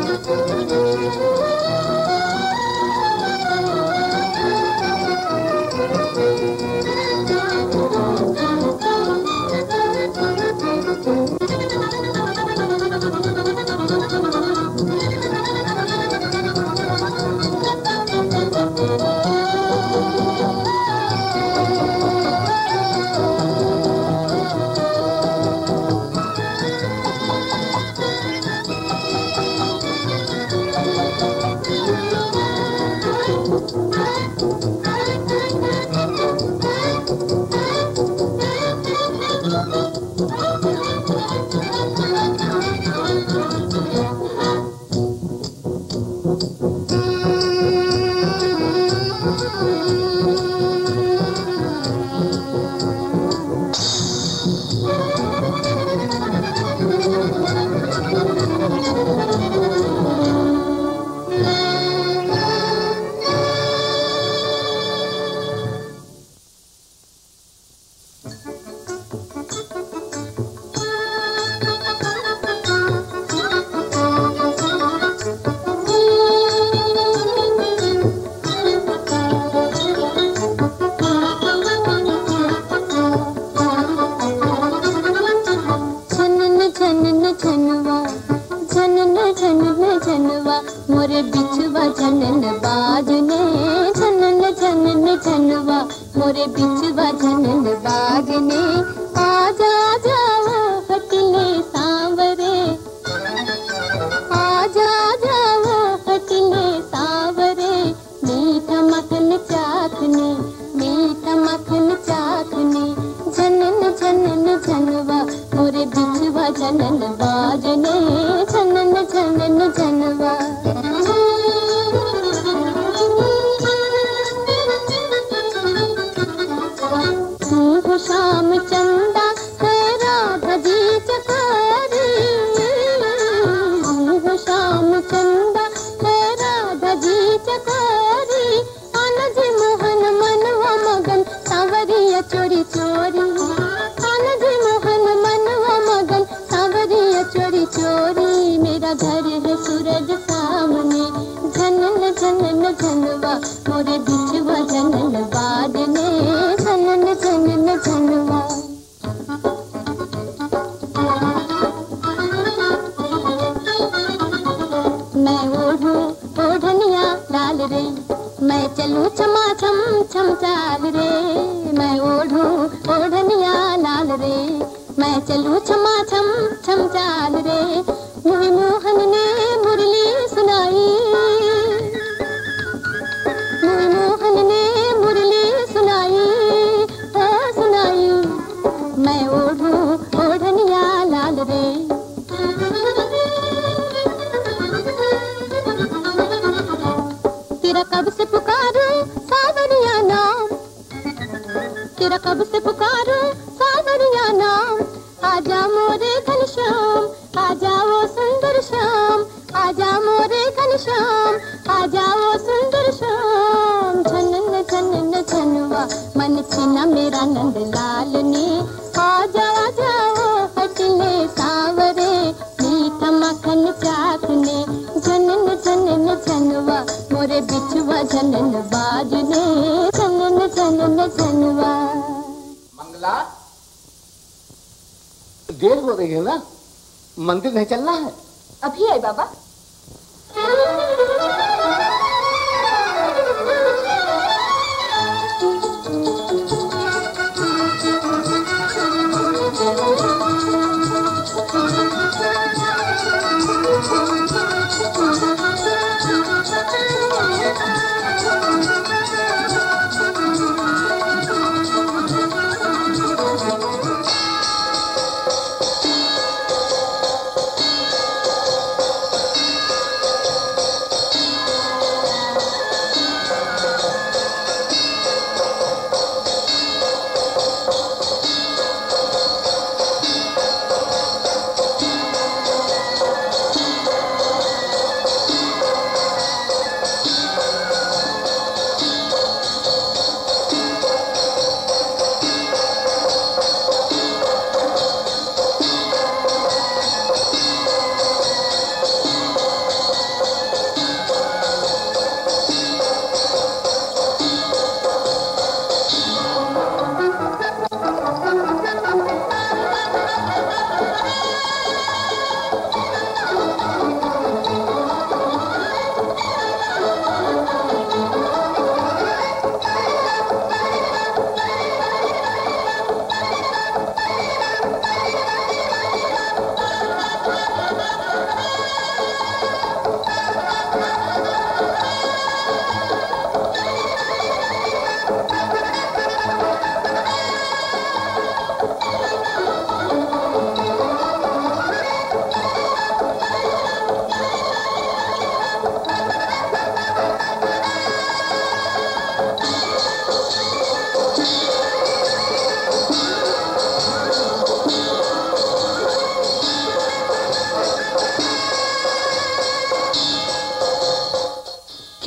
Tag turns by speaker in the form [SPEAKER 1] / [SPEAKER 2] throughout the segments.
[SPEAKER 1] मंदिर नहीं चलना है?
[SPEAKER 2] अभी आए बाबा।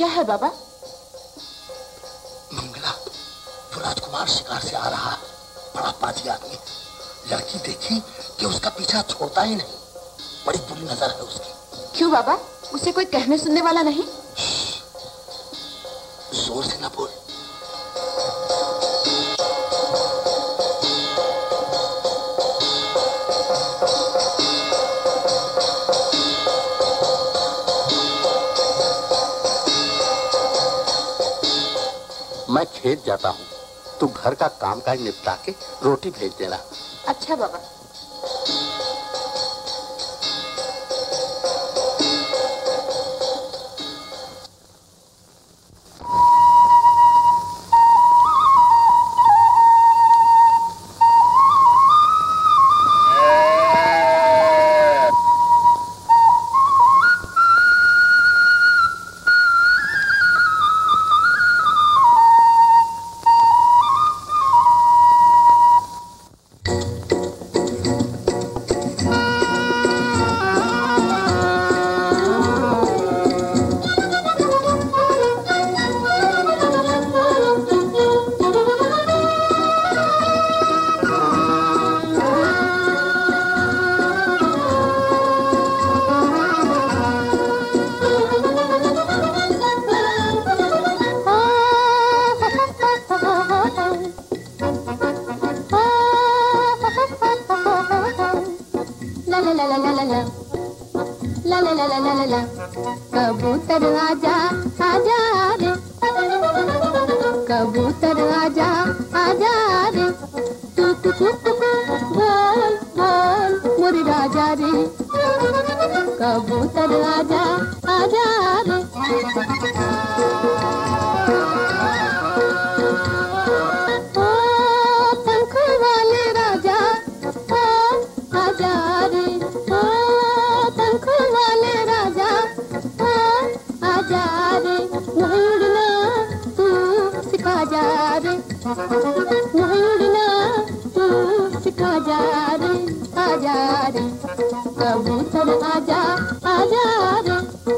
[SPEAKER 1] क्या है बाबा?
[SPEAKER 2] मंगला, वो राजकुमार शिकार से आ रहा, बड़ा पाजी आदमी। लड़की देखी कि उसका पीछा छोड़ता ही नहीं, बड़ी बुरी नजर है उसकी।
[SPEAKER 1] क्यों बाबा, उसे कोई कहने सुनने वाला नहीं?
[SPEAKER 2] जोर से ना बोल। मैं खेत जाता हूँ, तू घर का कामकाज निपटा के रोटी भेज देना।
[SPEAKER 1] अच्छा बाबा।
[SPEAKER 3] कबूतर आजा आजा रे, कबूतर आजा आजा रे, तू बोल बोल मोरे राजा रे, कबूतर आजा आजा रे। ओ पंख वाले राजा आजा रे, ओ पंख वाले राजा आजा रे, नहीं उड़ना तू सिखा जा रे, नहीं उड़ना तू सिखा जा रे, आजा रे, कबूतर आजा आजा रे।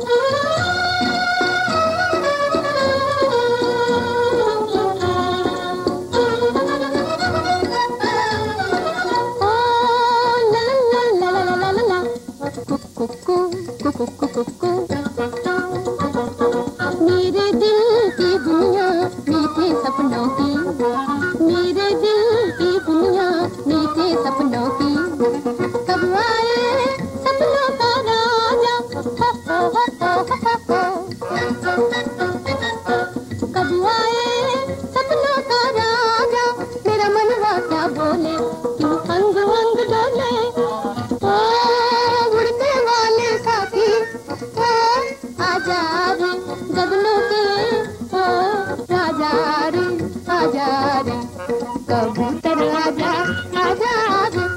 [SPEAKER 3] कुकू कुकू कुकू, मेरे दिल की दुनिया मीठे सपनों की, मेरे दिल की दुनिया मीठे सपनों की, कब आए सपनों का राजा, कब आए सपनों का राजा, मेरा मनवा क्या बोले, क्यों अंग अंग डोले, उड़ने वाले साथी आजा रे, गगनों के राजा रे, आजा रे, कबूतर आजा आजा रे।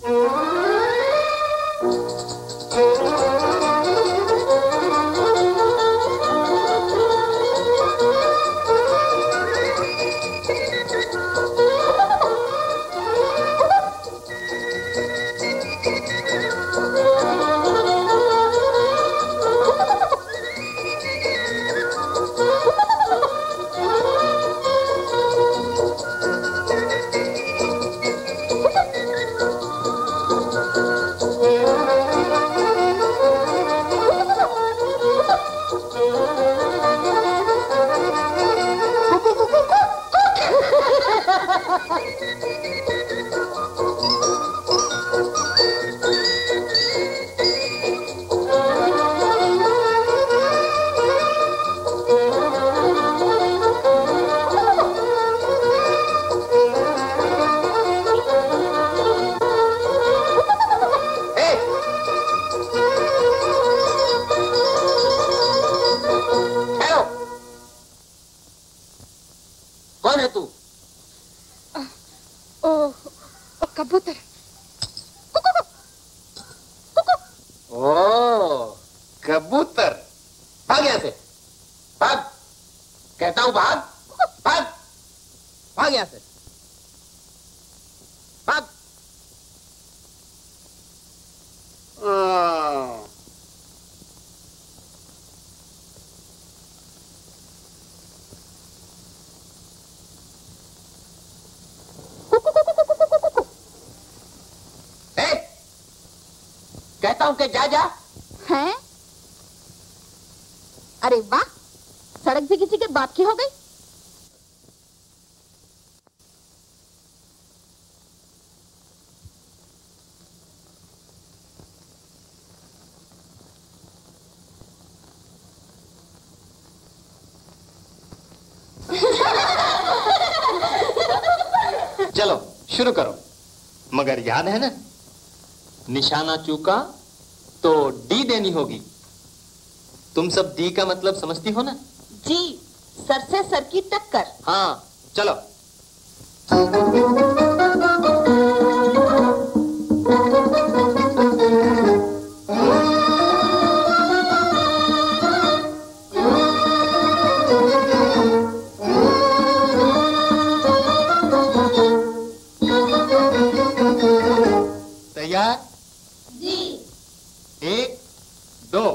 [SPEAKER 2] कौन है तू?
[SPEAKER 1] ओ कबूतर।
[SPEAKER 2] ओ कबूतर, भाग यहाँ से, भाग, कहता हूँ भाग, भाग, भाग यहाँ से, भाग। कहता हूँ कि जा जा।
[SPEAKER 1] हैं? अरे वाह, सड़क भी किसी के बाप की हो गई।
[SPEAKER 4] चलो शुरू करो, मगर याद है ना, निशाना चूका तो डी देनी होगी। तुम सब डी का मतलब समझती हो ना?
[SPEAKER 1] जी, सर से सर की टक्कर।
[SPEAKER 4] हाँ चलो। तैयार?
[SPEAKER 1] जी।
[SPEAKER 4] 1 2।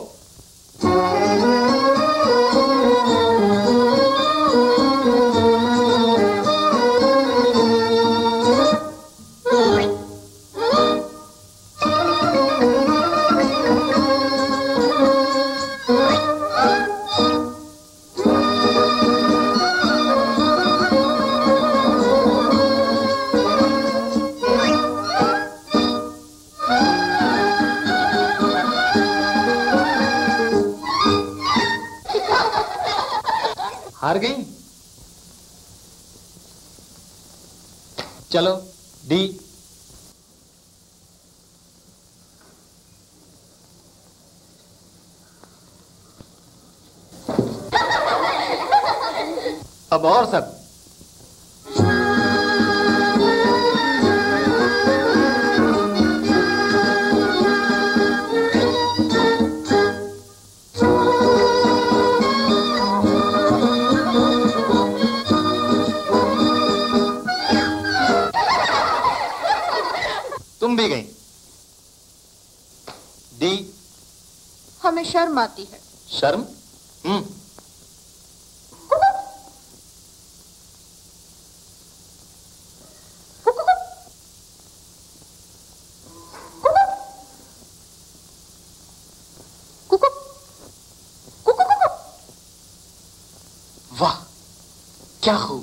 [SPEAKER 4] हार गई? चलो डी। अब और सब। तुम भी गई। डी।
[SPEAKER 1] हमें शर्म आती है।
[SPEAKER 4] शर्म? वाह क्या खूब।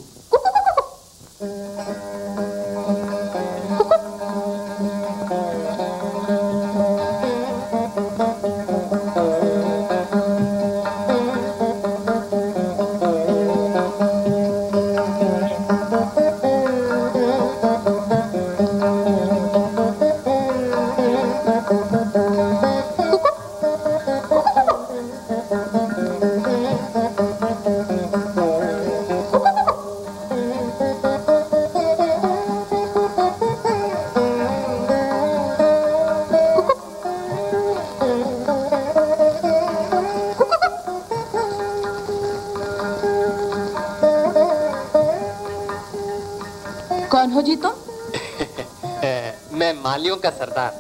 [SPEAKER 1] कौन हो जी तुम?
[SPEAKER 4] मैं मालियों का सरदार।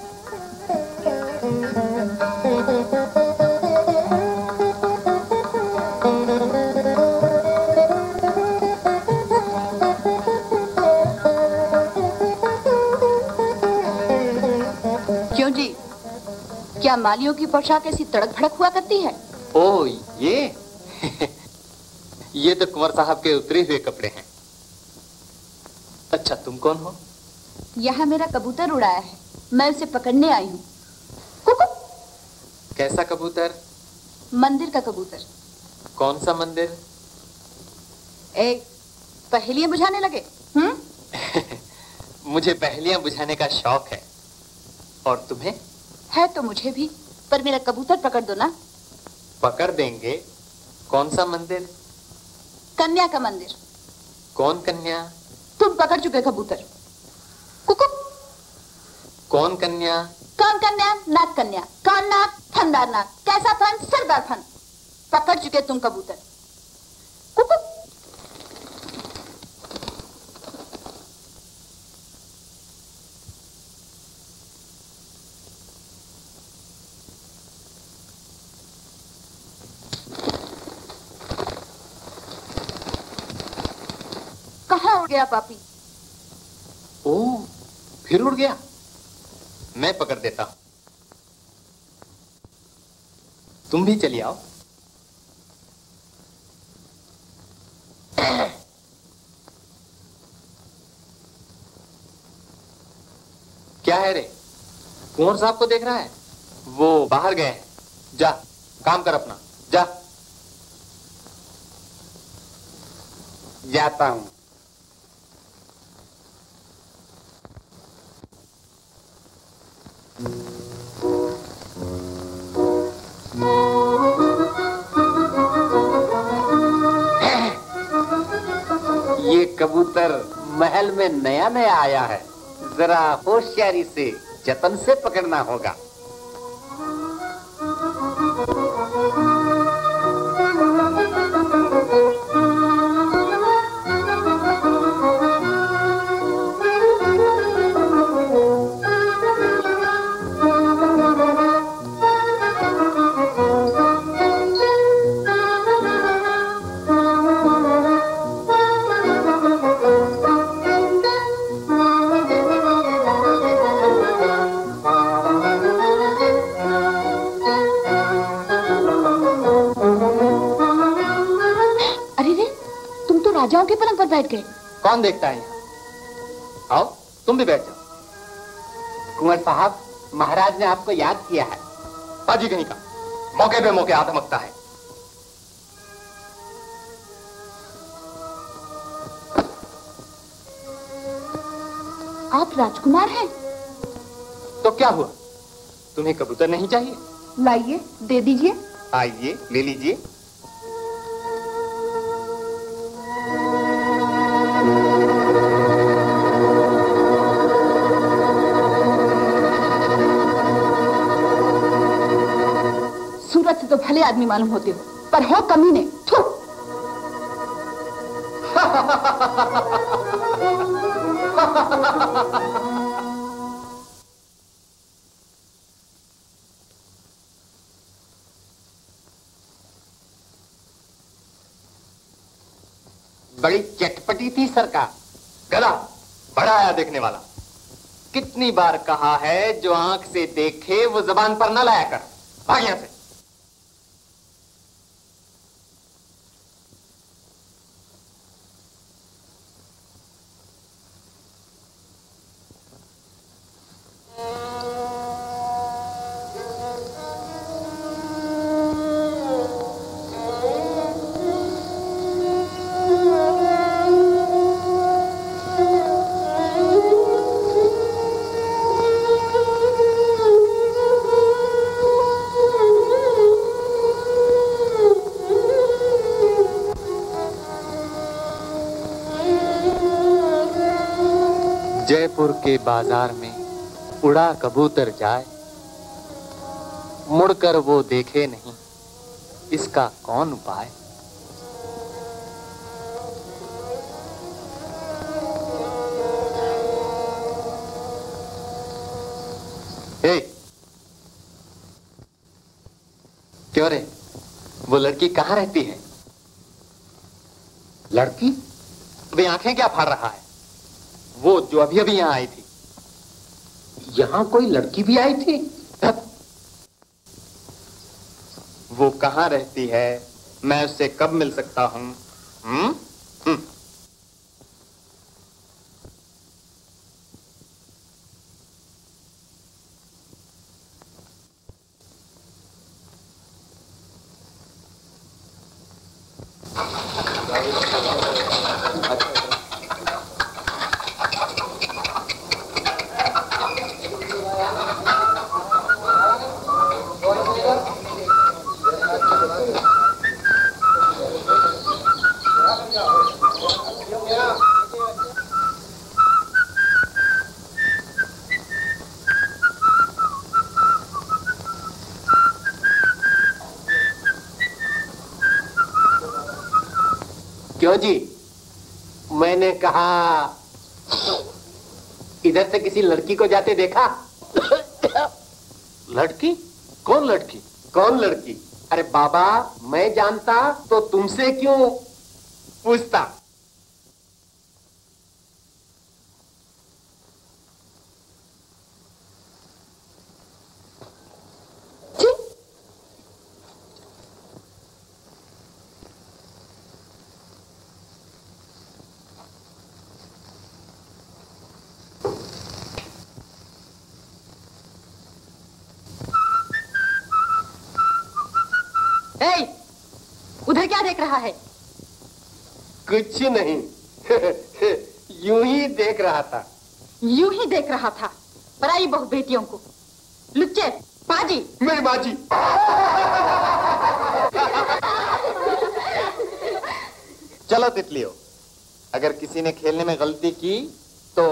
[SPEAKER 1] क्यों जी, क्या मालियों की पोशाक ऐसी तड़क भड़क हुआ करती है?
[SPEAKER 4] ओ ये ये तो कुंवर साहब के उतरे हुए कपड़े हैं। अच्छा तुम कौन हो?
[SPEAKER 1] यहाँ मेरा कबूतर उड़ाया है, मैं उसे पकड़ने आई हूँ। कुकु।
[SPEAKER 4] कैसा कबूतर?
[SPEAKER 1] मंदिर का कबूतर।
[SPEAKER 4] कौन सा मंदिर?
[SPEAKER 1] एक पहेलियां बुझाने लगे?
[SPEAKER 4] मुझे पहेलियां बुझाने का शौक है। और तुम्हें?
[SPEAKER 1] है तो मुझे भी, पर मेरा कबूतर पकड़ दो ना।
[SPEAKER 4] पकड़ देंगे। कौन सा मंदिर?
[SPEAKER 1] कन्या का मंदिर।
[SPEAKER 4] कौन कन्या?
[SPEAKER 1] तुम पकड़ चुके कबूतर। कुकु।
[SPEAKER 4] कौन कन्या?
[SPEAKER 1] कौन कन्या? नाक कन्या। कौन नाक? फनदार नाक। कैसा फन? सरदार फन। पकड़ चुके तुम कबूतर। कुकु। कहाँ उड़ गया पापी?
[SPEAKER 4] ओ, फिर उड़ गया। मैं पकड़ देता हूं। तुम भी चली आओ। क्या है रे, कुंवर साहब को देख रहा है? वो बाहर गए हैं। जा काम कर अपना, जा।
[SPEAKER 5] जाता हूं। ये कबूतर महल में नया नया आया है, जरा होशियारी से जतन से पकड़ना होगा।
[SPEAKER 1] राजाओं के पलंग पर बैठ गए।
[SPEAKER 4] कौन देखता है यहाँ? आओ तुम भी बैठ जाओ।
[SPEAKER 5] कुंवर साहब, महाराज ने आपको याद किया है।
[SPEAKER 4] बाजी कहीं का, मौके पे मौके आधमकता है।
[SPEAKER 1] आप राजकुमार हैं?
[SPEAKER 4] तो क्या हुआ, तुम्हें कबूतर नहीं चाहिए?
[SPEAKER 1] लाइए, दे दीजिए।
[SPEAKER 4] आइए ले लीजिए।
[SPEAKER 1] सूरत से तो भले आदमी मालूम होते हो, पर हो कमीने। थू।
[SPEAKER 5] बड़ी चटपटी थी सरकार।
[SPEAKER 4] गधा, बड़ा आया देखने वाला। कितनी बार कहा है, जो आंख से देखे वो जबान पर न लाया कर। भाग यहां से। जयपुर के बाजार में उड़ा कबूतर जाए, मुड़कर वो देखे नहीं, इसका कौन उपाय? हे, क्यों रे, वो लड़की कहाँ रहती है?
[SPEAKER 5] लड़की?
[SPEAKER 4] वे आंखें क्या फाड़ रहा है? वो जो अभी अभी यहां आई थी।
[SPEAKER 5] यहां कोई लड़की भी आई थी?
[SPEAKER 4] वो कहां रहती है, मैं उससे कब मिल सकता हूं?
[SPEAKER 5] क्यों जी? मैंने कहा इधर से किसी लड़की को जाते देखा?
[SPEAKER 4] लड़की? कौन लड़की?
[SPEAKER 5] कौन लड़की? अरे बाबा, मैं जानता तो तुमसे क्यों पूछता?
[SPEAKER 1] ए, उधर क्या देख रहा है?
[SPEAKER 5] कुछ नहीं। यूं ही देख रहा था।
[SPEAKER 1] यूं ही देख रहा था पराई बहु बेटियों को। लुच्चे, पाजी।
[SPEAKER 5] मेरी बाजी।
[SPEAKER 4] चलो तितलियों, अगर किसी ने खेलने में गलती की तो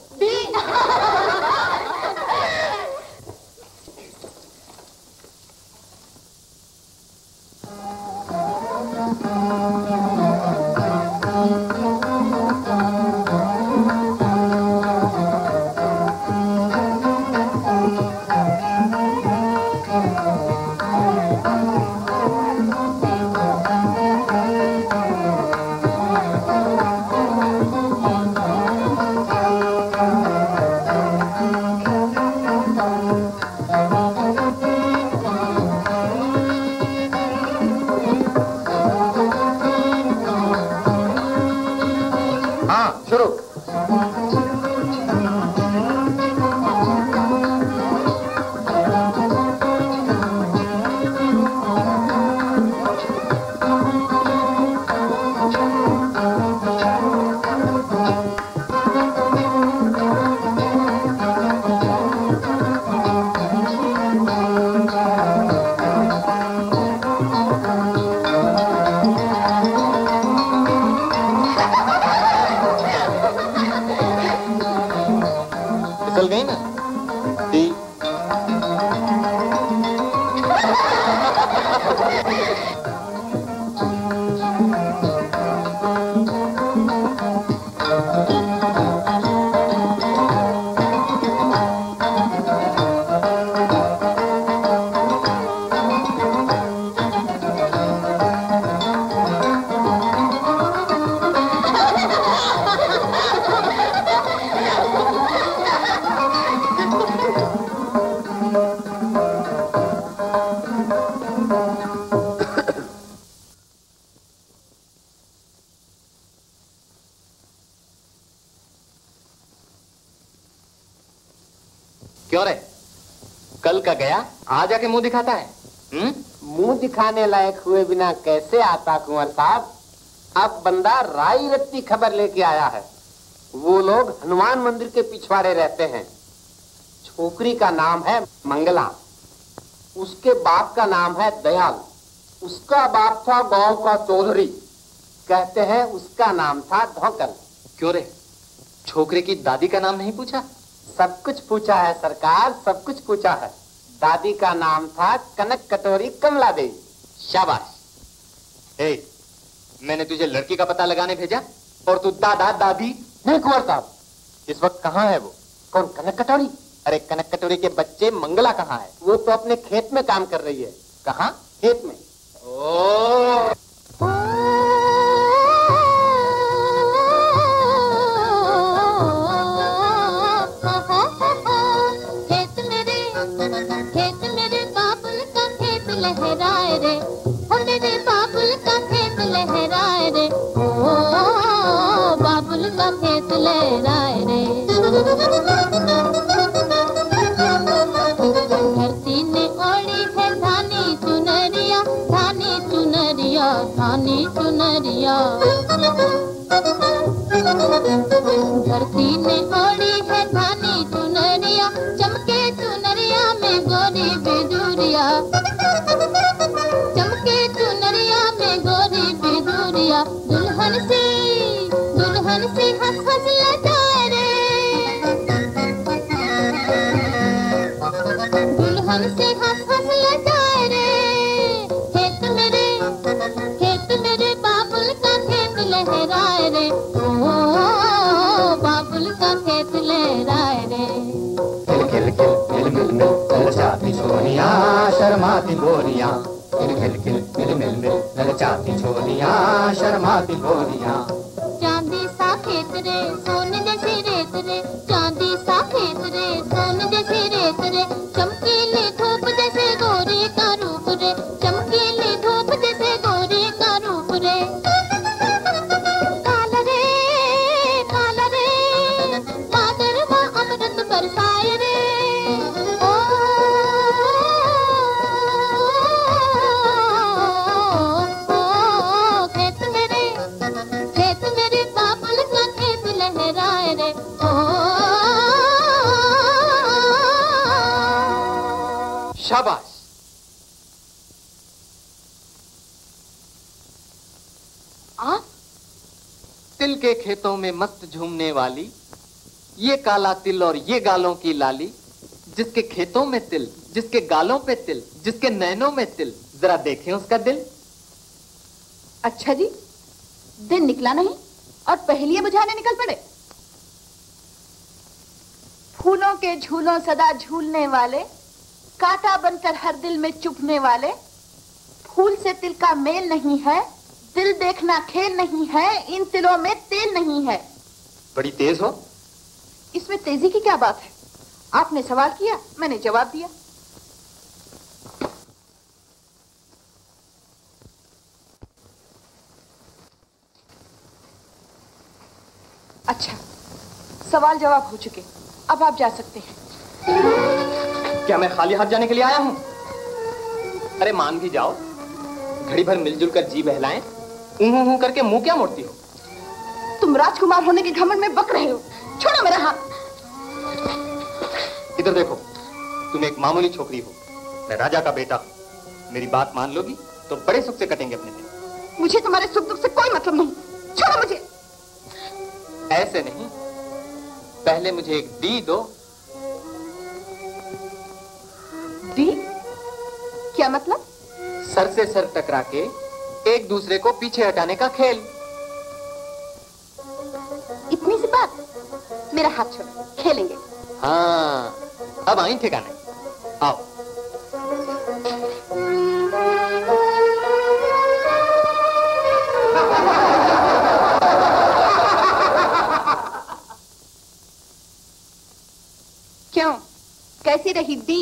[SPEAKER 4] चल गई ना। क्यों रे, कल का गया आज आके मुंह दिखाता है?
[SPEAKER 5] मुंह दिखाने लायक हुए बिना कैसे आता कुंवर साहब? अब बंदा राई रत्ती खबर लेके आया है। वो लोग हनुमान मंदिर के पिछवाड़े रहते हैं। छोकरी का नाम है मंगला, उसके बाप का नाम है दयाल, उसका बाप था गांव का चौधरी, कहते हैं उसका नाम था धोकल।
[SPEAKER 4] क्यों रे, छोकरे की दादी का नाम नहीं पूछा?
[SPEAKER 5] सब कुछ पूछा है सरकार, सब कुछ पूछा है। दादी का नाम था कनक कटोरी कमला देवी।
[SPEAKER 4] शाबाश। मैंने तुझे लड़की का पता लगाने भेजा और तू दादा दादी।
[SPEAKER 5] नहीं कुंवर साहब,
[SPEAKER 4] इस वक्त कहाँ है वो?
[SPEAKER 5] कौन, कनक कटोरी?
[SPEAKER 4] अरे कनक कटोरी के बच्चे मंगला कहाँ है?
[SPEAKER 5] वो तो अपने खेत में काम कर रही है।
[SPEAKER 4] कहाँ?
[SPEAKER 5] खेत में।
[SPEAKER 4] ओ
[SPEAKER 3] लहराए रे, ओ मेरे बाबुल का खेत लहराए रे, ओ बाबुल का खेत लहराए रे। धरती ने ओढ़ी है धानी चुनरिया, धानी चुनरिया, धानी चुनरिया। धरती ने ओढ़ी है धानी चुनरिया, चमके चुनरिया में गोरी बिजुरिया, चमके चुनरिया में गोरी बिजुरिया। दुल्हन से हंस हंस लजाए रे, दुल्हन से हंस हंस लजाए रे। खेत मेरे बाबुल का खेत लहराए रे, ओ बाबुल का खेत लहराए रे।
[SPEAKER 6] खिल खिल खिल मिल मिल मिल ललचाती छोरियां शर्माती गोरियां, खिल खिल खिल मिल मिल मिल ललचाती छोरियां शर्माती गोरियां।
[SPEAKER 3] चांदी सा खेत रे, सोने जैसी रेत रे, चांदी सा खेत रे, सोने जैसी रेत रे। चमकीली धूप जैसे गोरी का रूप रे, चमकीली धूप जैसे गोरी का रूप रे। काला रे मादरवा अमृत बरसाए रे, ओ
[SPEAKER 4] शाबाश।
[SPEAKER 1] आप
[SPEAKER 4] तिल के खेतों में मस्त झूमने वाली, ये काला तिल और ये गालों की लाली, जिसके खेतों में तिल, जिसके गालों पे तिल, जिसके नैनों में तिल, जरा देखें उसका दिल।
[SPEAKER 1] अच्छा जी, दिन निकला नहीं और पहेलियां बुझाने निकल पड़े। फूलों के झूलों सदा झूलने वाले, कांटा बनकर हर दिल में चुभने वाले, फूल से तिल का मेल नहीं है, दिल देखना खेल नहीं है, इन तिलों में तेल नहीं है।
[SPEAKER 4] बड़ी तेज हो।
[SPEAKER 1] इसमें तेजी की क्या बात है? आपने सवाल किया, मैंने जवाब दिया। अच्छा, सवाल जवाब हो चुके, अब आप जा सकते हैं।
[SPEAKER 4] क्या मैं खाली हाथ जाने के लिए आया हूं? अरे मान भी जाओ, घड़ी भर मिलजुल कर जी बहलाएं, ऊं करके मुंह क्या मोड़ती हो?
[SPEAKER 1] तुम राजकुमार होने के घमंड में बक रहे हो। छोड़ो मेरा हाथ।
[SPEAKER 4] इधर देखो, तुम एक मामूली छोकरी हो, मैं राजा का बेटा हूं। मेरी बात मान लोगी तो बड़े सुख से कटेंगे अपने दिन।
[SPEAKER 1] मुझे तुम्हारे सुख दुख से कोई मतलब नहीं। छोड़ो मुझे।
[SPEAKER 4] ऐसे नहीं, पहले मुझे एक डी दो।
[SPEAKER 1] डी? क्या मतलब?
[SPEAKER 4] सर से सर टकरा के एक दूसरे को पीछे हटाने का खेल।
[SPEAKER 1] इतनी सी बात? मेरा हाथ छोड़ो, खेलेंगे।
[SPEAKER 4] हाँ, अब आई ठिकाने। आओ।
[SPEAKER 1] क्यों, कैसी रही डी?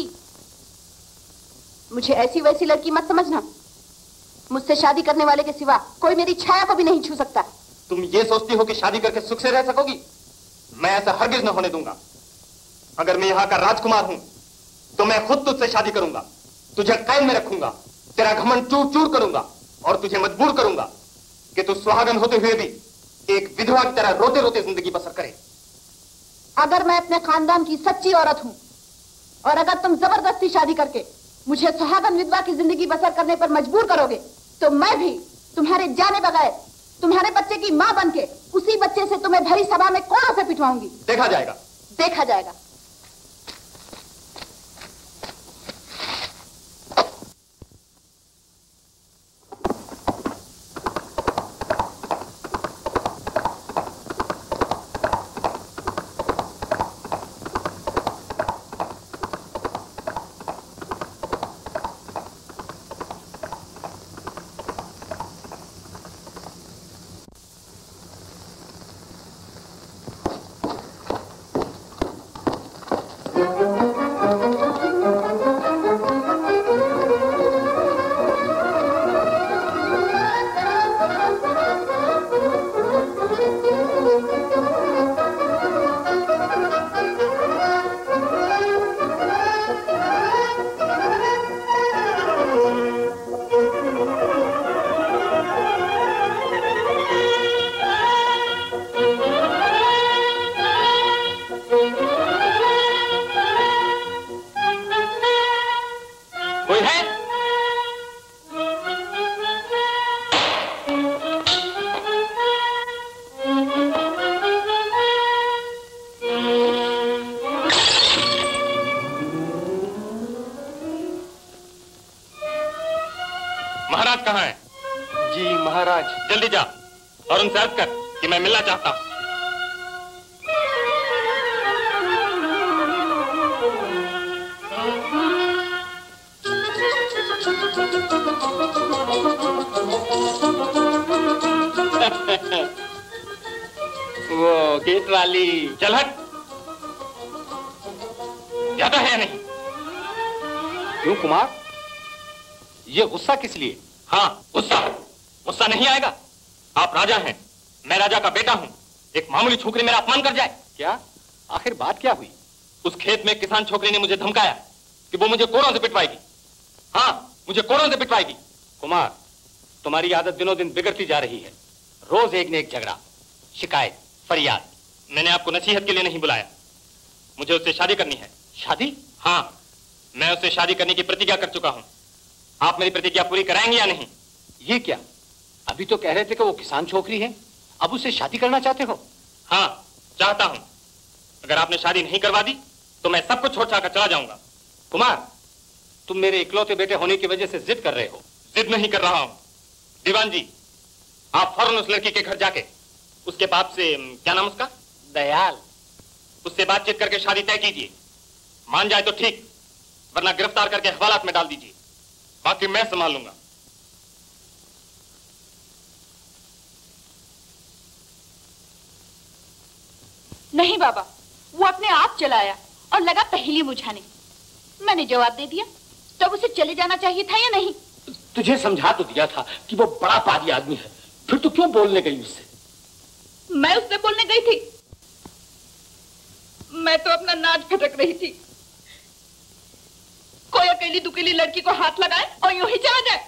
[SPEAKER 1] मुझे ऐसी वैसी लड़की मत समझना। मुझसे शादी करने वाले के सिवा कोई मेरी छाया को भी नहीं छू सकता।
[SPEAKER 4] तुम ये सोचती हो कि शादी करके सुख से रह सकोगी? मैं ऐसा हरगिज न होने दूंगा। अगर मैं यहाँ का राजकुमार हूं तो मैं खुद तुझसे शादी करूंगा, तुझे कैद में रखूंगा, तेरा घमंड चूर चूर करूंगा और तुझे मजबूर करूंगा कि तू सुहागन होते हुए भी एक विधवा की तरह रोते रोते जिंदगी बसर करे।
[SPEAKER 1] अगर मैं अपने खानदान की सच्ची औरत हूं और अगर तुम जबरदस्ती शादी करके मुझे सुहागन विधवा की जिंदगी बसर करने पर मजबूर करोगे तो मैं भी तुम्हारे जाने बगैर तुम्हारे बच्चे की मां बनके उसी बच्चे से तुम्हें भरी सभा में कोड़ों से पिटवाऊंगी।
[SPEAKER 4] देखा जाएगा।
[SPEAKER 1] देखा जाएगा।
[SPEAKER 4] महाराज कहाँ हैं?
[SPEAKER 7] जी महाराज।
[SPEAKER 4] जल्दी जा और उनसे अर्ज कर कि मैं मिलना चाहता हूँ। वो गेट वाली। चल हट, ज्यादा है नहीं।
[SPEAKER 7] क्यों कुमार, ये गुस्सा किस लिए?
[SPEAKER 4] हाँ, गुस्सा। गुस्सा नहीं आएगा? आप राजा हैं, मैं राजा का बेटा हूं। एक मामूली छोकरी मेरा अपमान कर जाए?
[SPEAKER 7] क्या आखिर बात क्या हुई?
[SPEAKER 4] उस खेत में किसान छोकरी ने मुझे धमकाया कि वो मुझे कोड़ों से पिटवाएगी। हाँ, मुझे कोड़ों से पिटवाएगी।
[SPEAKER 7] कुमार, तुम्हारी आदत दिनों दिन बिगड़ती जा रही है। रोज एक न एक झगड़ा, शिकायत, फरियाद।
[SPEAKER 4] मैंने आपको नसीहत के लिए नहीं बुलाया, मुझे उससे शादी करनी है।
[SPEAKER 7] शादी?
[SPEAKER 4] हाँ, मैं उससे शादी करने की प्रतिज्ञा कर चुका हूं। आप मेरी प्रतिज्ञा पूरी कराएंगे या नहीं?
[SPEAKER 7] ये क्या, अभी तो कह रहे थे कि वो किसान छोकरी है, अब उससे शादी करना चाहते हो?
[SPEAKER 4] हाँ, चाहता हूं। अगर आपने शादी नहीं करवा दी तो मैं सब कुछ छोड़ छाड़ कर चला जाऊंगा।
[SPEAKER 7] कुमार, तुम मेरे इकलौते बेटे होने की वजह से जिद कर रहे हो।
[SPEAKER 4] जिद नहीं कर रहा हूं। दीवान जी, आप फौरन उस लड़की के घर जाके उसके बाप से, क्या नाम उसका,
[SPEAKER 7] दयाल,
[SPEAKER 4] उससे बातचीत करके शादी तय कीजिए। मान जाए तो ठीक, वरना गिरफ्तार करके हवालात में डाल दीजिए। बाकी मैं संभाल लूंगा।
[SPEAKER 1] नहीं बाबा, वो अपने आप चला आया और लगा पहेली बुझाने। मैंने जवाब दे दिया। तब उसे चले जाना चाहिए था या नहीं?
[SPEAKER 7] तुझे समझा तो दिया था कि वो बड़ा पादी आदमी है, फिर तू क्यों बोलने गई उससे?
[SPEAKER 1] मैं उससे बोलने गई थी? मैं तो अपना नाच भटक रही थी। कोई अकेली दुकेली लड़की को हाथ लगाए और यूं ही चला जाए।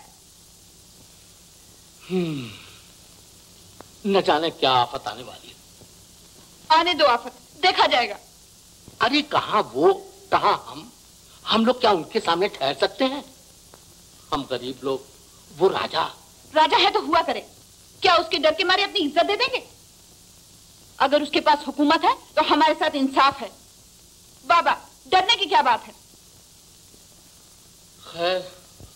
[SPEAKER 7] न जाने क्या आफत आने वाली है।
[SPEAKER 1] आने दो आफत, देखा जाएगा।
[SPEAKER 7] अरे कहां वो, कहां हम लोग क्या उनके सामने ठहर सकते हैं? हम गरीब लोग, वो राजा।
[SPEAKER 1] राजा है तो हुआ करे, क्या उसके डर के मारे अपनी इज्जत दे देंगे? अगर उसके पास हुकूमत है तो हमारे साथ इंसाफ है। बाबा, डरने की क्या बात है?
[SPEAKER 7] खैर,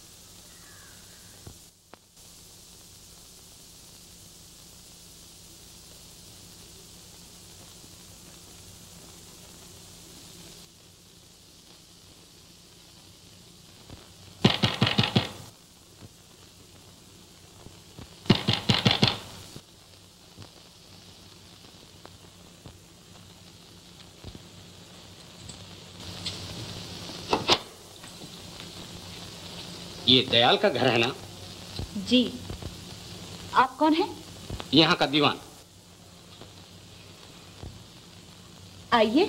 [SPEAKER 7] ये दयाल का घर है ना?
[SPEAKER 1] जी। आप कौन हैं?
[SPEAKER 7] यहाँ का दीवान।
[SPEAKER 1] आइए।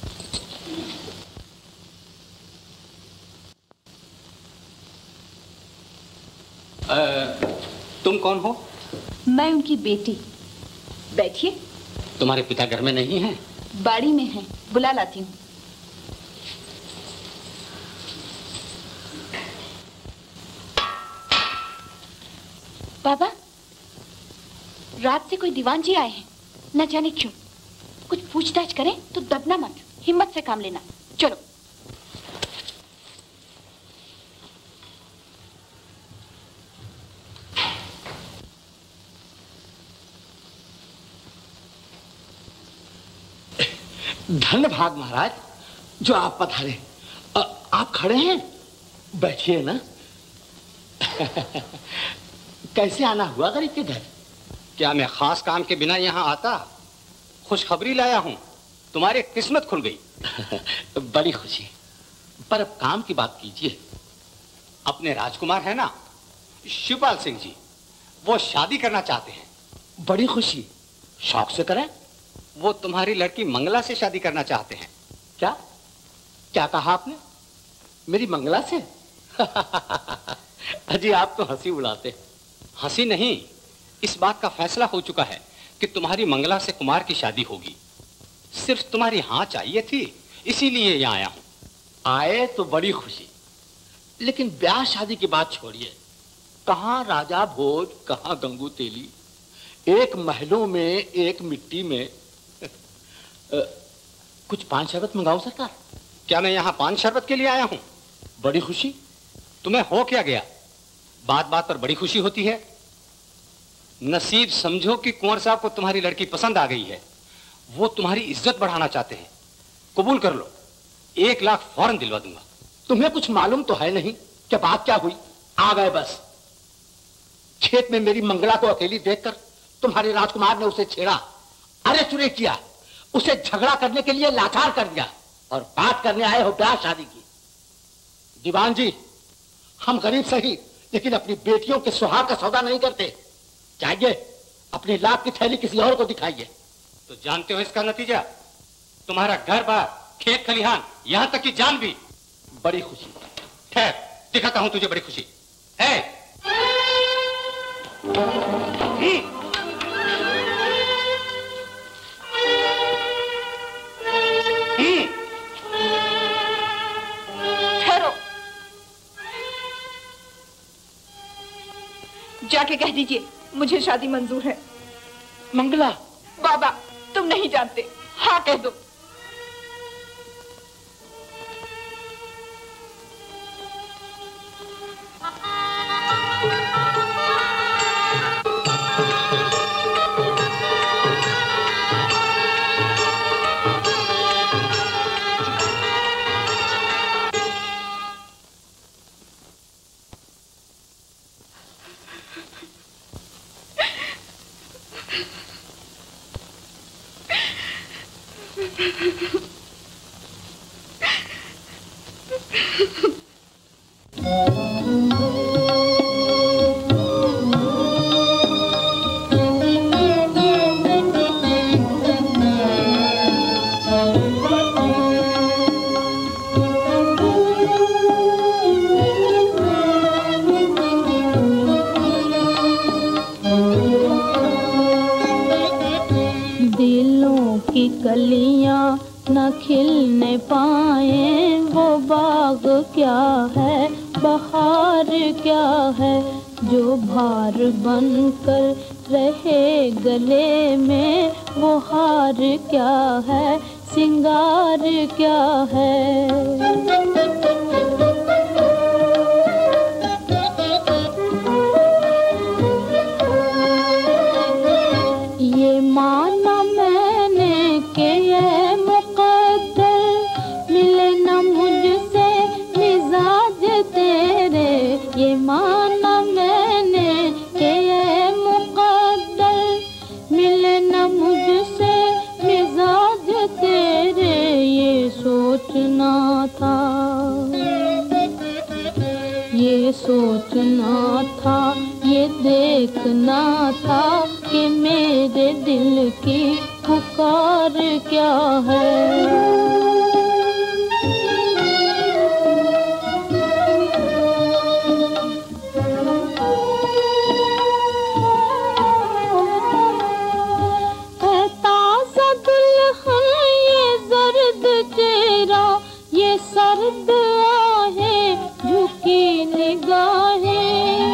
[SPEAKER 7] तुम कौन हो?
[SPEAKER 1] मैं उनकी बेटी। बैठिए।
[SPEAKER 7] तुम्हारे पिता घर में नहीं हैं?
[SPEAKER 1] बाड़ी में हैं, बुला लाती हूँ। बाबा, रात से कोई दीवान जी आए हैं, न जाने क्यों। कुछ पूछताछ करें तो दबना मत, हिम्मत से काम लेना। चलो।
[SPEAKER 7] धन्य भाग महाराज जो आप पधारे। आप खड़े हैं, बैठिए ना। कैसे आना हुआ गरीब के घर? क्या मैं खास काम के बिना यहाँ आता? खुशखबरी लाया हूँ, तुम्हारी किस्मत खुल गई। बड़ी खुशी। पर अब काम की बात कीजिए। अपने राजकुमार है ना, शिवपाल सिंह जी, वो शादी करना चाहते हैं। बड़ी खुशी, शौक से करें। वो तुम्हारी लड़की मंगला से शादी करना चाहते हैं। क्या क्या कहा आपने? मेरी मंगला से? अजी आप तो हंसी उड़ाते। हंसी नहीं, इस बात का फैसला हो चुका है कि तुम्हारी मंगला से कुमार की शादी होगी। सिर्फ तुम्हारी हाँ चाहिए थी, इसीलिए यहाँ आया हूं। आए तो बड़ी खुशी, लेकिन ब्याह शादी की बात छोड़िए। कहाँ राजा भोज, कहाँ गंगू तेली, एक महलों में एक मिट्टी में। कुछ पान शरबत मंगाऊं सरकार? क्या मैं यहाँ पान शरबत के लिए आया हूँ? बड़ी खुशी। तुम्हें हो क्या गया? बात बात पर बड़ी खुशी होती है। नसीब समझो कि कुंवर साहब को तुम्हारी लड़की पसंद आ गई है। वो तुम्हारी इज्जत बढ़ाना चाहते हैं। कबूल कर लो, 1 लाख फौरन दिलवा दूंगा। तुम्हें कुछ मालूम तो है नहीं कि बात क्या हुई? आ गए बस। खेत में मेरी मंगला को अकेली देखकर तुम्हारे राजकुमार ने उसे छेड़ा, अरे चुरे किया, उसे झगड़ा करने के लिए लाचार कर दिया, और बात करने आए हो ब्याह शादी की। दीवान जी, हम गरीब सही, लेकिन अपनी बेटियों के सुहाग का सौदा नहीं करते। चाहिए अपनी लाभ की थैली किसी और को दिखाइए। तो जानते हो इसका नतीजा? तुम्हारा घर बार, खेत खलिहान, यहां तक कि जान भी। बड़ी खुशी। ठहर, दिखाता हूं तुझे बड़ी खुशी है।
[SPEAKER 1] ठहरो। जाके कह दीजिए मुझे शादी मंजूर है।
[SPEAKER 7] मंगला।
[SPEAKER 1] बाबा तुम नहीं जानते, हाँ कह दो।
[SPEAKER 3] कलियां न खिलने पाए, वो बाग क्या है, बहार क्या है, जो भार बनकर रहे गले में, वो हार क्या है, सिंगार क्या है। सोचना था, ये देखना था कि मेरे दिल की पुकार क्या है। ताज़ा दुल्हन ये जर्द चेहरा, ये सर्द आहें झुकी निगाहें,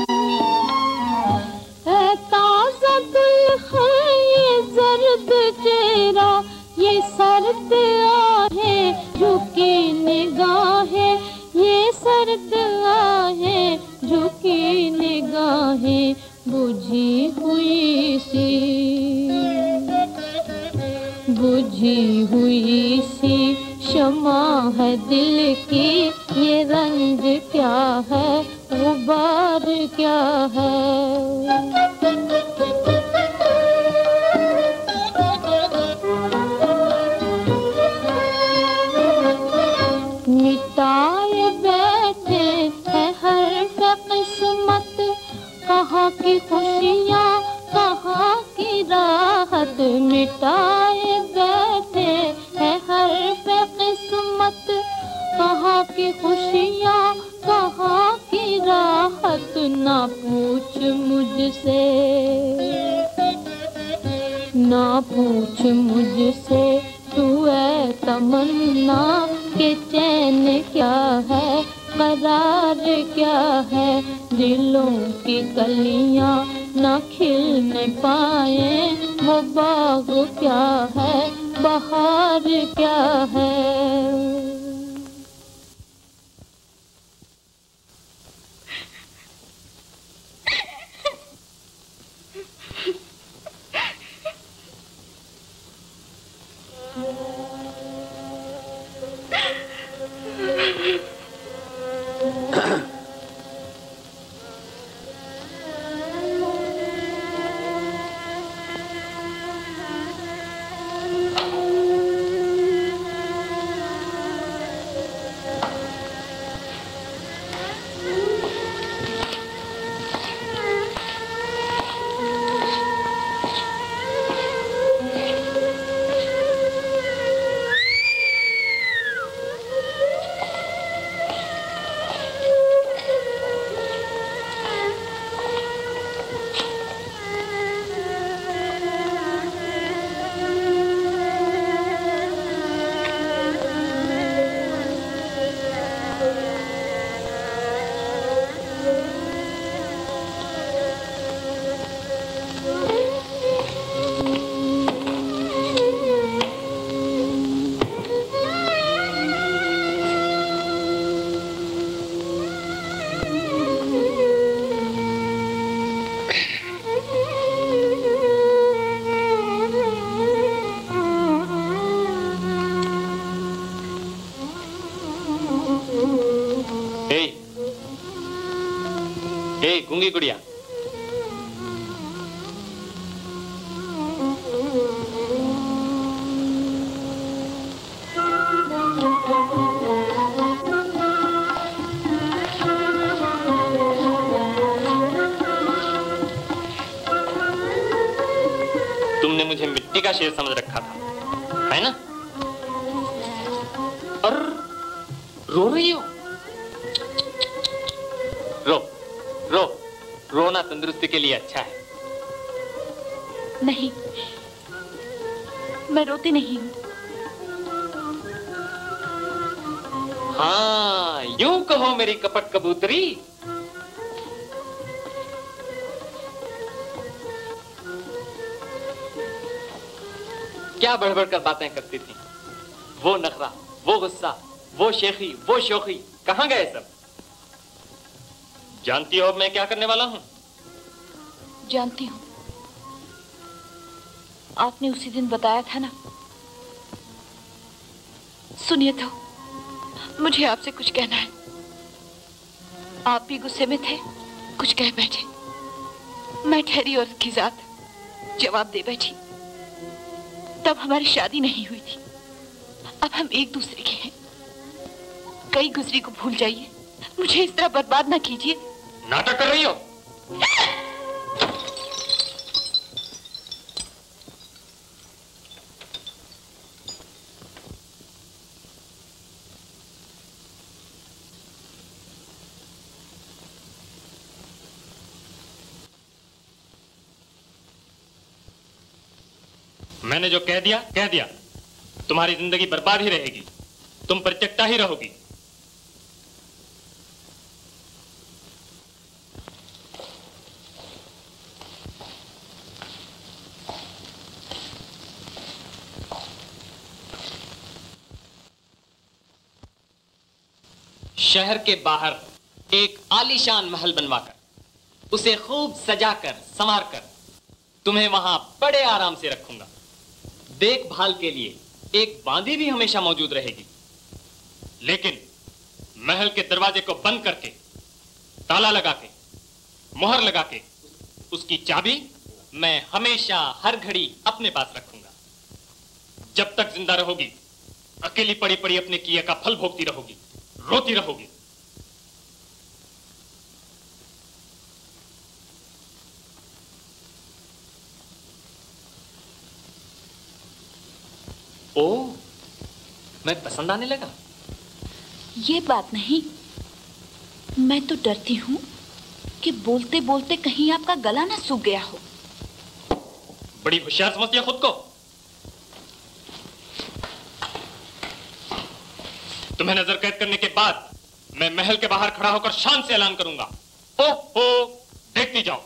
[SPEAKER 3] ताज़ा दुल्हन ये जर्द चेहरा, ये सर्द आहें झुकी निगाहें, ये सर्द आहें झुकी निगाहें, बुझी हुई सी शमा है दिल की, ये रंग क्या है, गुबार क्या है। मिटाए बैठे है हर्फ किस्मत, कहाँ की खुशियाँ कहाँ की राहत, मिटाए बैठे है हर्फ किस्मत, कहाँ की खुशियाँ कहाँ की राहत, ना पूछ मुझसे, ना पूछ मुझसे तू है तमन्ना, के चैन क्या है, करार क्या है, दिलों की कलियां न खिलने पाए, वो बाग क्या है, बहार क्या है।
[SPEAKER 4] गूंगी गुड़िया। तुमने मुझे मिट्टी का शेर समझ रखा था, है ना? और रो रही हो? रो रो, रोना तंदुरुस्ती के लिए अच्छा है।
[SPEAKER 1] नहीं, मैं रोती नहीं हूं।
[SPEAKER 4] हाँ, यूं कहो मेरी कपट कबूतरी। क्या बढ़-बढ़ कर बातें करती थी? वो नखरा, वो गुस्सा, वो शेखी, वो शोखी, कहां गए सब? जानती हो अब मैं क्या करने वाला हूं?
[SPEAKER 1] जानती हूं। आपने उसी दिन बताया था ना। सुनिए तो, मुझे आपसे कुछ कहना है। आप भी गुस्से में थे, कुछ कह बैठे। मैं ठहरी औरत की जात जवाब दे बैठी। तब हमारी शादी नहीं हुई थी, अब हम एक दूसरे के हैं। कई गुजरी को भूल जाइए, मुझे इस तरह बर्बाद ना कीजिए।
[SPEAKER 4] नाटक कर रही हो? मैंने जो कह दिया कह दिया। तुम्हारी जिंदगी बर्बाद ही रहेगी, तुम परित्यक्ता ही रहोगी। शहर के बाहर एक आलीशान महल बनवाकर उसे खूब सजाकर संवारकर तुम्हें वहां बड़े आराम से रखूंगा। देखभाल के लिए एक बांदी भी हमेशा मौजूद रहेगी, लेकिन महल के दरवाजे को बंद करके, ताला लगा के, मुहर लगा के, उसकी चाबी मैं हमेशा हर घड़ी अपने पास रखूंगा। जब तक जिंदा रहोगी अकेली पड़ी पड़ी अपने किए का फल भोगती रहोगी, रोती रहोगी। ओ, मैं पसंद आने लगा?
[SPEAKER 1] ये बात नहीं, मैं तो डरती हूं कि बोलते बोलते कहीं आपका गला ना सूख गया हो।
[SPEAKER 4] बड़ी होशियार समझती है खुद को। तुम्हें नजर कैद करने के बाद मैं महल के बाहर खड़ा होकर शान से ऐलान करूंगा, ओ, देखती जाओ।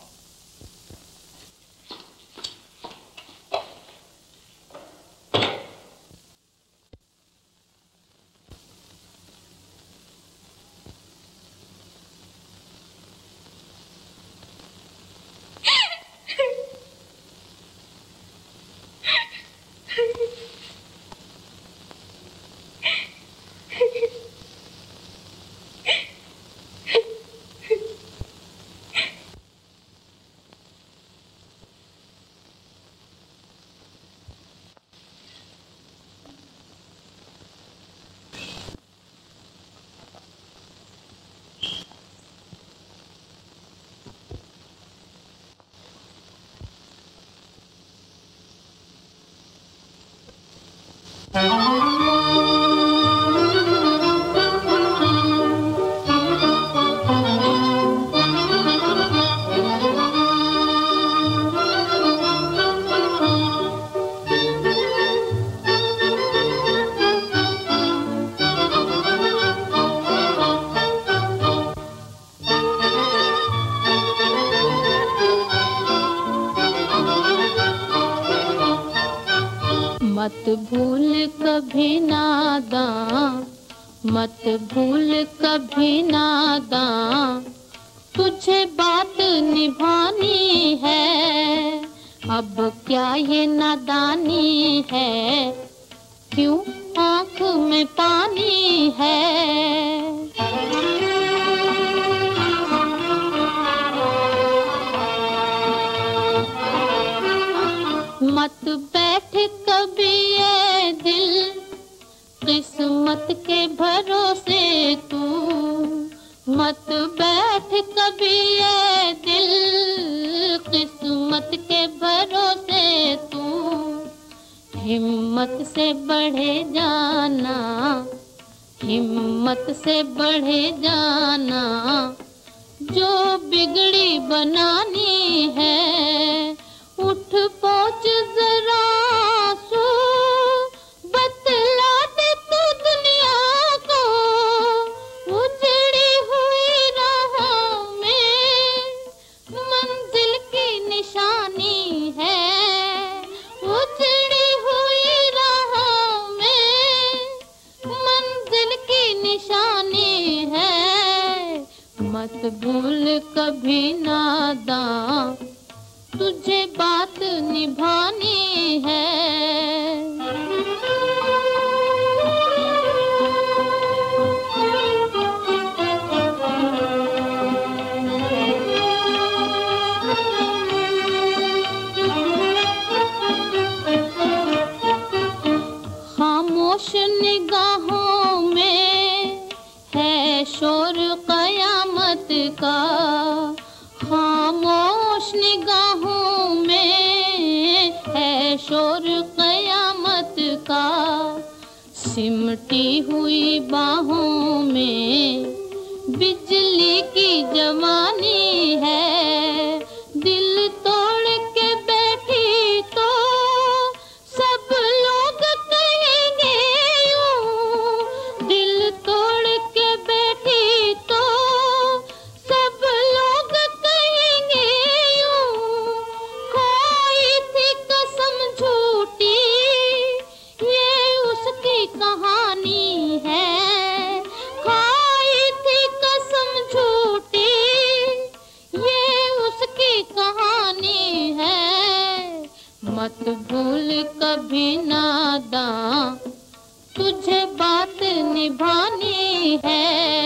[SPEAKER 3] मत भूल कभी नादां, मत भूल कभी नादां, तुझे बात निभानी है। अब क्या ये नादानी है, क्यों आँख में पानी है। मत बैठ कभी ये दिल किस्मत के भरोसे तू, मत बैठ कभी ये दिल किस्मत के भरोसे तू। हिम्मत से बढ़े जाना, हिम्मत से बढ़े जाना, जो बिगड़ी बनानी है। उठ पहुंच जरा सो बतला दे तू दुनिया को, उजड़ी हुई राहों में मंजिल की निशानी है। उजड़ी हुई राहों में मंजिल की निशानी है। मत भूल कभी नादां, तुझे बात निभानी है। खामोश निगाहों में है शोर कयामत का, खामोश निगाहों में है शोर कयामत का। सिमटी हुई बाहों में बिजली की जवानी है। दिल तोड़ के बैठी तो सब लोग कहेंगे यूं, दिल तोड़ के बैठी तो सब लोग कहेंगे यूं। खोई थी कसम झूठी ये उसकी कहानी है। खोई थी कसम झूठी ये उसकी कहानी है। मत भूल कभी नादां, तुझे बात निभानी है।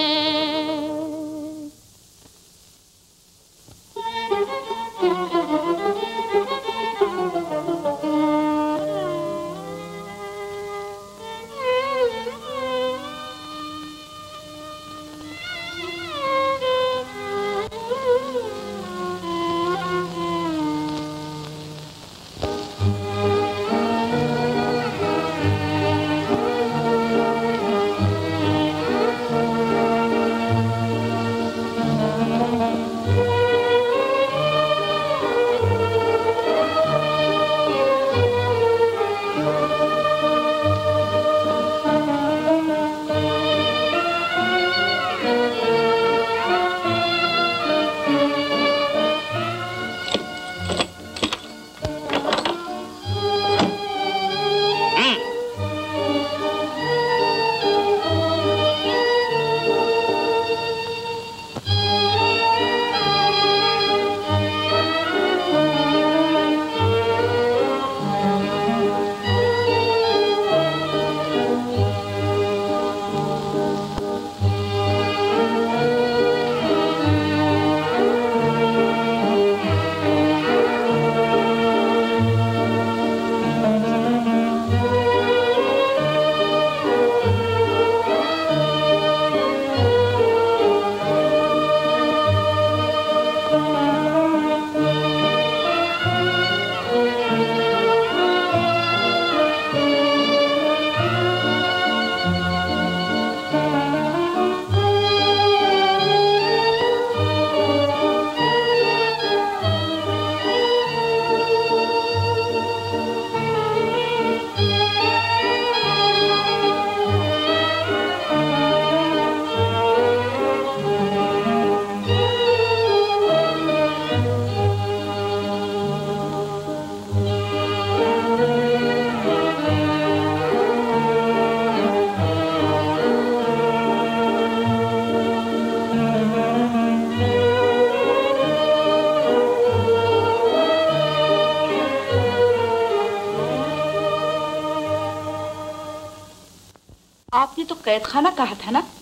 [SPEAKER 1] आपने तो कैद खाना कहा था ना,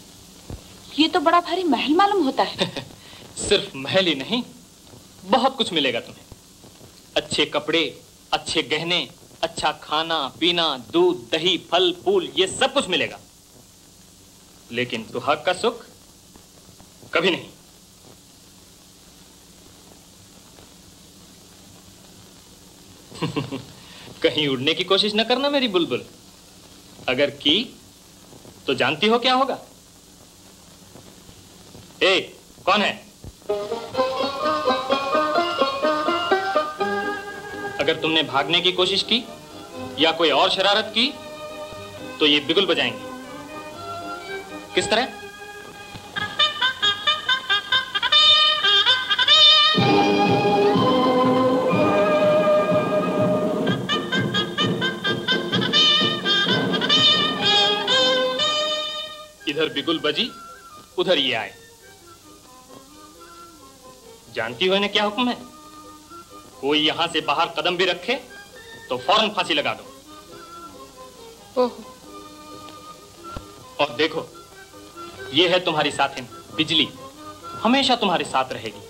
[SPEAKER 1] ये तो बड़ा भारी महल मालूम होता है।
[SPEAKER 4] सिर्फ महल ही नहीं, बहुत कुछ मिलेगा तुम्हें। अच्छे कपड़े, अच्छे गहने, अच्छा खाना पीना, दूध दही फल फूल, ये सब कुछ मिलेगा, लेकिन सुहाग का सुख कभी नहीं। कहीं उड़ने की कोशिश न करना मेरी बुलबुल, अगर की तो जानती हो क्या होगा। ए, कौन है? अगर तुमने भागने की कोशिश की या कोई और शरारत की तो ये बिगुल बजाएंगे। किस तरह? इधर बिगुल बजी, उधर ये आए। जानती हो इन्हें क्या हुक्म है? कोई यहां से बाहर कदम भी रखे तो फौरन फांसी लगा दो। और देखो, ये है तुम्हारी साथिन बिजली, हमेशा तुम्हारे साथ रहेगी।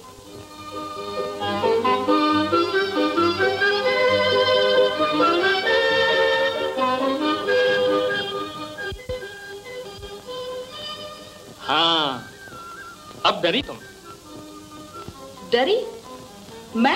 [SPEAKER 4] हाँ, अब डरी तुम?
[SPEAKER 1] डरी? मैं?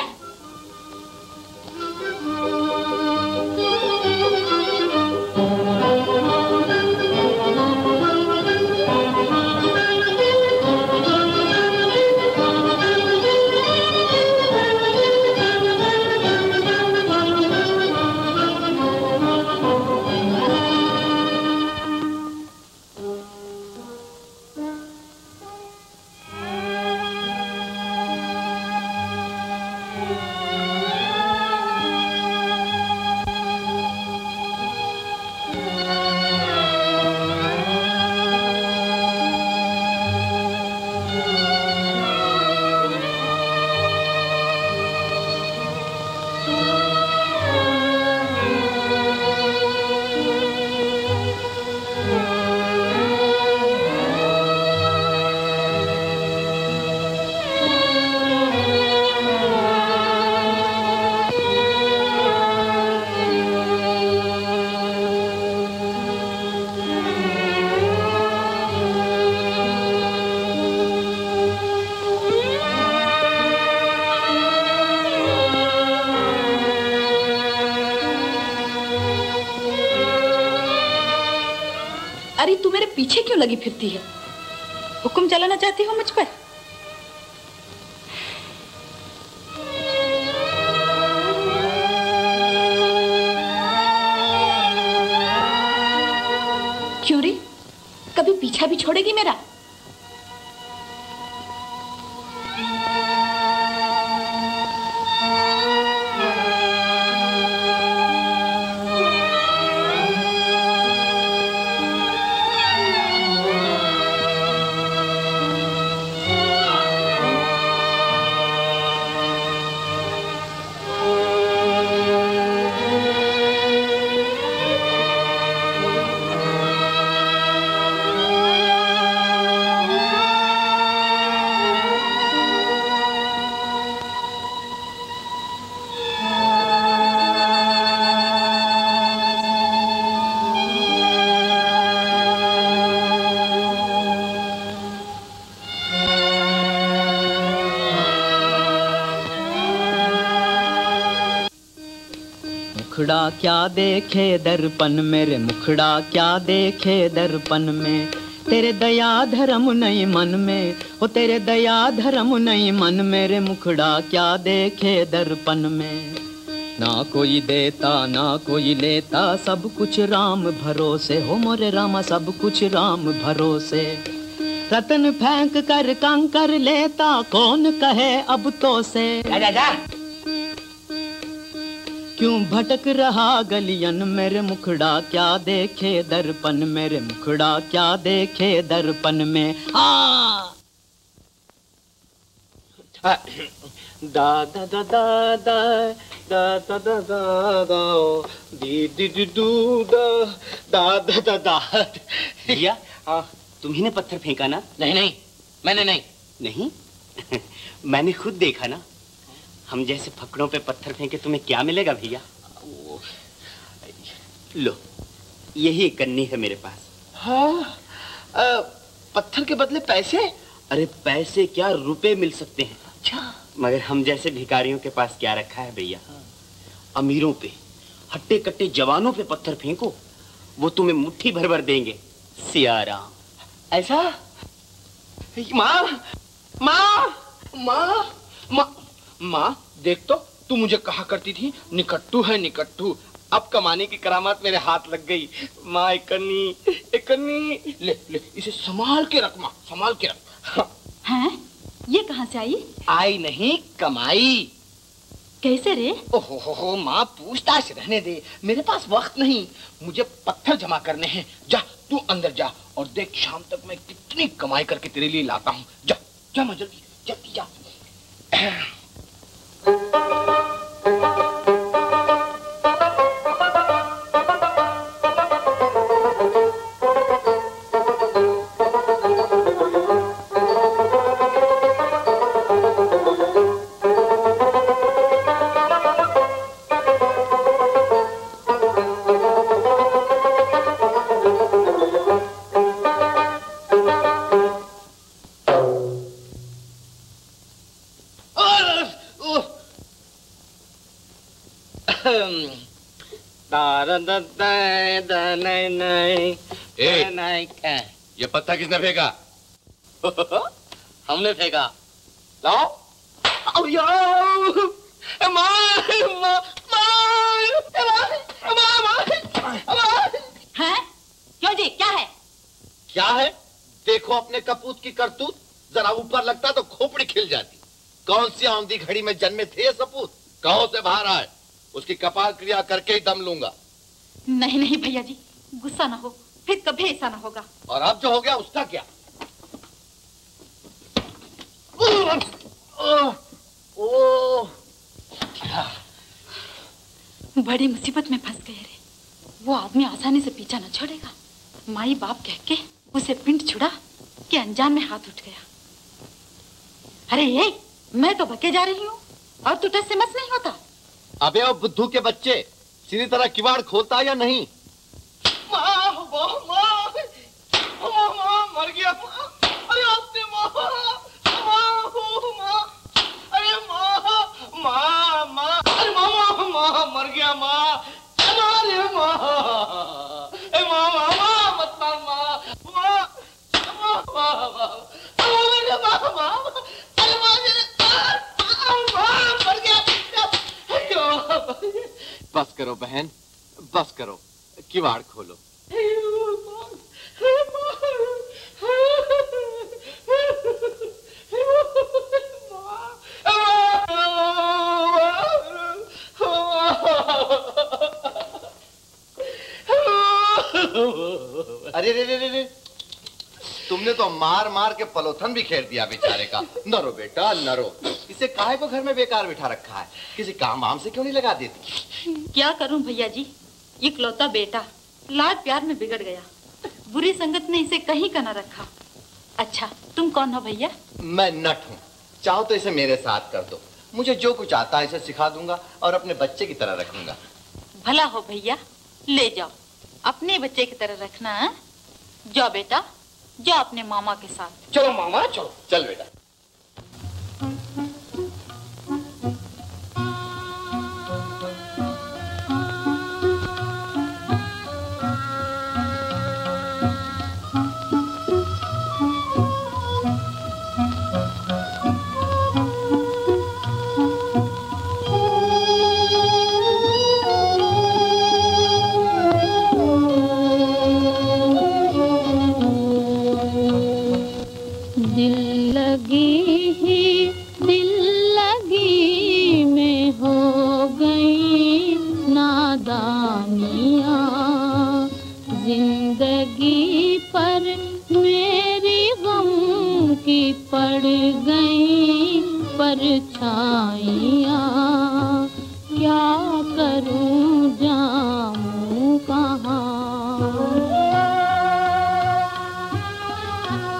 [SPEAKER 1] अरे तू मेरे पीछे क्यों लगी फिरती है? हुक्म चलाना चाहती हो मुझ पर? क्यों रे, कभी पीछा भी छोड़ेगी मेरा?
[SPEAKER 8] मुखड़ा क्या देखे दर्पण मेरे, मुखड़ा क्या देखे दर्पण में, तेरे दया धर्म नहीं मन में, ओ तेरे दया धर्म नहीं मन, मेरे मुखड़ा क्या देखे दर्पण में। ना कोई देता ना कोई लेता, सब कुछ राम भरोसे, हो मोरे रामा सब कुछ राम भरोसे। रतन फेंक कर कंकर लेता, कौन कहे अब तो से। क्यों भटक रहा गलियन, मेरे मुखड़ा क्या देखे दर्पण, मेरे मुखड़ा क्या देखे दर्पण में। हाँ दा दा दा दा दा दा दा दा दा दा दी दी दी दू दा दा दा दा दा।
[SPEAKER 9] भैया, तुम्ही ने पत्थर फेंका ना?
[SPEAKER 8] नहीं नहीं, मैंने नहीं।
[SPEAKER 9] नहीं? मैंने खुद देखा ना। हम जैसे फकड़ों पे पत्थर फेंके तुम्हें क्या मिलेगा भैया? लो, यही कन्नी है मेरे पास।
[SPEAKER 2] हाँ, पत्थर के बदले पैसे?
[SPEAKER 9] अरे पैसे क्या, रुपए मिल सकते हैं।
[SPEAKER 2] अच्छा।
[SPEAKER 9] मगर हम जैसे भिखारियों के पास क्या रखा है भैया? अमीरों पे, हट्टे कट्टे जवानों पे पत्थर फेंको, वो तुम्हें मुट्ठी भर भर देंगे। सियाराम।
[SPEAKER 2] ऐसा? माँ, माँ, माँ, माँ, माँ, देख तो, तू मुझे कहा करती थी निकट्टू है निकट्टू। अब कमाने की करामात मेरे हाथ लग गई। माँ, एक कन्नी, ले ले, इसे संभाल के रख माँ, संभाल के रख।
[SPEAKER 1] हैं? ये कहाँ से आई?
[SPEAKER 2] आई नहीं, कमाई।
[SPEAKER 1] कैसे रे?
[SPEAKER 2] ओहो माँ, पूछताछ रहने दे, मेरे पास वक्त नहीं। मुझे पत्थर जमा करने हैं। जा तू अंदर जा और देख शाम तक मैं कितनी कमाई करके तेरे लिए लाता हूँ। जा जा माँ, जल्दी जल्दी जा।
[SPEAKER 10] ये पत्थर किसने फेंका?
[SPEAKER 2] हमने फेंका। लाओ।
[SPEAKER 1] हैं? क्यों जी, क्या है?
[SPEAKER 10] क्या है? देखो अपने कपूत की करतूत, जरा ऊपर लगता तो खोपड़ी खिल जाती। कौन सी आंधी घड़ी में जन्मे थे ये सपूत? कहाँ से बाहर आए? उसकी कपाल क्रिया करके ही दम लूंगा।
[SPEAKER 1] नहीं नहीं भैया जी, गुस्सा ना हो, फिर कभी ऐसा ना होगा।
[SPEAKER 10] और अब जो हो गया उसका क्या?
[SPEAKER 1] बड़ी मुसीबत में फंस गए रे। वो आदमी आसानी से पीछा न छोड़ेगा। माई बाप कह के उसे पिंड छुड़ा कि अनजान में हाथ उठ गया। अरे ये, मैं तो भगे जा रही हूँ और तू टस से मस नहीं होता।
[SPEAKER 10] अबे वो बुद्धू के बच्चे, सीधी तरह किवाड़ खोलता या नहीं?
[SPEAKER 2] मर गया। अरे आपसे माँ, अरे माँ, अरे माँ मर गया। माँ, अरे माँ, मत मार माँ, मर गया।
[SPEAKER 10] बस करो बहन, बस करो, किवाड़ खोलो। अरे रे रे रे रे, तुमने तो मार मार के पलोथन भी खेल दिया बेचारे का। नरो बेटा नरो, इसे काहे को घर में बेकार बिठा रखा है? किसी काम वाम से क्यों नहीं लगा देती?
[SPEAKER 1] क्या करूं भैया जी, इकलौता बेटा लाड प्यार में बिगड़ गया। बुरी संगत ने इसे कहीं का न रखा। अच्छा, तुम कौन हो भैया?
[SPEAKER 10] मैं नट हूँ, चाहो तो इसे मेरे साथ कर दो। मुझे जो कुछ आता है इसे सिखा दूंगा और अपने बच्चे की तरह रखूंगा।
[SPEAKER 1] भला हो भैया, ले जाओ, अपने बच्चे की तरह रखना है। जाओ बेटा, जाओ अपने मामा के साथ।
[SPEAKER 2] चलो मामा चलो।
[SPEAKER 10] चल बेटा।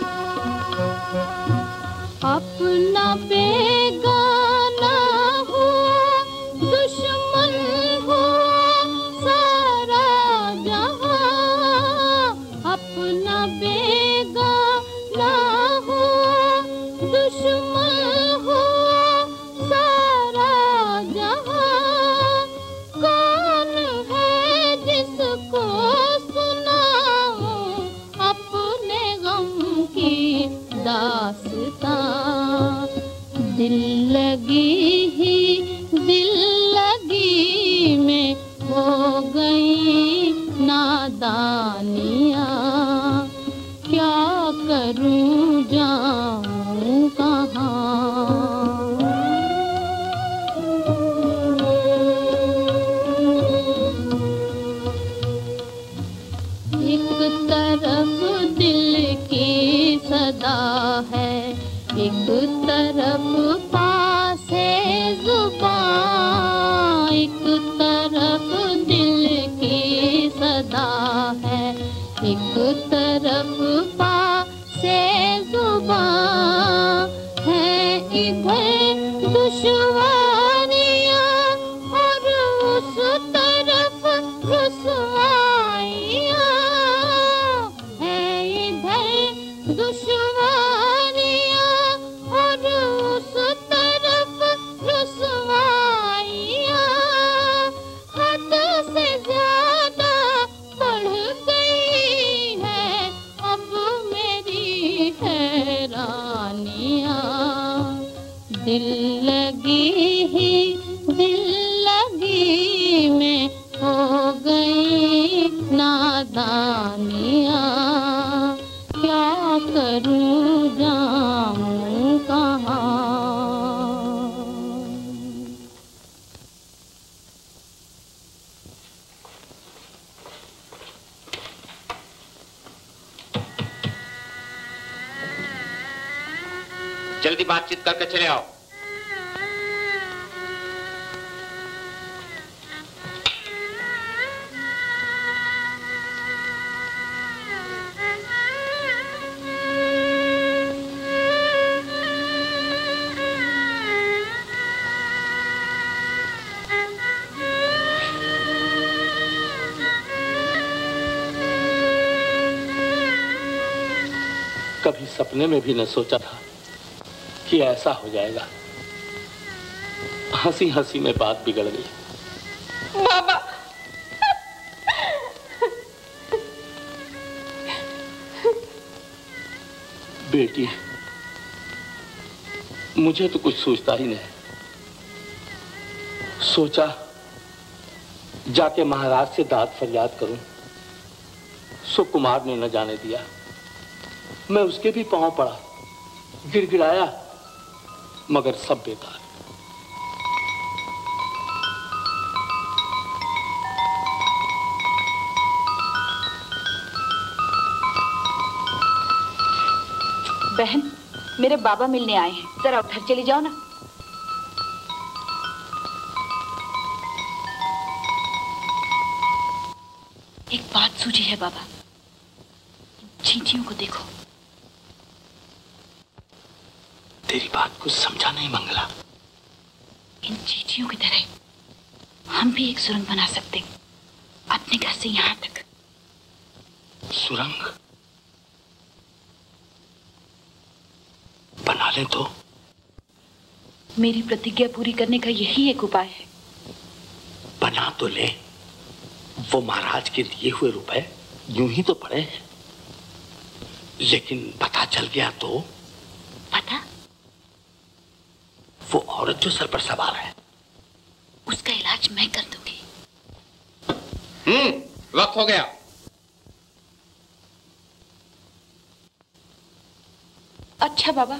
[SPEAKER 3] अपना बेगाना हूँ दिल लगी में हो गई नादानियाँ, क्या करूं जाऊं कहाँ। एक तरफ दिल की सदा है, एक तरफ पास है जुबान, एक तरफ दिल की सदा है, एक तरफ पास है जुबान, है इधर दुश्वारियाँ और उस तरफ रुसवाइयाँ, है इधर दुश्वारियाँ और उस तरफ रुसवाइयाँ, हद से ज्यादा बढ़ गई है अब मेरी हैरानियाँ। दिल लगी में हो गई नादानियाँ, क्या करूं जाऊं कहाँ।
[SPEAKER 5] जल्दी बातचीत करके चले आओ।
[SPEAKER 7] कभी सपने में भी न सोचा था कि ऐसा हो जाएगा। हंसी हंसी में बात बिगड़ गई।
[SPEAKER 1] बाबा,
[SPEAKER 7] बेटी, मुझे तो कुछ सोचता ही नहीं। सोचा जाके महाराज से दाद फरियाद करूं, सुकुमार ने न जाने दिया। मैं उसके भी पांव पड़ा, गिड़गिड़ाया, मगर सब बेकार।
[SPEAKER 1] बहन, मेरे बाबा मिलने आए हैं, जरा उधर चली जाओ ना। एक बात सूझी है बाबा, चींटियों को देखो।
[SPEAKER 7] तेरी बात कुछ समझा नहीं मंगला।
[SPEAKER 1] इन चींटियों की तरह हम भी एक सुरंग बना सकते हैं, अपने घर से यहाँ तक।
[SPEAKER 7] सुरंग बना ले तो।
[SPEAKER 1] मेरी प्रतिज्ञा पूरी करने का यही एक उपाय है।
[SPEAKER 7] बना तो ले। वो महाराज के दिए हुए रुपए यूं ही तो पड़े हैं, लेकिन पता चल गया तो।
[SPEAKER 1] पता?
[SPEAKER 7] वो औरत जो सर पर सवार है,
[SPEAKER 1] उसका इलाज मैं कर दूंगी।
[SPEAKER 5] वक्त हो गया।
[SPEAKER 1] अच्छा बाबा।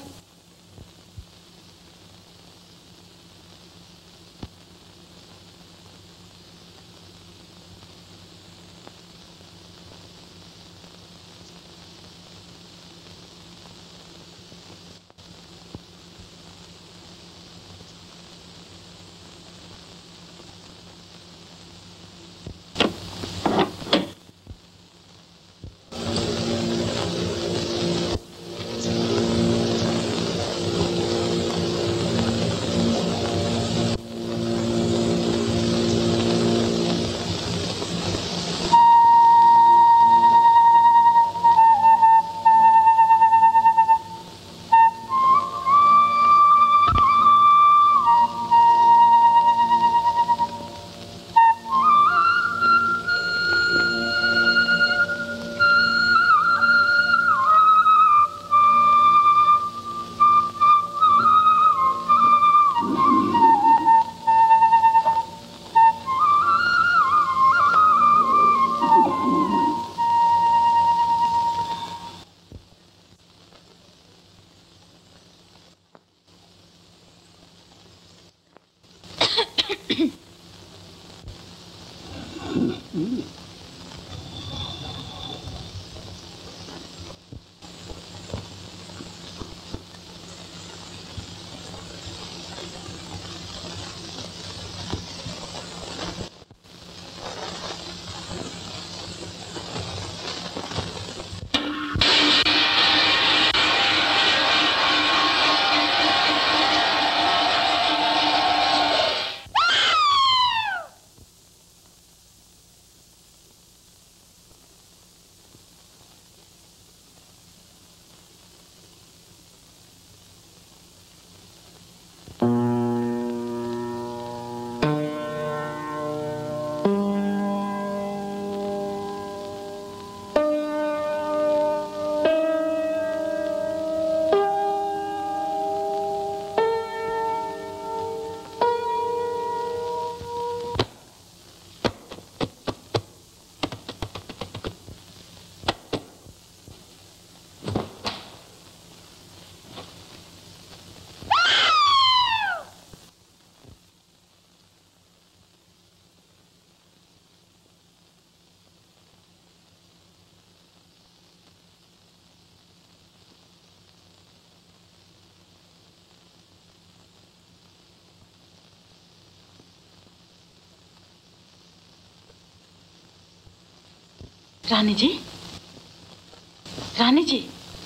[SPEAKER 1] रानी जी, रानी जी,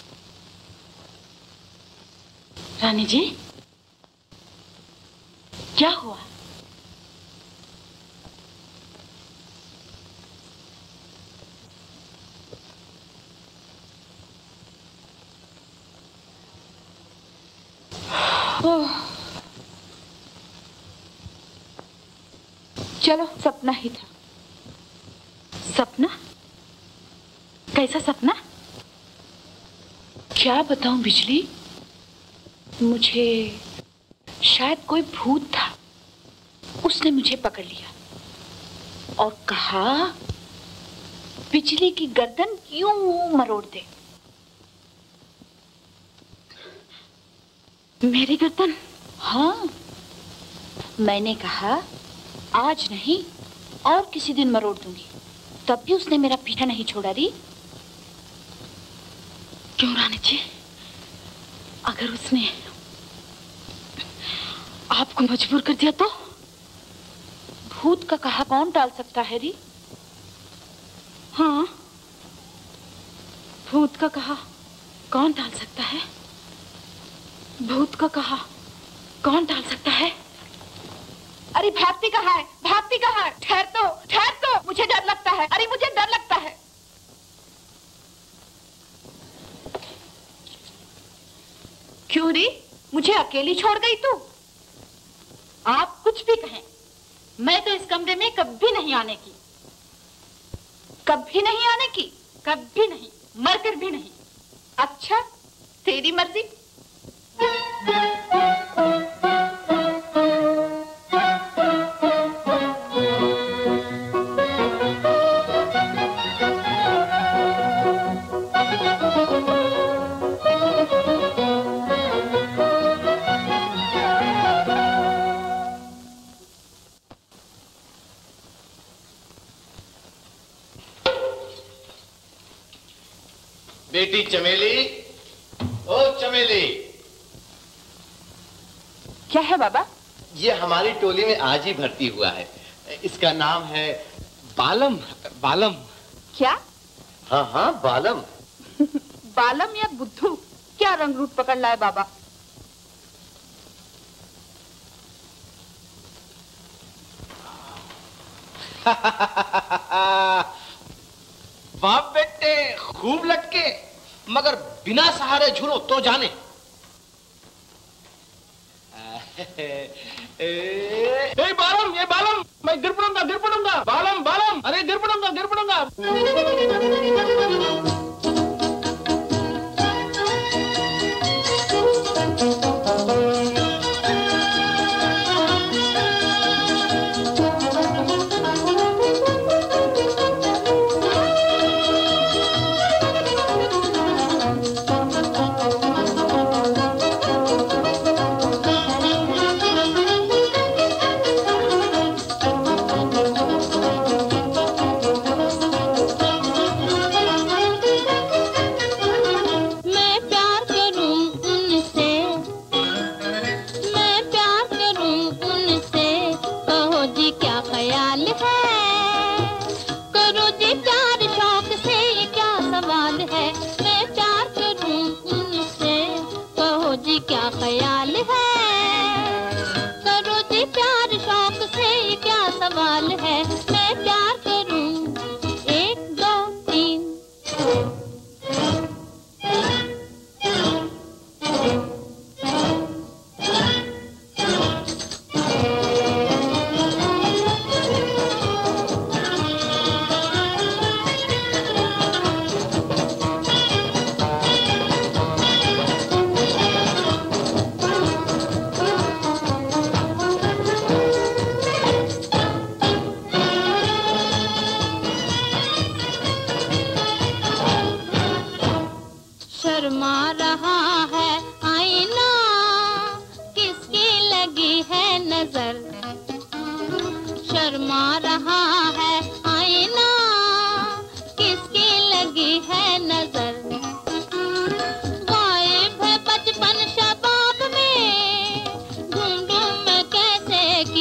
[SPEAKER 1] रानी जी, क्या हुआ? चलो, सपना ही था। सपना? कैसा सपना? क्या बताऊं बिजली, मुझे शायद कोई भूत था, उसने मुझे पकड़ लिया और कहा बिजली की गर्दन क्यों मरोड़ दे। मेरी गर्दन? हाँ, मैंने कहा आज नहीं और किसी दिन मरोड़ दूंगी, तब भी उसने मेरा पीछा नहीं छोड़ा री। क्यों रानी जी? अगर उसने आपको मजबूर कर दिया तो? भूत का कहा कौन टाल सकता है री? हाँ, भूत का कहा कौन टाल सकता है? भूत का कहा कौन टाल सकता है? अरे भागती कहाँ है? भागती कहाँ है? ठहर तो, मुझे डर लगता है। अरे मुझे डर लगता है। क्यों री, मुझे अकेली छोड़ गई तू? आप कुछ भी कहें, मैं तो इस कमरे में कभी नहीं आने की, कभी नहीं आने की, कभी नहीं, मरकर भी नहीं। अच्छा, तेरी मर्जी।
[SPEAKER 10] बेटी चमेली, ओ चमेली।
[SPEAKER 1] क्या है बाबा?
[SPEAKER 10] ये हमारी टोली में आज ही भर्ती हुआ है। इसका नाम है बालम। बालम?
[SPEAKER 1] क्या?
[SPEAKER 10] हाँ हाँ, बालम।
[SPEAKER 1] बालम या बुद्धू, क्या रंग रूप पकड़ लाए बाबा?
[SPEAKER 2] बाप बेटे खूब लटके, मगर बिना सहारे झूलो तो जाने। ए बालम, ये बालम, मैं गिर पड़ूंगा। बालम बालम, अरे गिर पड़ूंगा।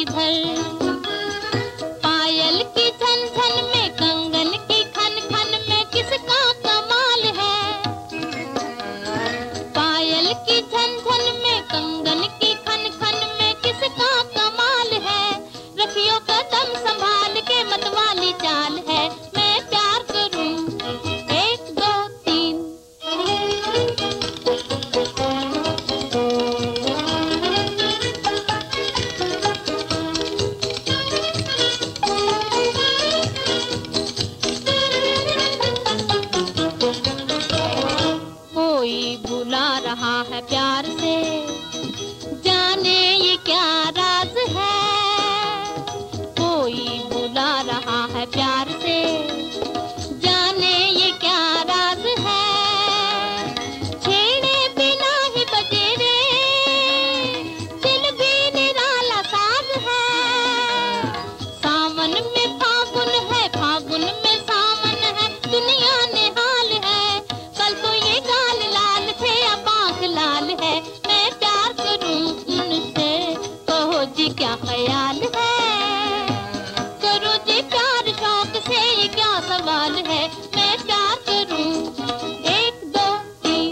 [SPEAKER 3] पायल की झन झन में, कंगन की खन खन में सावन में फागुन है, फागुन में सावन है, दुनिया निहाल है। कल तो ये गाल लाल थे, अब आंख लाल है। मैं प्यार करूं उनसे, कहो जी क्या ख्याल है। करो जी प्यार शौक से, ये क्या सवाल है। मैं प्यार करूं 1 2 3।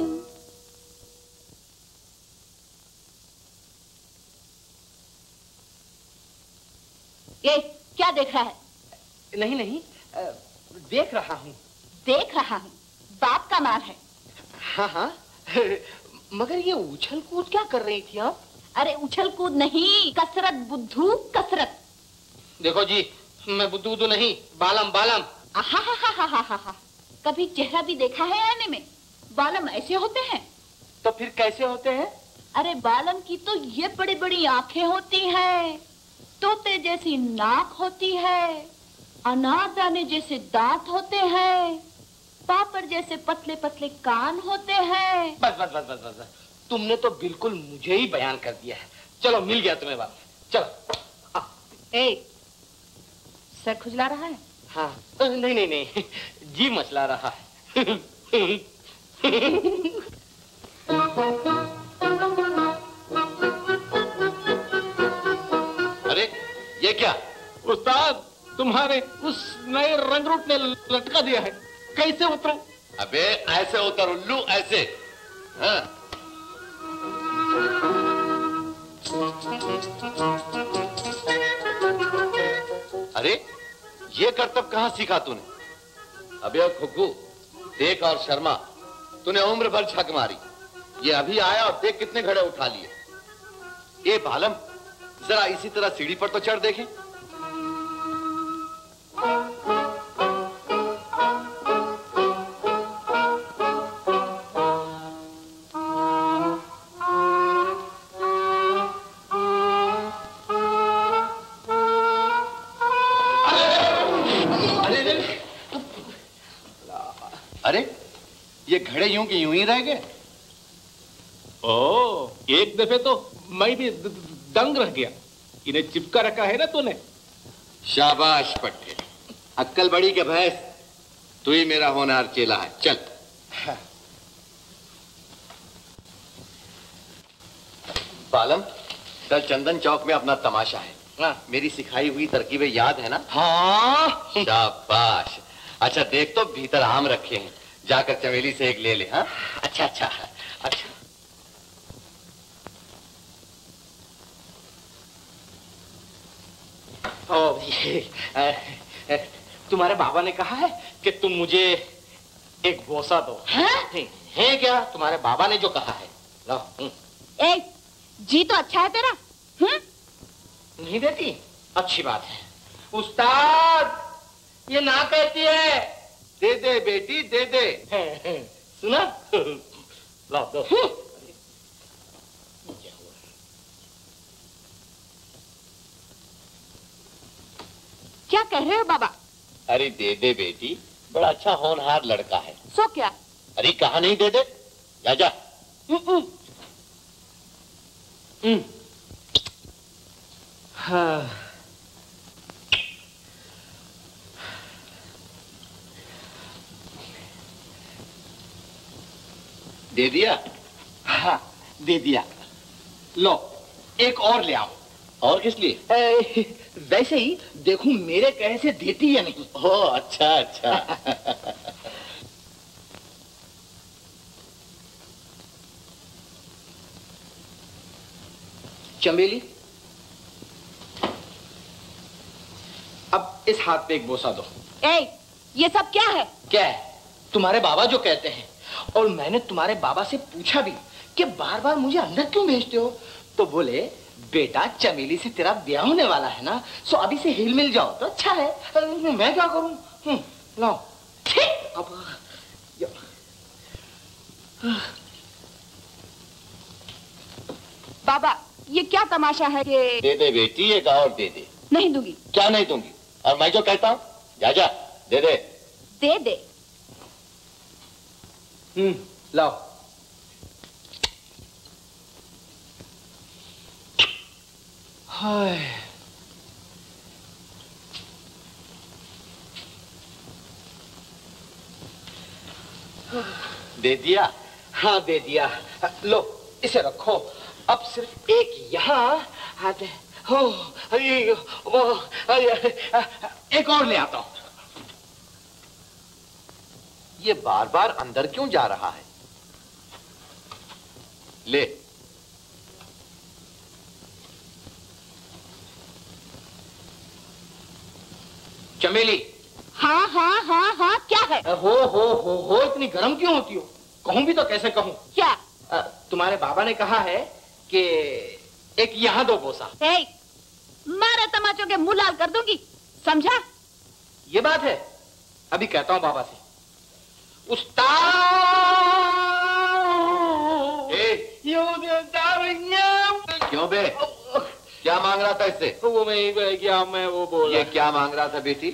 [SPEAKER 1] ये क्या देख रहा है?
[SPEAKER 2] नहीं नहीं, देख रहा हूँ।
[SPEAKER 1] देख रहा हूँ, बाप का माल है।
[SPEAKER 2] हाँ हाँ, मगर ये उछल कूद क्या कर रही थी आप?
[SPEAKER 1] अरे उछल कूद नहीं, कसरत बुद्धू, कसरत।
[SPEAKER 2] देखो जी, मैं बुद्धू नहीं, बालम बालम।
[SPEAKER 1] आहा, कभी चेहरा भी देखा है आने में? बालम ऐसे होते हैं?
[SPEAKER 2] तो फिर कैसे होते हैं?
[SPEAKER 1] अरे बालम की तो ये बड़ी बड़ी आंखें होती हैं, तोते जैसी नाक होती है, अनारदाने जैसे दांत होते हैं, पापड़ जैसे पतले पतले कान होते हैं।
[SPEAKER 2] बस बस बस बस बस, तुमने तो बिल्कुल मुझे ही बयान कर दिया है। चलो, मिल गया तुम्हें बात। चलो।
[SPEAKER 1] ए, सर खुजला रहा है?
[SPEAKER 2] हाँ, नहीं नहीं नहीं, जी मचला रहा है।
[SPEAKER 10] अरे ये क्या?
[SPEAKER 11] उस्ताद, तुम्हारे उस नए रंगरूट ने लटका दिया है, कैसे उतरूं?
[SPEAKER 10] अबे ऐसे उतर उल्लू, ऐसे। हाँ। अरे ये करतब कहाँ सीखा तूने? अबे खुक्कू, देख और शर्मा, तूने उम्र भर छक मारी, ये अभी आया और देख कितने घड़े उठा लिए। ए बालम, जरा इसी तरह सीढ़ी पर तो चढ़ देखें। अरे ये घड़े यूं कि यूं ही रह गए।
[SPEAKER 11] ओ, एक दफे तो मैं भी दंग रह गया। इन्हें चिपका रखा है ना तूने।
[SPEAKER 10] शाबाश पट्टे, अक्कल बड़ी के भैंस, तू ही मेरा होनहार चेला है। चल। बालम, कल चंदन चौक में अपना तमाशा है। हाँ। मेरी सिखाई हुई तरकीबें याद है ना?
[SPEAKER 2] हाँ।
[SPEAKER 10] शाबाश। अच्छा देख तो, भीतर आम रखे हैं, जाकर चमेली से एक ले ले। हाँ,
[SPEAKER 2] अच्छा अच्छा अच्छा। ओ, ये तुम्हारे बाबा ने कहा है कि तुम मुझे एक बोसा दो। है क्या? तुम्हारे बाबा ने जो कहा है। लो।
[SPEAKER 1] ए, जी तो अच्छा है तेरा।
[SPEAKER 2] नहीं देती? अच्छी बात है। उस्ताद, ये ना कहती है।
[SPEAKER 10] दे दे बेटी, दे दे।
[SPEAKER 2] सुना? लो दो।
[SPEAKER 1] क्या कह रहे हो बाबा?
[SPEAKER 10] अरे दे दे बेटी, बड़ा अच्छा होनहार लड़का है।
[SPEAKER 1] सो क्या?
[SPEAKER 10] अरे कहा नहीं दे दे, जा जा।
[SPEAKER 2] हाँ।
[SPEAKER 10] दे दिया?
[SPEAKER 2] हाँ, दे दिया। लो, एक और ले आओ।
[SPEAKER 10] और किस लिए?
[SPEAKER 2] वैसे ही देखूं मेरे कहे से देती या नहीं।
[SPEAKER 10] ओ अच्छा अच्छा।
[SPEAKER 2] चमेली, अब इस हाथ पे एक बोसा दो।
[SPEAKER 1] ए, ये सब क्या है?
[SPEAKER 2] क्या है? तुम्हारे बाबा जो कहते हैं। और मैंने तुम्हारे बाबा से पूछा भी कि बार बार मुझे अंदर क्यों भेजते हो, तो बोले बेटा चमेली से तेरा ब्याह होने वाला है ना, सो अभी से हिल मिल जाओ तो अच्छा है। मैं क्या करूं? लाओ। अब
[SPEAKER 1] बाबा, ये क्या तमाशा है कि?
[SPEAKER 10] दे दे बेटी, एक और दे दे।
[SPEAKER 1] नहीं दूंगी।
[SPEAKER 10] क्या नहीं दूंगी? और मैं जो कहता हूं, जा जा, दे दे।
[SPEAKER 1] दे दे।
[SPEAKER 2] लाओ। हाय,
[SPEAKER 10] दे दिया?
[SPEAKER 2] हाँ दे दिया। लो इसे रखो। अब सिर्फ एक यहाँ हो, वो एक और ले आता हूं।
[SPEAKER 10] ये बार बार अंदर क्यों जा रहा है? ले।
[SPEAKER 2] चमेली।
[SPEAKER 1] हाँ हाँ हाँ हाँ, क्या है?
[SPEAKER 2] हो इतनी गर्म क्यों होती हो? कहूं भी तो कैसे कहूं?
[SPEAKER 1] क्या?
[SPEAKER 2] तुम्हारे बाबा ने कहा है कि एक यहाँ दो बोसा।
[SPEAKER 1] मारे तमाचों के मुंह लाल कर दूंगी, समझा?
[SPEAKER 2] ये बात है। अभी कहता हूं बाबा से। उस्ताद
[SPEAKER 10] क्यों बे? क्या मांग रहा था इससे?
[SPEAKER 2] मैं वो बोल।
[SPEAKER 10] ये क्या मांग रहा था बेटी?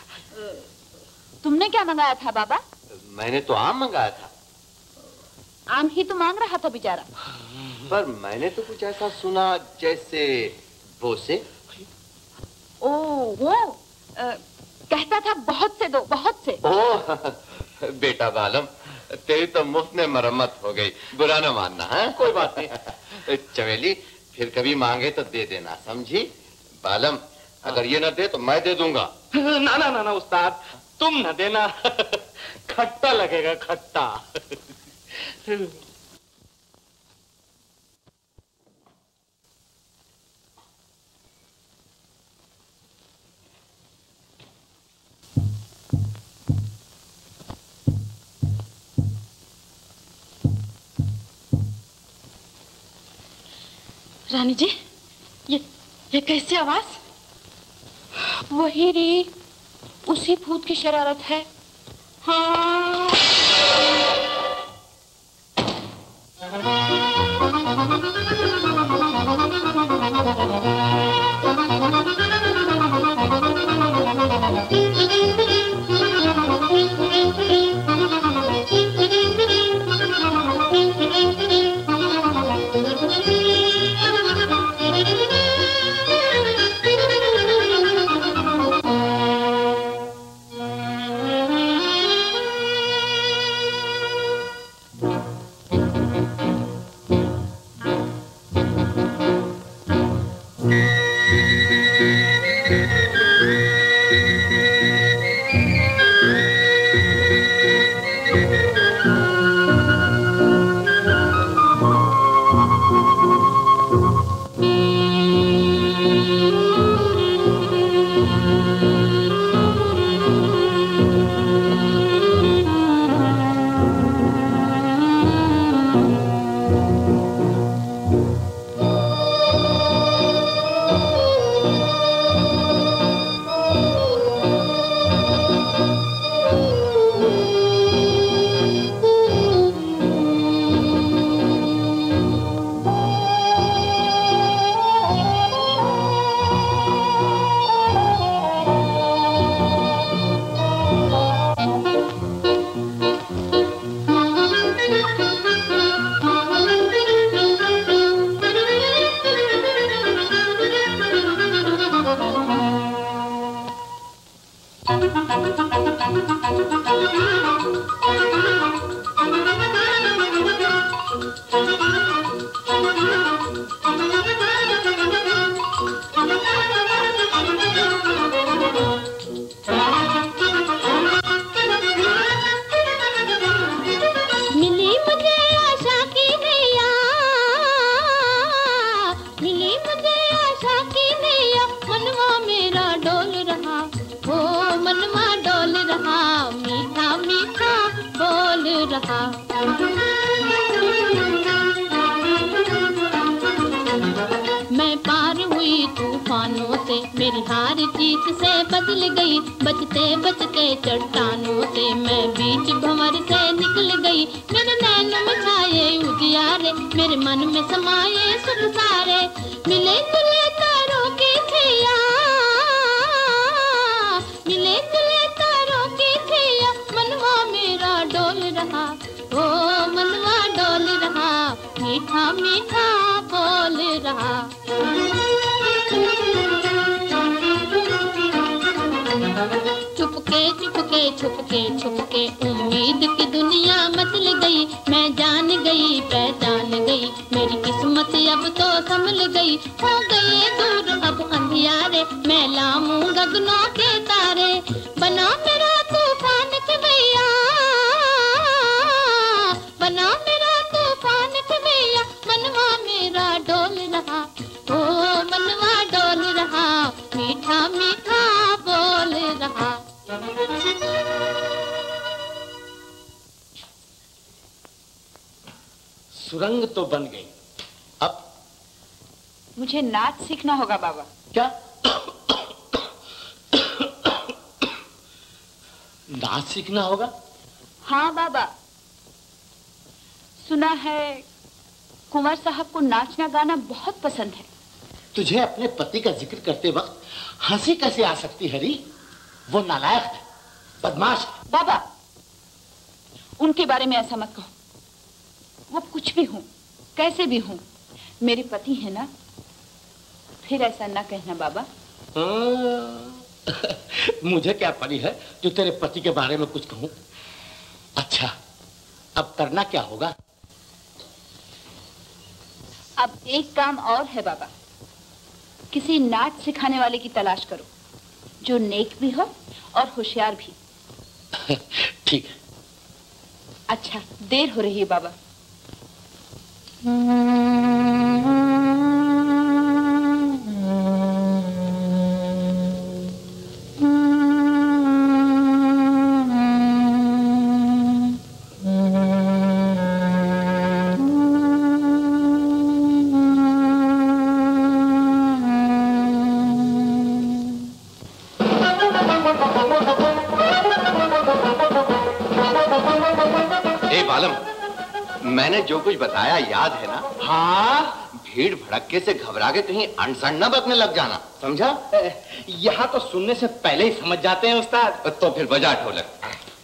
[SPEAKER 1] तुमने क्या मंगाया था बाबा?
[SPEAKER 10] मैंने तो आम मंगाया था।
[SPEAKER 1] आम ही तो मांग रहा था बेचारा।
[SPEAKER 10] पर मैंने तो कुछ ऐसा सुना जैसे बोसे।
[SPEAKER 1] ओ वो कहता था बहुत से दो, बहुत से।
[SPEAKER 10] ओ बेटा बालम, तेरी तो मुफ्त में मरम्मत हो गई, बुरा न मानना है।
[SPEAKER 2] कोई बात नहीं।
[SPEAKER 10] चमेली, फिर कभी मांगे तो दे देना, समझी? बालम, अगर ये न दे तो मैं दे दूंगा।
[SPEAKER 2] ना ना ना ना उस्ताद, तुम न देना। खट्टा लगेगा, खट्टा।
[SPEAKER 1] रानी जी, ये कैसी आवाज? वही रे, उसी भूत की शरारत है। हाँ।
[SPEAKER 3] मैं पार हुई तूफानों से, मेरी हार जीत से बदल गई, बचते बचते चट्टानों से मैं बीच भंवर से निकल गई। मेरे नैन में छाए उजियारे, मेरे मन में समाये सुख सारे, मिले तुले तारों की छैया, मिले तुले तारों की छैया, मनवा मेरा डोल रहा, ओ मनवा डोल रहा, मीठा मीठा बोल रहा। चुप छुपके छुपके उम्मीद की दुनिया मचल गई, मैं जान गई पहचान गई, मेरी किस्मत अब तो संभल गई, हो गए दूर अब अंधियारे, मैं लाऊं गगनों के तारे, बना मेरा तूफान कवैया, बना मेरा तूफान कवैया, मनवा मेरा डोल रहा, ओ मनवा डोल रहा, मीठा मीठा बोल रहा।
[SPEAKER 11] सुरंग तो बन गई, अब
[SPEAKER 1] मुझे नाच सीखना होगा बाबा।
[SPEAKER 11] क्या? नाच सीखना होगा?
[SPEAKER 1] हाँ बाबा, सुना है कुंवर साहब को नाचना गाना बहुत पसंद है।
[SPEAKER 11] तुझे अपने पति का जिक्र करते वक्त हंसी कैसे आ सकती हरी? वो नालायक है, बदमाश है।
[SPEAKER 1] बाबा, उनके बारे में ऐसा मत कहो, वो कुछ भी हूं, कैसे भी हूं, मेरे पति है ना, फिर ऐसा ना कहना बाबा।
[SPEAKER 11] मुझे क्या पड़ी है जो तेरे पति के बारे में कुछ कहूं? अच्छा, अब करना क्या होगा?
[SPEAKER 1] अब एक काम और है बाबा, किसी नाच सिखाने वाले की तलाश करो जो नेक भी हो और होशियार भी।
[SPEAKER 11] ठीक है।
[SPEAKER 1] अच्छा, देर हो रही है बाबा।
[SPEAKER 10] मैंने जो कुछ बताया याद है ना?
[SPEAKER 11] हाँ।
[SPEAKER 10] भीड़ भड़क्के से घबरा के कहीं अनसन न बकने लग जाना, समझा?
[SPEAKER 11] यहाँ तो सुनने से पहले ही समझ जाते हैं उस्ताद।
[SPEAKER 10] तो फिर बजा ढोलक।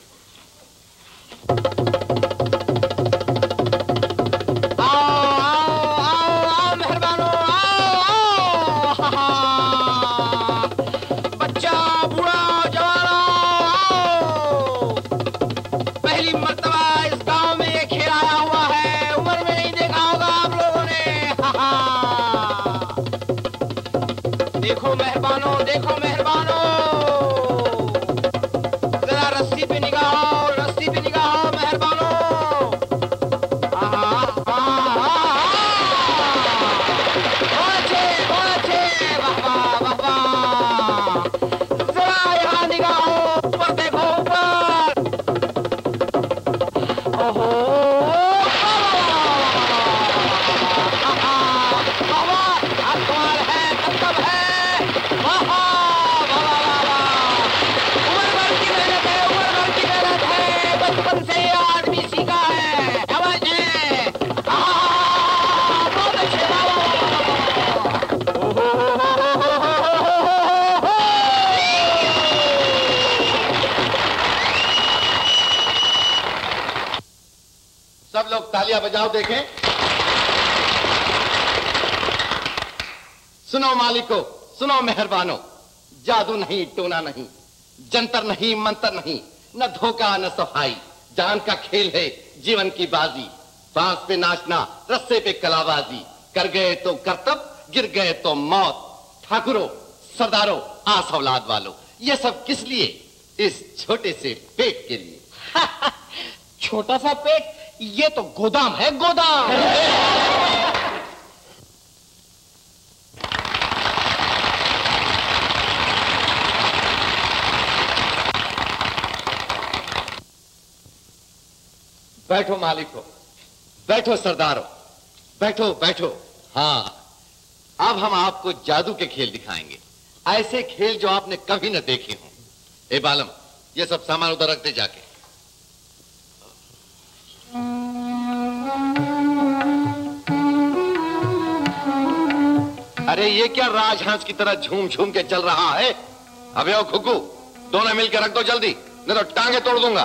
[SPEAKER 2] देखो मेहरबानो, देखो मेहरबानो, जरा रस्सी पे निगाह, रस्सी पे निगाह मेहरबानो। वाह वाह वाह वाह, जरा यहाँ निगाह, ऊपर देखो ऊपर। ओहो, कमाल है, तब है। बचपन से आदमी सीखा है, समझ है। बहुत अच्छे
[SPEAKER 10] सब लोग तालियां बजाओ देखें। सुनो मालिको, सुनो मेहरबानो, जादू नहीं, टोना नहीं, जंतर नहीं, मंतर नहीं, न धोखा न सफाई, जान का खेल है जीवन की बाजी, बांस पे नाचना, रस्से पे कलाबाजी, कर गए तो करतब, गिर गए तो मौत। ठाकुरों, सरदारों, आस औलाद वालों, ये सब किस लिए? इस छोटे से पेट के लिए।
[SPEAKER 11] छोटा सा पेट? ये तो गोदाम है, गोदाम।
[SPEAKER 10] बैठो मालिको, बैठो सरदारों, बैठो बैठो। हाँ, अब हम आपको जादू के खेल दिखाएंगे, ऐसे खेल जो आपने कभी न देखे हों। ए बालम, ये सब सामान उधर रख दे जाके। अरे ये क्या राजहंस की तरह झूम झूम के चल रहा है? अबे ओ खुग्गू, दोनों मिलकर रख दो जल्दी, नहीं तो टांगे तोड़ दूंगा।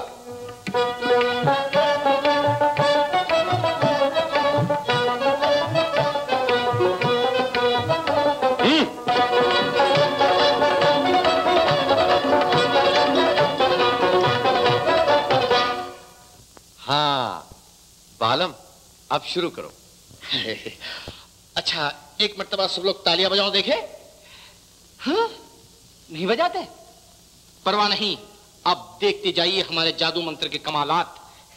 [SPEAKER 10] अब शुरू करो। अच्छा, एक मर्तबा सब लोग तालियां बजाओ देखे।
[SPEAKER 2] हाँ? नहीं बजाते? परवाह नहीं, अब देखते जाइए हमारे जादू मंत्र के कमालात।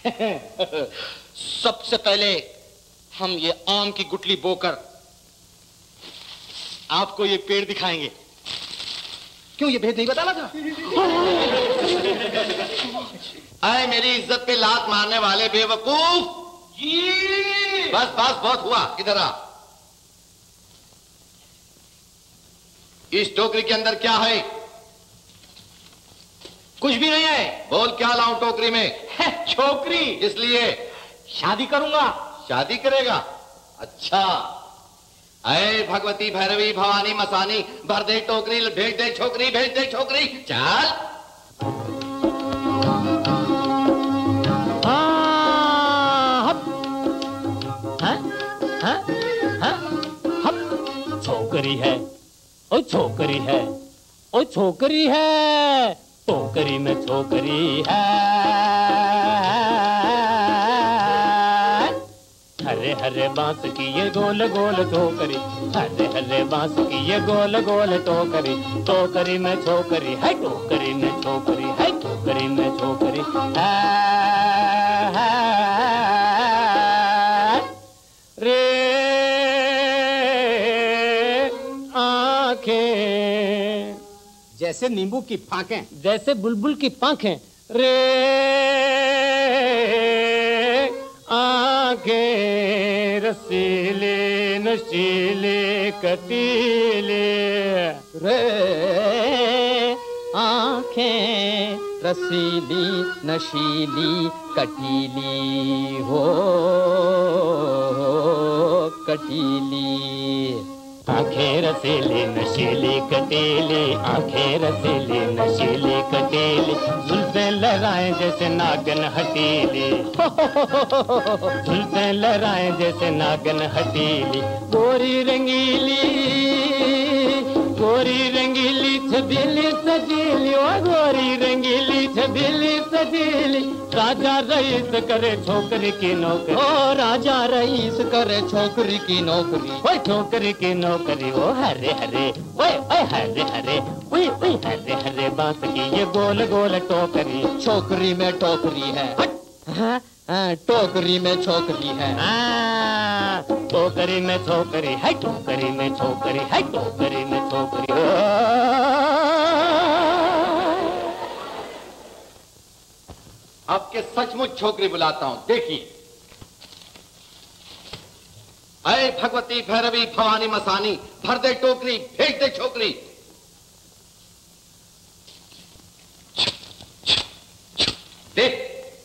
[SPEAKER 2] सबसे पहले हम ये आम की गुठली बोकर आपको ये पेड़ दिखाएंगे। क्यों, ये भेद नहीं बताना था?
[SPEAKER 10] आए मेरी इज्जत पे लात मारने वाले बेवकूफ। बस बस, बहुत हुआ, इधर आ। इस टोकरी के अंदर क्या है?
[SPEAKER 2] कुछ भी नहीं है।
[SPEAKER 10] बोल क्या लाऊं टोकरी में?
[SPEAKER 2] छोकरी।
[SPEAKER 10] इसलिए
[SPEAKER 2] शादी करूंगा।
[SPEAKER 10] शादी करेगा? अच्छा। अरे भगवती भैरवी भवानी मसानी, भर दे टोकरी, भेज दे छोकरी, भेज दे छोकरी, चल।
[SPEAKER 12] छोकरी है, ओ छोकरी है, ओ छोकरी है, टोकरी में छोकरी है। हरे हरे बांस की ये गोल गोल टोकरी, हरे हरे बांस की ये गोल गोल टोकरी, टोकरी में छोकरी है, टोकरी में छोकरी है, टोकरी में छोकरी है। रे आंखें
[SPEAKER 7] जैसे नींबू की फांकें,
[SPEAKER 12] जैसे बुलबुल की पांखें, रे आंखें रसीले नशीले कटीले,
[SPEAKER 8] रे आंखें रसीली नशीली कटीली हो कटीली।
[SPEAKER 12] आंखें रसीली नशीली कटीली, आंखें रसीली नशीली कटीली, जुल्फें लहराएं जैसे नागन हटीली, जुल्फें लहराएं जैसे नागन हटीली। गोरी रंगीली, गोरी रंगीली छबीली सजीली, ओ गोरी रंगीली छबीली सजीली। राजा रईस करे छोकरी की नौकरी,
[SPEAKER 8] ओ राजा रईस करे छोकरी की नौकरी,
[SPEAKER 12] ओए छोकरी की नौकरी। ओ हरे हरे, ओए ओए हरे हरे, ओए ओए हरे हरे बांस की ये गोल गोल टोकरी,
[SPEAKER 8] छोकरी में टोकरी है। हाँ, टोकरी में छोकरी है।
[SPEAKER 12] टोकरी में छोकरी है, टोकरी में छोकरी है, टोकरी में छोकरी।
[SPEAKER 10] अब के सचमुच छोकरी बुलाता हूं, देखिए। अरे भगवती भैरवी भवानी मसानी, भर दे टोकरी, भेज दे छोकरी। देख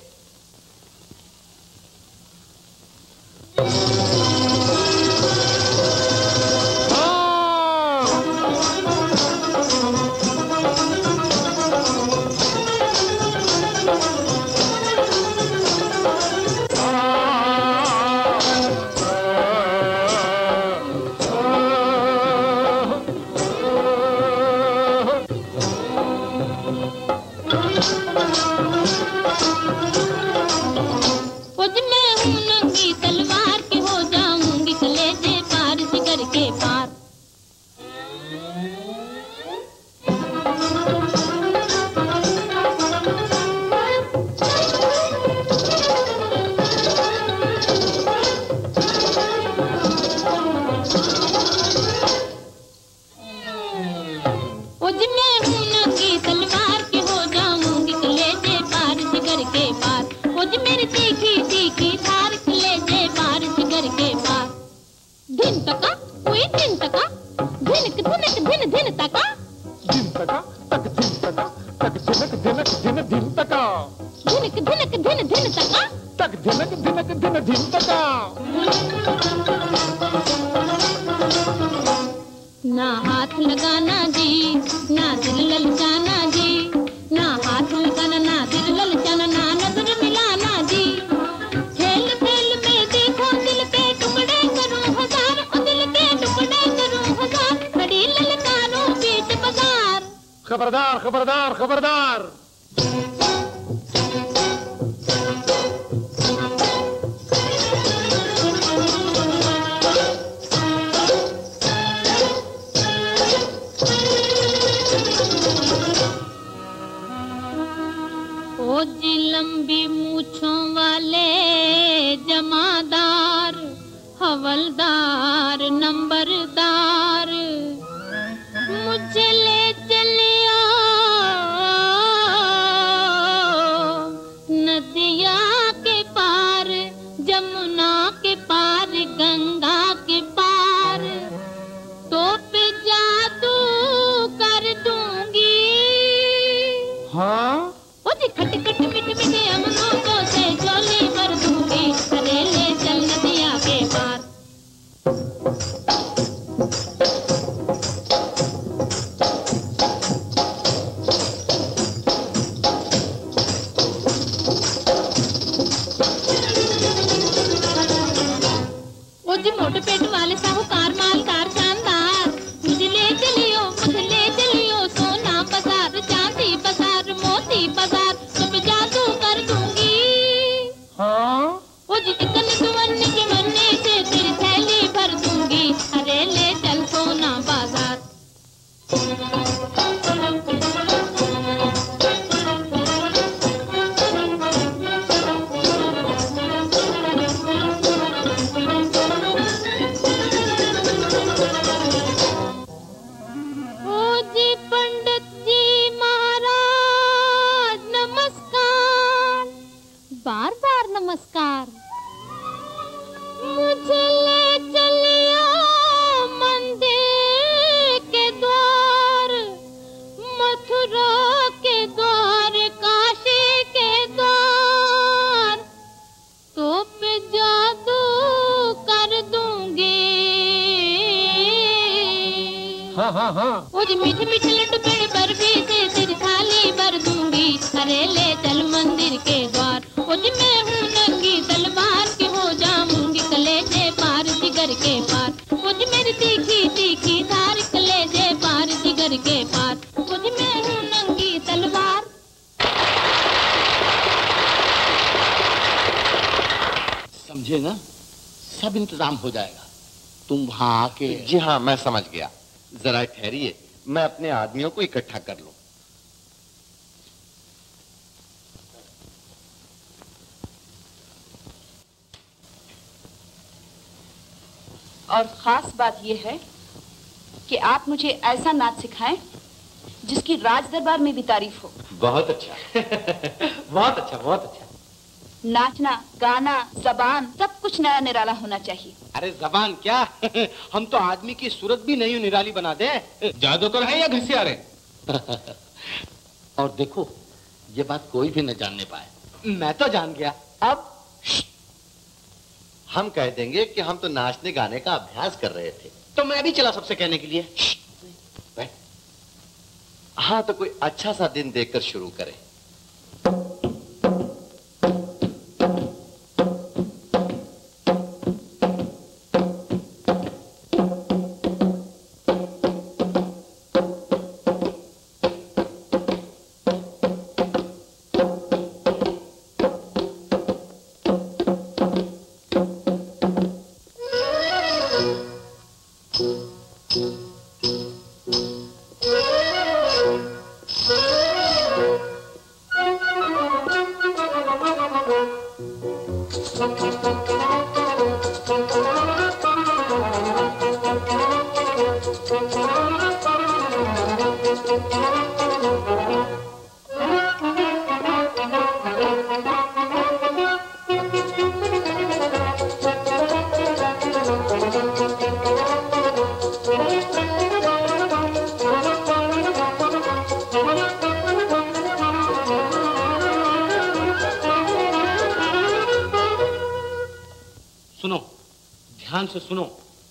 [SPEAKER 3] ना हाथ लगाना जी, ना दिल ललचाना जी, ना हाथ लगाना, ना दिल ललचाना, ना नजर मिलाना जी। खेल खेल में देखो दिल के टुकड़े करूं हजार, और दिल के टुकड़े करूं हजार, बड़ी ललकारूं बीच बाजार।
[SPEAKER 12] खबरदार खबरदार खबरदार।
[SPEAKER 3] जी लंबी मूछों वाले जमादार हवलदार नंबरदार मुझे ले चलियो नदिया के पार जमुना के पार गंगा के पार तो पे जादू कर दूंगी।
[SPEAKER 8] हाँ
[SPEAKER 3] ओ जी खट खट मिट मिट अमनों को से झोली भर दूंगी। अरे ले चल नदिया के पार। मोटे पेट वाले साहूकार मालदार शानदार मुझे ले चलियो सोना बाजार चांदी बाजार मोती बाजार सब जादू कर दूंगी।
[SPEAKER 8] हाँ
[SPEAKER 3] वो जी चिकन जवन्नी से तेरी थैली भर दूंगी। अरे ले चल सोना बाजार। बार बार नमस्कार। मुझे ले चलियो मंदिर के द्वार मथुरा के द्वार काशी के द्वार तो पे जादू कर दूंगी।
[SPEAKER 8] हाँ हाँ हाँ
[SPEAKER 3] वो जी मीठे मीठे लड्डू पेड़ बर्फी से तेरी थाली भर दूंगी। अरे ले चल मंदिर के द्वार। वो जी मैं हूँ नंगी तलवार की हो जाऊंगी कलेजे पार जिगर के पार। वो जी मेरी तीखी तीखी धार कलेजे पार जिगर के पार। वो जी मैं हूँ नंगी तलवार।
[SPEAKER 11] समझे ना, सब इंतजाम हो जाएगा। तुम वहां आके।
[SPEAKER 10] जी हाँ, मैं समझ गया। जरा ठहरिए, मैं अपने आदमियों को इकट्ठा कर लूं।
[SPEAKER 1] और खास बात यह है कि आप मुझे ऐसा नाच सिखाएं जिसकी राज दरबार में भी तारीफ हो।
[SPEAKER 10] बहुत अच्छा
[SPEAKER 8] बहुत अच्छा बहुत अच्छा।
[SPEAKER 1] नाचना गाना जबान सब कुछ नया निराला होना चाहिए।
[SPEAKER 7] अरे जबान क्या हम तो आदमी की सूरत भी नहीं निराली बना दे। जादूगर है या घसियारे।
[SPEAKER 11] और देखो, ये बात कोई भी न जानने पाए।
[SPEAKER 7] मैं तो जान गया। अब
[SPEAKER 10] हम कह देंगे कि हम तो नाचने गाने का अभ्यास कर रहे थे।
[SPEAKER 7] तो मैं भी चला सबसे कहने के लिए।
[SPEAKER 10] हाँ, तो कोई अच्छा सा दिन देखकर शुरू करें।
[SPEAKER 7] सुनो, ध्यान से सुनो।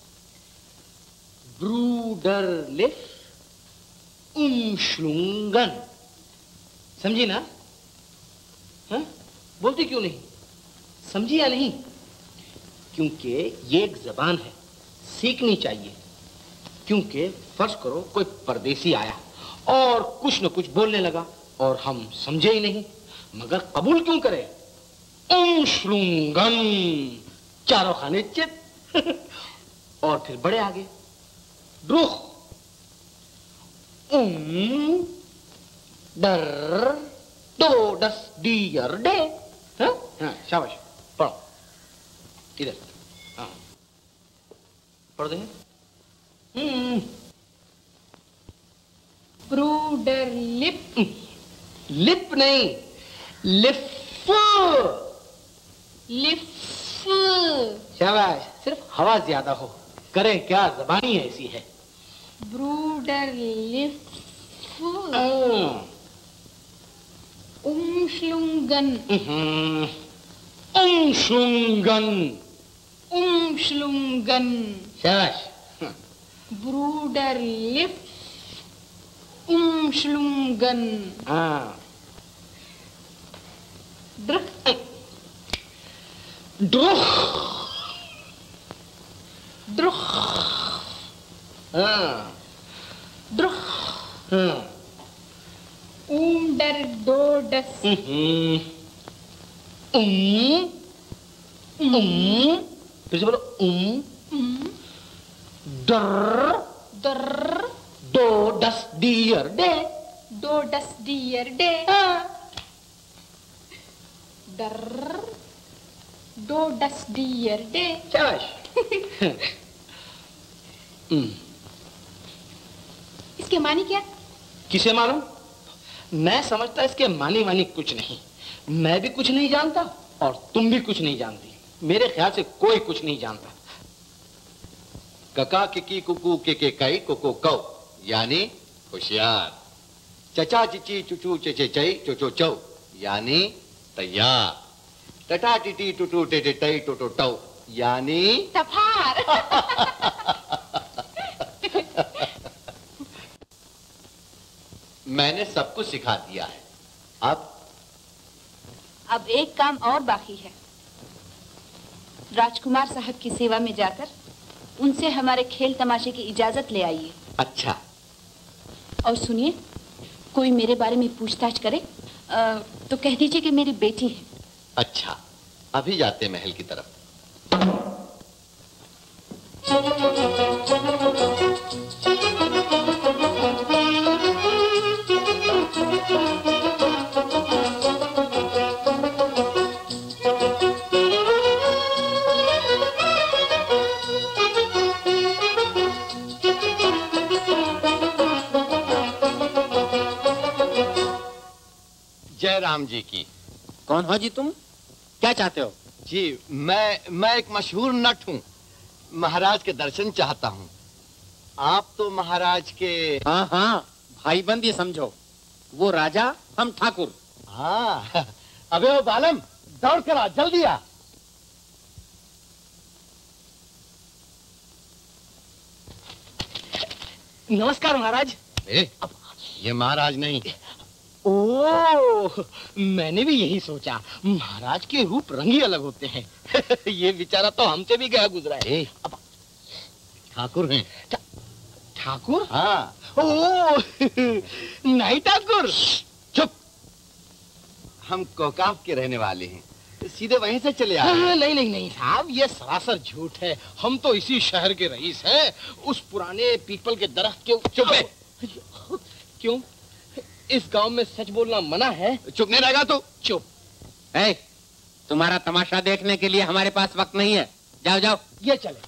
[SPEAKER 7] ब्रूडरलिफ umschlungen। समझी ना? हाँ? बोलती क्यों नहीं? समझी या नहीं? क्योंकि ये एक जबान है, सीखनी चाहिए। क्योंकि फर्ज करो कोई परदेसी आया और कुछ न कुछ बोलने लगा और हम समझे ही नहीं, मगर कबूल क्यों करे? umschlungen, चारों खाने चित। और फिर बड़े आगे डर
[SPEAKER 2] डोडस डियर डे। हाँ, शाबाश, पढ़ो इधर। हाँ, पढ़ देंगे।
[SPEAKER 1] ब्रूडर लिप।
[SPEAKER 2] लिप नहीं, लिफ।
[SPEAKER 1] लिफ।
[SPEAKER 2] शाबाश, सिर्फ हवा ज्यादा हो। करें क्या, जबानी ऐसी है।
[SPEAKER 1] ब्रूडर लिफ। उमश्लुंगन।
[SPEAKER 2] उमश्लुंगन।
[SPEAKER 1] उमश्लुंगन।
[SPEAKER 2] शाबाश।
[SPEAKER 1] ब्रूडर लिफ। उमश्लुंगन।
[SPEAKER 2] हाँ।
[SPEAKER 1] ड्रुख।
[SPEAKER 2] ड्रुख।
[SPEAKER 1] ड्रुख।
[SPEAKER 2] हाँ।
[SPEAKER 1] ड्रुख।
[SPEAKER 2] हाँ।
[SPEAKER 1] उमडर डोडस।
[SPEAKER 2] फिर से बोलो। डर।
[SPEAKER 1] दर।
[SPEAKER 2] डोडस डियर डे।
[SPEAKER 1] डोडस डियर डे। डर। डोडस डियर डे।
[SPEAKER 2] शाबाश।
[SPEAKER 1] इसके मानी क्या?
[SPEAKER 2] किसे मालूम? मैं समझता इसके मानी वानी कुछ नहीं। मैं भी कुछ नहीं जानता और तुम भी कुछ नहीं जानती। मेरे ख्याल से कोई कुछ नहीं जानता।
[SPEAKER 10] कका किकी कुकू के कई कुकू कौ यानी होशियार। चचा चिची चुचू चेचे चई चोचो चौ यानी तैयार। टटा टिटी टुटू टेटे टई टोटो टौ यानी
[SPEAKER 1] तफार।
[SPEAKER 10] मैंने सब कुछ सिखा दिया है।
[SPEAKER 1] अब एक काम और बाकी है। राजकुमार साहब की सेवा में जाकर उनसे हमारे खेल तमाशे की इजाजत ले आइए।
[SPEAKER 10] अच्छा।
[SPEAKER 1] और सुनिए, कोई मेरे बारे में पूछताछ करे तो कह दीजिए कि मेरी बेटी है।
[SPEAKER 10] अच्छा, अभी जाते महल की तरफ। जय राम जी की।
[SPEAKER 5] कौन हो जी तुम? क्या चाहते हो?
[SPEAKER 10] जी मैं एक मशहूर नट हूँ। महाराज के दर्शन चाहता हूँ। आप तो महाराज के।
[SPEAKER 5] हाँ हाँ, भाई बंद ये समझो। वो राजा, हम ठाकुर।
[SPEAKER 10] हाँ। अबे वो बालम, दौड़ कर आ, जल्दी आ।
[SPEAKER 2] नमस्कार महाराज।
[SPEAKER 10] ये महाराज नहीं।
[SPEAKER 2] ओह, मैंने भी यही सोचा। महाराज के रूप रंग ही अलग होते हैं। ये बेचारा तो हमसे भी गया गुजरा है। अब
[SPEAKER 10] ठाकुर हैं।
[SPEAKER 2] ठाकुर?
[SPEAKER 10] हाँ।
[SPEAKER 2] ओह, नहीं ठाकुर।
[SPEAKER 10] चुप। हम कोकाफ के रहने वाले हैं, सीधे वहीं से चले आए।
[SPEAKER 2] नहीं साहब, ये सरासर झूठ है। हम तो इसी शहर के रईस हैं, उस पुराने पीपल के दरख्त के।
[SPEAKER 10] चुप है।
[SPEAKER 2] क्यों? इस गांव में सच बोलना मना है।
[SPEAKER 10] चुप नहीं रहेगा तू?
[SPEAKER 2] चुप।
[SPEAKER 5] तुम्हारा तमाशा देखने के लिए हमारे पास वक्त नहीं है। जाओ जाओ।
[SPEAKER 2] ये चले।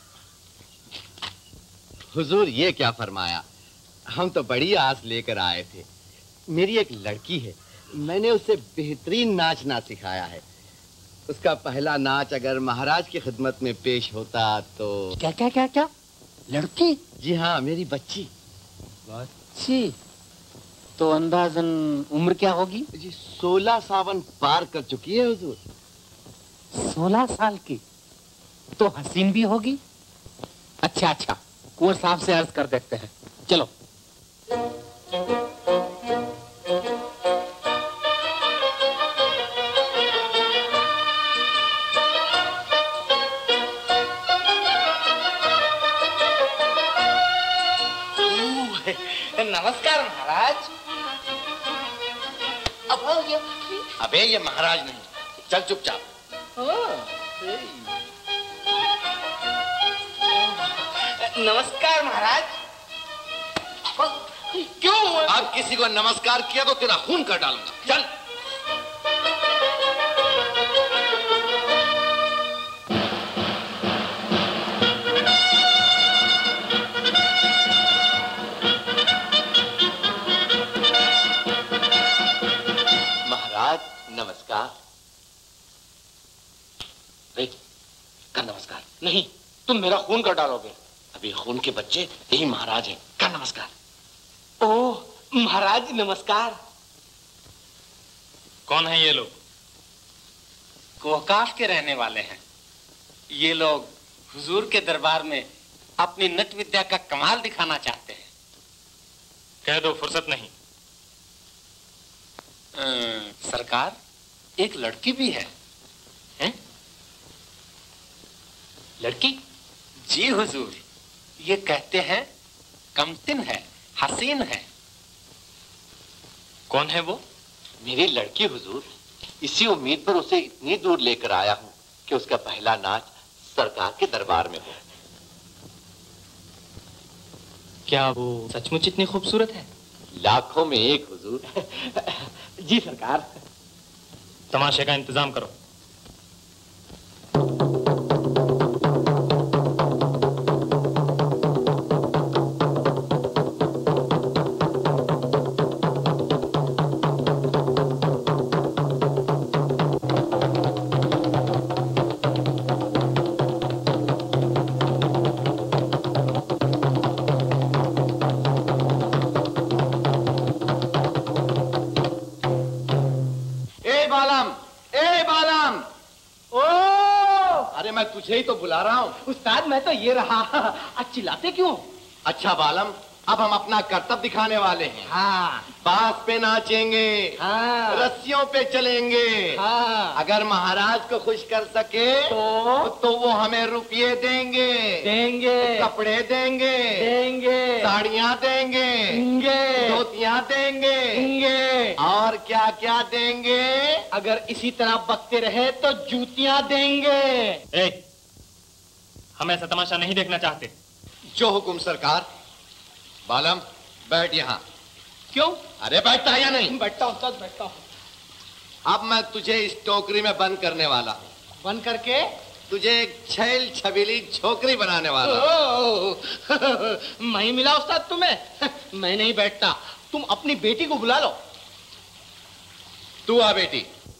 [SPEAKER 10] हुजूर, ये क्या फरमाया? हम तो बड़ी आस लेकर आए थे। मेरी एक लड़की है, मैंने उसे बेहतरीन नाचना सिखाया है। उसका पहला नाच अगर महाराज की खिदमत में पेश होता तो।
[SPEAKER 5] क्या क्या क्या क्या? लड़की?
[SPEAKER 10] जी हाँ, मेरी बच्ची।
[SPEAKER 5] बच्ची? तो अंदाजन उम्र क्या होगी?
[SPEAKER 10] जी 16 सावन पार कर चुकी है हुजूर।
[SPEAKER 5] 16 साल की? तो हसीन भी होगी। अच्छा, कुंवर साहब से अर्ज कर देखते हैं। चलो।
[SPEAKER 2] नमस्कार महाराज।
[SPEAKER 10] अबे ये महाराज नहीं, चल चुपचाप।
[SPEAKER 2] नमस्कार महाराज। क्यों?
[SPEAKER 10] अब किसी को नमस्कार किया तो तेरा खून कर डालूंगा। चल। महाराज नमस्कार। कर नमस्कार।
[SPEAKER 2] नहीं, तुम मेरा खून कर डालोगे।
[SPEAKER 10] अभी खून के बच्चे यही महाराज हैं। कर नमस्कार।
[SPEAKER 2] ओह महाराज नमस्कार।
[SPEAKER 12] कौन है ये लोग?
[SPEAKER 5] कोहकाफ के रहने वाले हैं। ये लोग हुजूर के दरबार में अपनी नट विद्या का कमाल दिखाना चाहते हैं।
[SPEAKER 12] कह दो फुर्सत नहीं।
[SPEAKER 5] सरकार, एक लड़की भी है। हैं?
[SPEAKER 12] लड़की?
[SPEAKER 5] जी हुजूर, ये कहते हैं कमसिन है, हसीन है।
[SPEAKER 12] कौन है वो?
[SPEAKER 10] मेरी लड़की हुजूर। इसी उम्मीद पर उसे इतनी दूर लेकर आया हूं कि उसका पहला नाच सरकार के दरबार में हो।
[SPEAKER 12] क्या वो सचमुच इतनी खूबसूरत है?
[SPEAKER 10] लाखों में एक हुजूर।
[SPEAKER 2] जी सरकार।
[SPEAKER 12] तमाशे का इंतजाम करो।
[SPEAKER 10] मैं तुझे ही तो बुला रहा हूँ।
[SPEAKER 2] उस्ताद मैं तो ये रहा। आज चिल्लाते क्यों?
[SPEAKER 10] अच्छा बालम, अब हम अपना कर्तव्य दिखाने वाले हैं।
[SPEAKER 2] हाँ।
[SPEAKER 10] बांस पे नाचेंगे।
[SPEAKER 2] हाँ।
[SPEAKER 10] रस्सियों पे चलेंगे।
[SPEAKER 2] हाँ।
[SPEAKER 10] अगर महाराज को खुश कर सके तो वो हमें रुपये देंगे। कपड़े देंगे। साड़ियाँ देंगे। धोतियाँ देंगे। और क्या क्या देंगे?
[SPEAKER 2] अगर इसी तरह बकते रहे तो जूतियाँ देंगे।
[SPEAKER 12] हम ऐसा तमाशा नहीं देखना चाहते।
[SPEAKER 10] जो हुकुम सरकार। बालम बैठ यहाँ।
[SPEAKER 2] क्यों?
[SPEAKER 10] अरे बैठता है या नहीं?
[SPEAKER 2] बैठता उस्ताद, बैठता हूँ।
[SPEAKER 10] अब मैं तुझे इस टोकरी में बंद करने वाला हूँ।
[SPEAKER 2] बंद करके
[SPEAKER 10] तुझे एक छैल छबीली छोकरी बनाने वाला।
[SPEAKER 2] मैं मिला उस्ताद तुम्हें? मैं नहीं बैठता, तुम अपनी बेटी को बुला लो।
[SPEAKER 10] तू आ बेटी।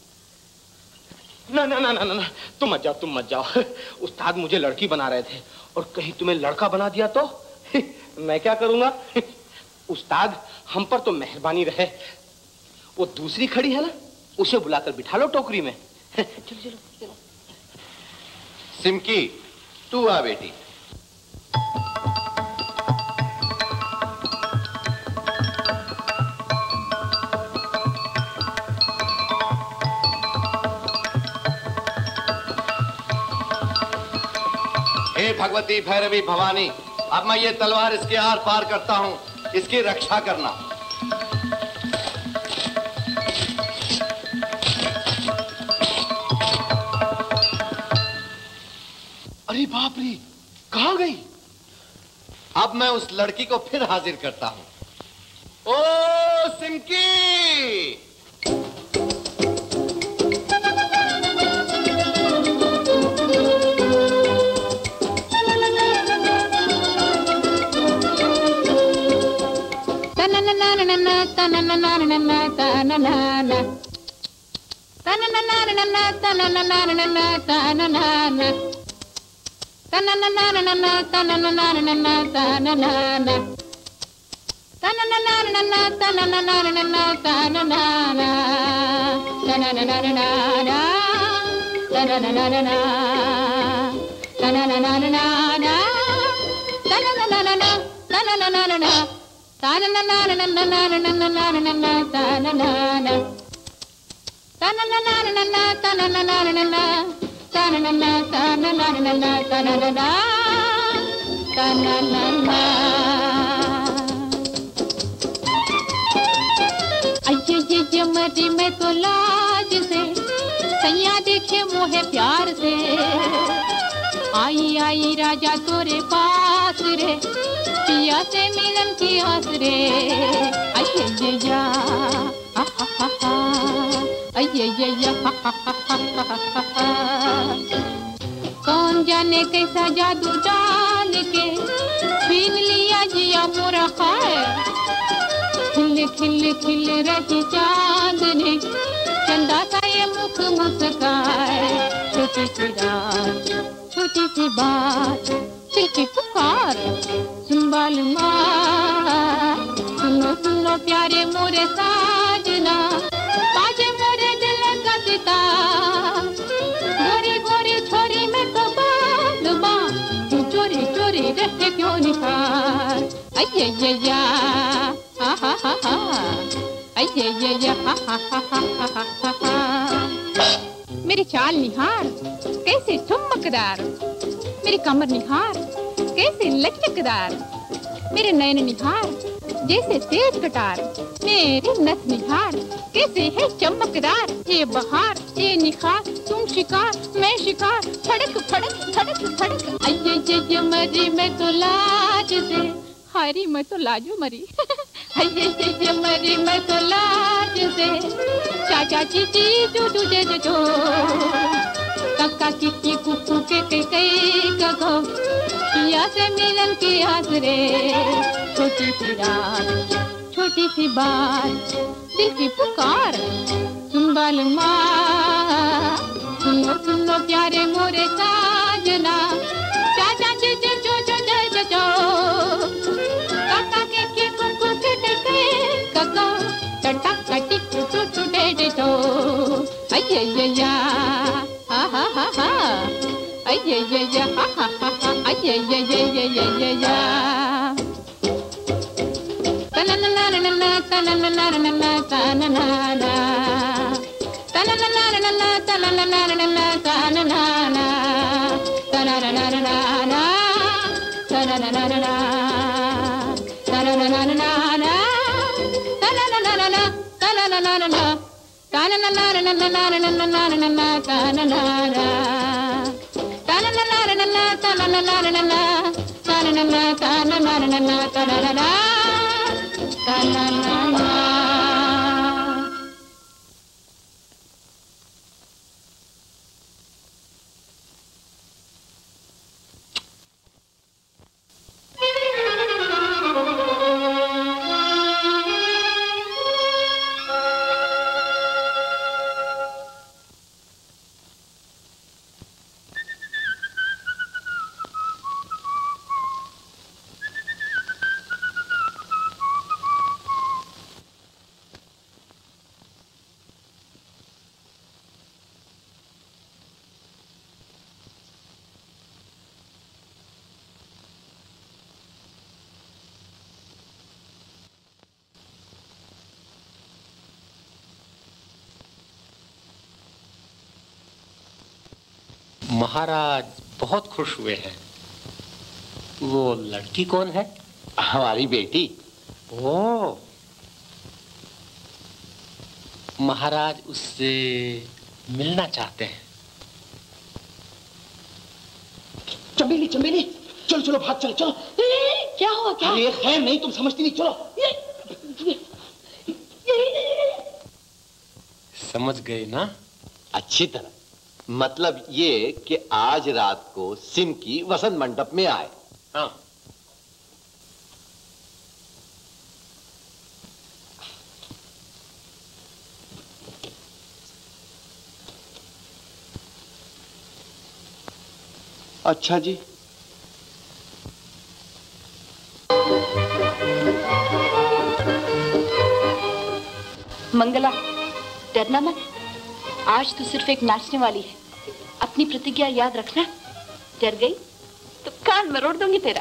[SPEAKER 2] ना ना ना ना ना, तुम मत जाओ। उस्ताद मुझे लड़की बना रहे थे और कहीं तुम्हें लड़का बना दिया तो मैं क्या करूंगा? उस्ताद हम पर तो मेहरबानी रहे। वो दूसरी खड़ी है ना, उसे बुलाकर बिठा लो टोकरी में। चलो चलो चलो।
[SPEAKER 10] सिमकी तू आ बेटी। हे भगवती भैरवी भवानी, अब मैं ये तलवार इसके आर पार करता हूँ, इसकी रक्षा करना।
[SPEAKER 2] अरे बाप रे, कहाँ गई?
[SPEAKER 10] अब मैं उस लड़की को फिर हाजिर करता हूँ। ओ सिमकी!
[SPEAKER 3] मरी मैं तो लाज से सैया देखे मोहे प्यार से आई आई राजा तोरे पास रे पिया से मिलन की आस रे अय्या अय्या कौन जाने कैसा जादू डाल के छीन लिया जिया मोरा खैर खिल खिल खिल रही चांदनी चल मुस्काए, छोटी सी रात, छोटी सी बात, दिल की पुकार, सुन बालमा, सुनो सुनो प्यारे मोरे साजना, बाजे मोरे दिल का सितार, गोरी गोरी छोरी में तो बालमा, तू चोरी चोरी रहते क्यों निखार, अये या हा हा हा हा, अये या हा हा हा हा हा हा। मेरी चाल निहार कैसे चमकदार, मेरी कमर निहार कैसे लचकदार, मेरे नैन निहार जैसे तेज कटार, मेरी नस निहार कैसे है चमकदार, ये बहार ये निखार, तुम शिकार मैं शिकार, फड़क फड़क फड़क फड़क, अये मरी मैं तो लाज से, हारी मैं तो लाजो मरी, अये मरी मैं तो लाज से, चाचा चीची जो तुझे जो, काका किकी कुकू के कई कको, पिया से मिलन की आसरे, छोटी सी रात, छोटी सी बात, दिल की पुकार, सुन बालमा, सुनो सुनो प्यारे मोरे साजना, चाचा चीची जो जो जो जो, काका किकी कुकू के कई कको, टटा कटी कुटू टुटे जो, अये या हा हा हा हा, अये हा हा हा हा, अये या तना ना ना ना ना तना ना ना ना ना तना ना ना तना ना ना ना ना तना ना ना ना ना तना ना ना तना ना ना ना ना तना ना ना ना तना ना ना ना ना तना ना ना ना तना ना ना ना तना ना ना ना ना ना ना ना ना ना na na na na ta na na na na na ta na na na na na ta na na na ta na na na na ta na na na ta na na na।
[SPEAKER 7] महाराज बहुत खुश हुए हैं। वो लड़की कौन है?
[SPEAKER 5] हमारी बेटी।
[SPEAKER 7] ओ, महाराज उससे मिलना चाहते हैं।
[SPEAKER 2] चमेली चमेली, चलो चलो भाग चलो चलो।
[SPEAKER 1] क्या हुआ क्या?
[SPEAKER 2] अरे खैर नहीं, तुम समझती नहीं, चलो।
[SPEAKER 7] समझ गए ना?
[SPEAKER 10] अच्छी तरह। मतलब ये कि आज रात को सिमकी वसंत मंडप में आए।
[SPEAKER 7] हाँ।
[SPEAKER 10] अच्छा जी।
[SPEAKER 1] मंगला, डरना मत। आज तो सिर्फ एक नाचने वाली है। अपनी प्रतिज्ञा याद रखना। डर गई तो कान मरोड़ दूंगी तेरा।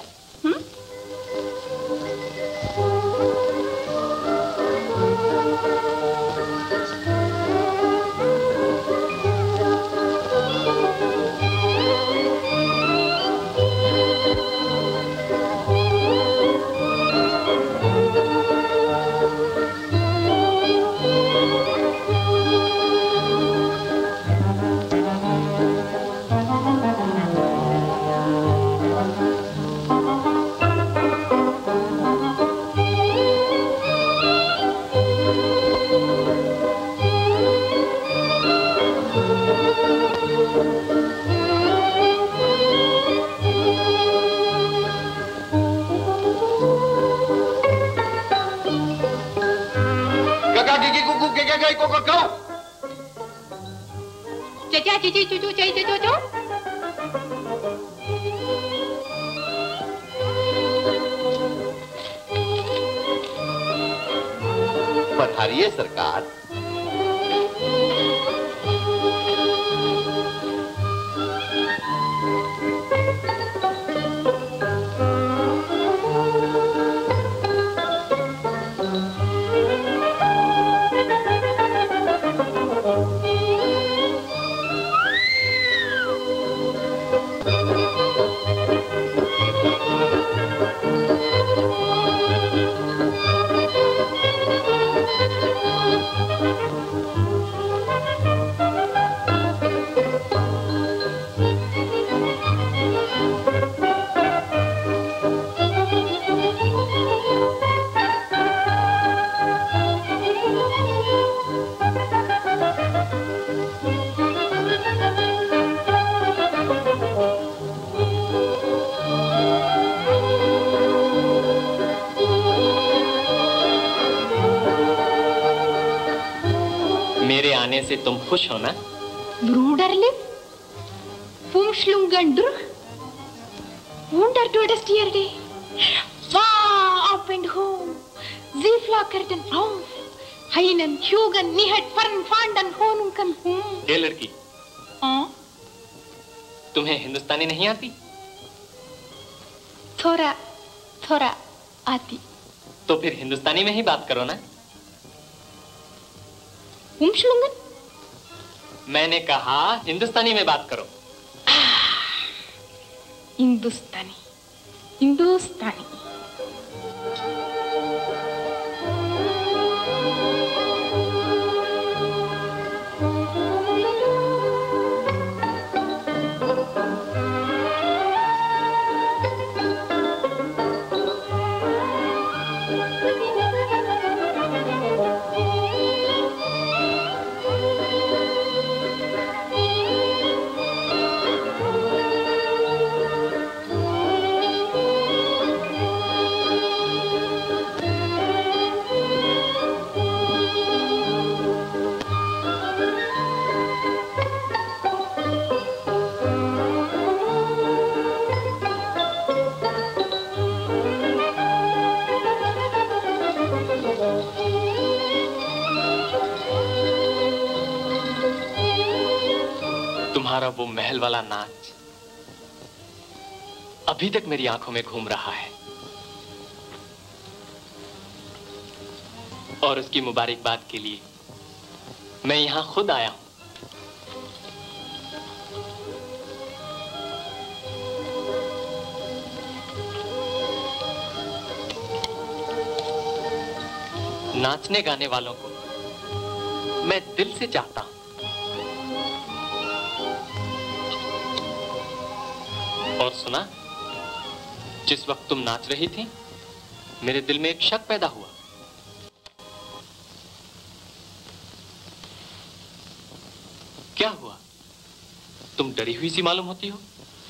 [SPEAKER 13] चाचा चीची चूचू चाई चो चो।
[SPEAKER 10] पधारिए सरकार।
[SPEAKER 14] से तुम खुश हो ना?
[SPEAKER 13] Bruderliv, Umschlungen durch, Wunder todest ihr day. Wow, up and home, Sie flackerten auf, Heinen, Hugen, Nihet, Fern, Fanden, Honunken,
[SPEAKER 14] ये लड़की, तुम्हें हिंदुस्तानी नहीं आती?
[SPEAKER 13] थोड़ा थोड़ा आती।
[SPEAKER 14] तो फिर हिंदुस्तानी में ही बात करो ना।
[SPEAKER 13] Umschlungen?
[SPEAKER 14] मैंने कहा हिंदुस्तानी में बात करो।
[SPEAKER 13] हिंदुस्तानी, हिंदुस्तानी।
[SPEAKER 14] तुम्हारा वो महल वाला नाच अभी तक मेरी आंखों में घूम रहा है और उसकी मुबारकबाद के लिए मैं यहां खुद आया हूं। नाचने गाने वालों को मैं दिल से चाहता हूं और सुना, जिस वक्त तुम नाच रही थी मेरे दिल में एक शक पैदा हुआ। क्या हुआ? तुम डरी हुई सी मालूम होती हो।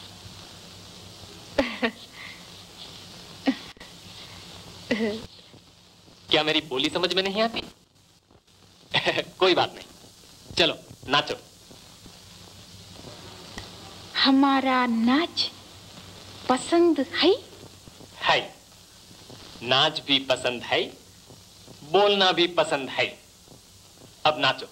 [SPEAKER 14] क्या मेरी बोली समझ में नहीं आती? कोई बात नहीं, चलो नाचो।
[SPEAKER 13] हमारा नाच पसंद है?
[SPEAKER 14] है। नाच भी पसंद है, बोलना भी पसंद है। अब नाचो।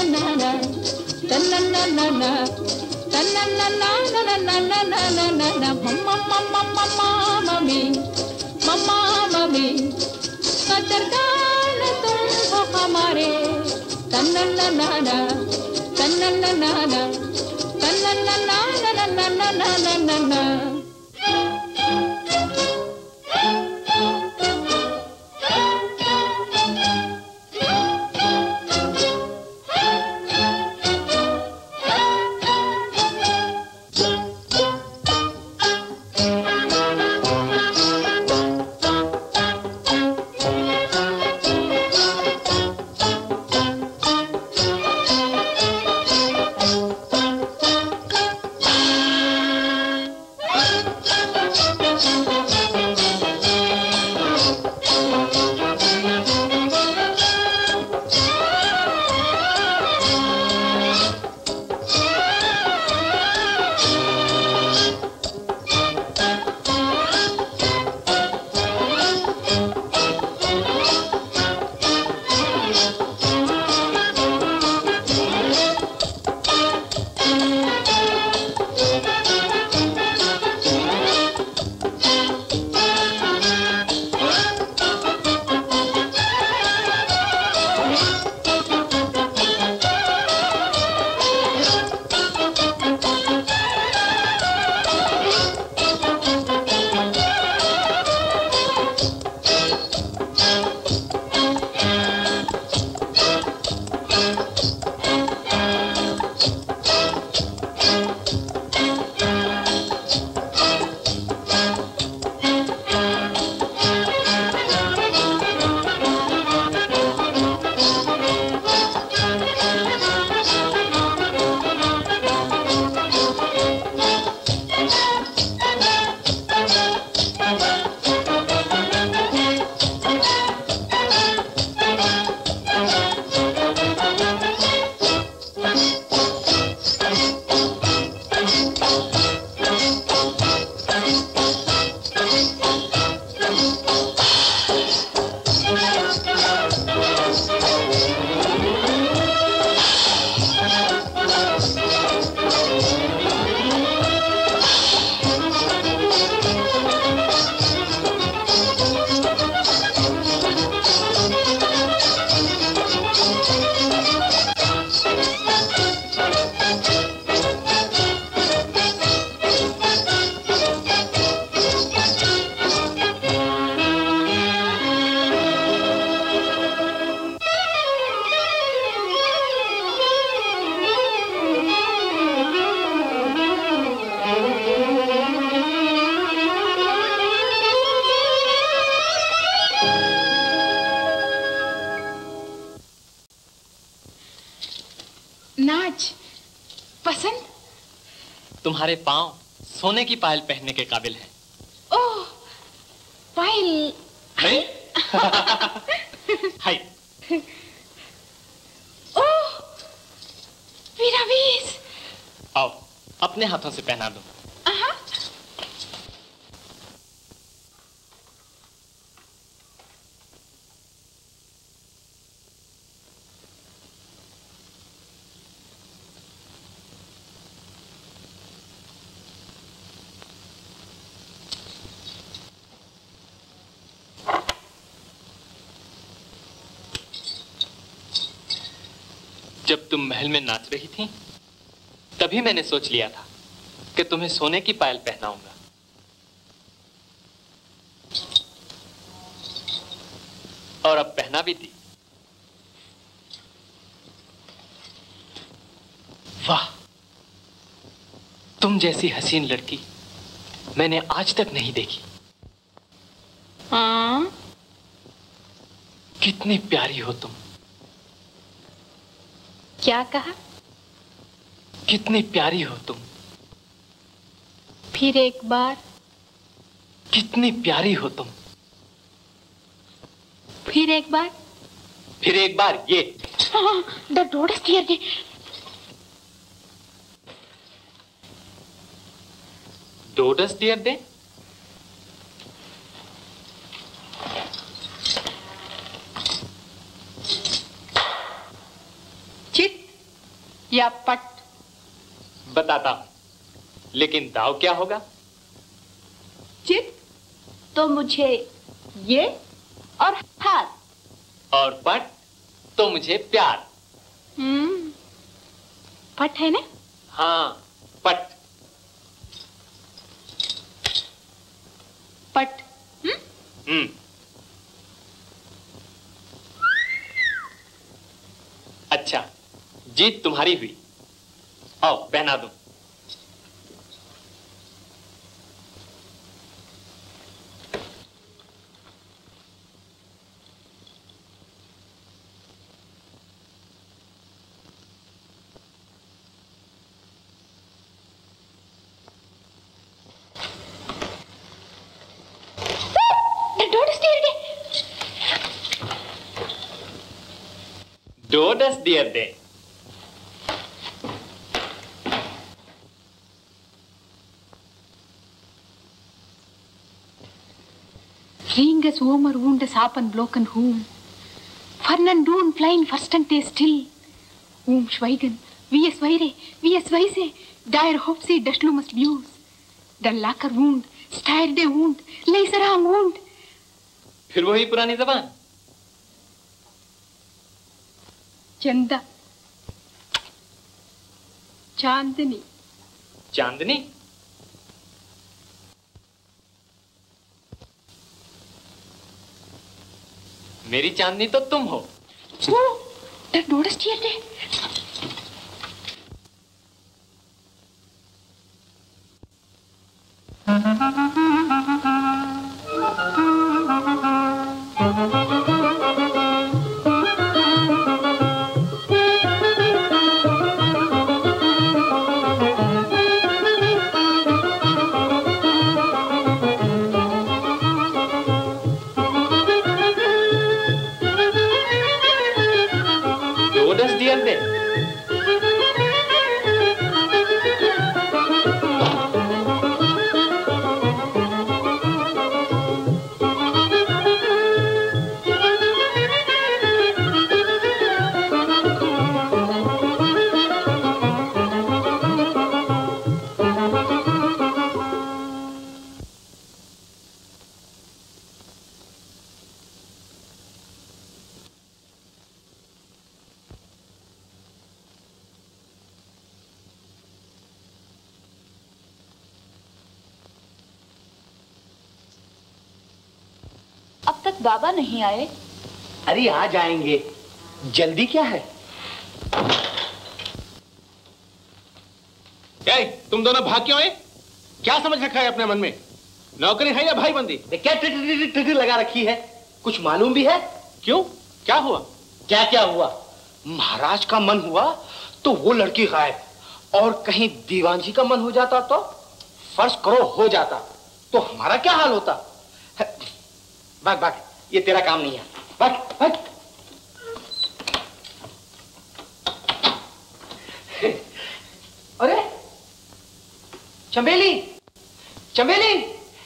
[SPEAKER 13] नाच पसंद?
[SPEAKER 14] तुम्हारे पांव सोने की पायल पहनने के काबिल हैं।
[SPEAKER 13] ओह, पायल।
[SPEAKER 14] हाय।
[SPEAKER 13] ओह, वीरावीस।
[SPEAKER 14] आओ, अपने हाथों से पहना दो। जब तुम महल में नाच रही थी तभी मैंने सोच लिया था कि तुम्हें सोने की पायल पहनाऊंगा। और अब पहना भी दी। वाह, तुम जैसी हसीन लड़की मैंने आज तक नहीं देखी।
[SPEAKER 13] हाँ?
[SPEAKER 14] कितनी प्यारी हो तुम।
[SPEAKER 13] क्या कहा?
[SPEAKER 14] कितनी प्यारी हो तुम।
[SPEAKER 13] फिर एक बार।
[SPEAKER 14] कितनी प्यारी हो तुम।
[SPEAKER 13] फिर एक बार।
[SPEAKER 14] फिर एक बार ये।
[SPEAKER 13] The Dodas here.
[SPEAKER 14] डोडस डियर डे।
[SPEAKER 13] चित या पट?
[SPEAKER 14] बताता हूं, लेकिन दाव क्या होगा?
[SPEAKER 1] चित तो मुझे ये और हार,
[SPEAKER 14] और पट तो मुझे प्यार।
[SPEAKER 13] पट है ना?
[SPEAKER 14] हाँ, पट।
[SPEAKER 13] पट।
[SPEAKER 14] अच्छा, जीत तुम्हारी हुई। आओ पहना दूं। Dodas dierde.
[SPEAKER 13] Ringes Omer wundes Apenblocken Hum. Fernen Dun flying verstande still. Schweigen, wie es weise, dire hopes sie das Schlummest views. Der Lacker Wund, Style de Wund, Laserarm Wund.
[SPEAKER 14] फिर वही पुरानी जबान।
[SPEAKER 13] चंदा, चांदनी।
[SPEAKER 14] चांदनी? मेरी चांदनी तो तुम हो।
[SPEAKER 13] Der Todestiere.
[SPEAKER 1] अब तक बाबा नहीं आए?
[SPEAKER 9] अरे आ जाएंगे, जल्दी क्या है?
[SPEAKER 7] क्या तुम दोनों भाग क्यों आए? क्या समझ रखा है अपने मन में? नौकरी है या भाईबंदी?
[SPEAKER 9] क्या टिटी लगा रखी है? कुछ मालूम भी है?
[SPEAKER 7] क्यों, क्या हुआ?
[SPEAKER 9] क्या क्या हुआ? महाराज का मन हुआ तो वो लड़की गायब, और कहीं दीवान जी का मन हो जाता तो फर्ज करो हो जाता तो हमारा क्या हाल होता? भाग भाग, ये तेरा काम नहीं है। भाग भाग। अरे चमेली, चमेली।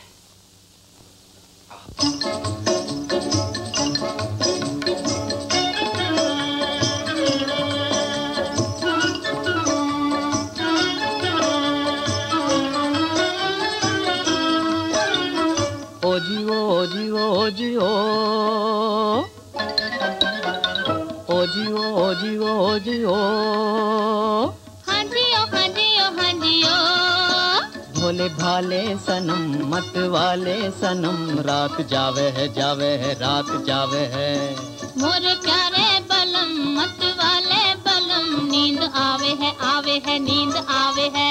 [SPEAKER 8] भोले भाले सनम, मत वाले सनम, रात जावे है रात जावे है।
[SPEAKER 3] मोरे प्यारे बलम, मत वाले बलम, नींद आवे है नींद आवे है।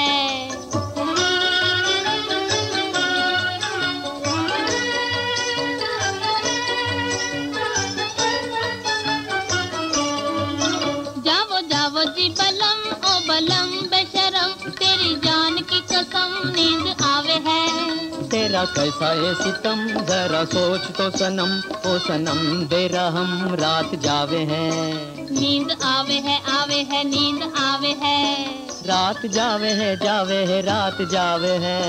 [SPEAKER 3] जावो जी बलम, ओ बलम बेशरम, तेरी जान की कसम नींद आवे है।
[SPEAKER 8] तेरा कैसा है सितम, जरा सोच तो सनम, ओ सनम दे रहम, रात जावे है।
[SPEAKER 3] नींद आवे है नींद आवे है।
[SPEAKER 8] रात जावे है रात जावे है।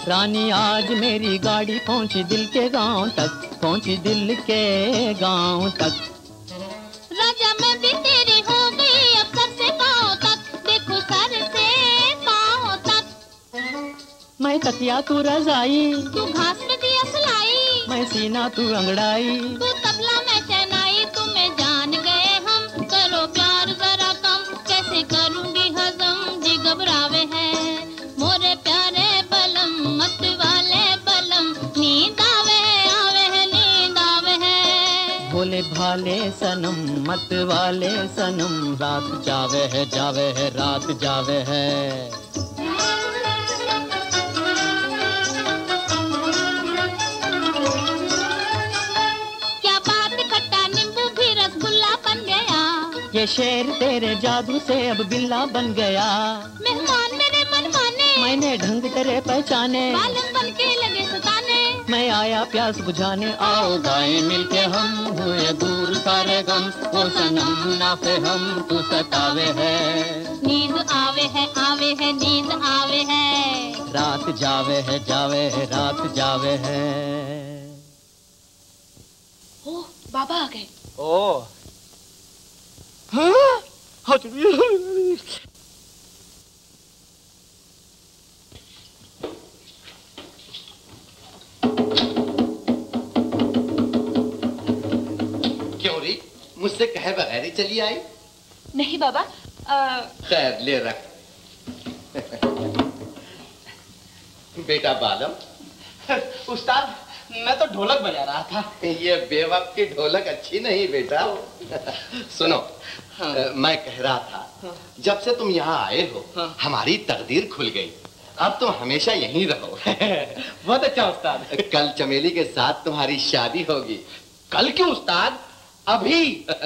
[SPEAKER 8] रानी आज मेरी गाड़ी पहुंची दिल के गांव तक, पहुंची दिल के गांव तक।
[SPEAKER 3] राजा मैं भी तेरी हो गई अब सर से पाँव तक, देखो सर से पाँव तक।
[SPEAKER 8] मैं तकिया तू रजाई,
[SPEAKER 3] तू घास में दिया सुलाई,
[SPEAKER 8] मैं सीना तू अंगड़ाई,
[SPEAKER 3] तू तबला मैं शहनाई। तुम्हें जान गए हम, करो प्यार जरा कम, कैसे करूंगी हजम जी घबरावे है मोरे प्यारे बलम, मत वाले बलम, नींद आवे है नींद आवे है।
[SPEAKER 8] भोले भाले सनम मत वाले सनम, रात जावे है रात जावे है। ये शेर तेरे जादू से अब बिल्ला बन गया,
[SPEAKER 3] मेहमान मेरे मन माने,
[SPEAKER 8] मैंने ढंग तेरे पहचाने,
[SPEAKER 3] बालम बन के लगे सताने।
[SPEAKER 8] मैं आया प्यास बुझाने, आओ गाएं मिलके हम, हुए दूर सारे गम, वो सनम नाफे हम तू सतावे है।
[SPEAKER 3] नींद आवे है नींद आवे है,
[SPEAKER 8] रात जावे है रात जावे है।
[SPEAKER 13] ओह बाबा आ गए।
[SPEAKER 2] ओह
[SPEAKER 10] क्यों री, मुझसे कहे बगैर ही चली आई?
[SPEAKER 13] नहीं बाबा,
[SPEAKER 10] खैर ले रख। बेटा बालम।
[SPEAKER 2] उस्ताद मैं तो ढोलक बजा रहा था।
[SPEAKER 10] ये बेवक्त की ढोलक अच्छी नहीं बेटा। सुनो, मैं कह रहा था, जब से तुम यहाँ आए हो हमारी तकदीर खुल गई, अब तुम हमेशा यहीं रहो।
[SPEAKER 2] बहुत अच्छा उस्ताद।
[SPEAKER 10] कल चमेली के साथ तुम्हारी शादी होगी।
[SPEAKER 2] कल क्यों उस्ताद, अभी।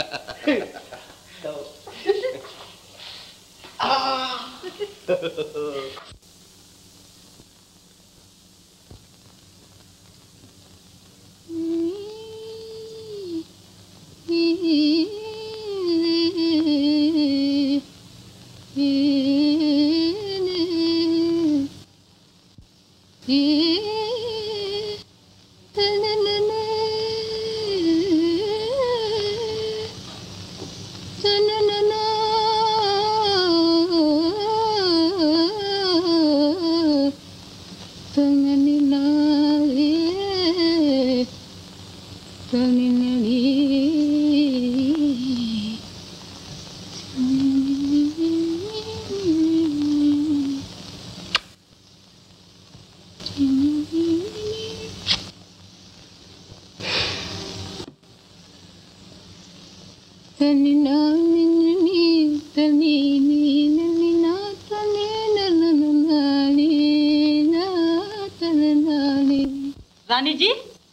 [SPEAKER 13] रानी जी,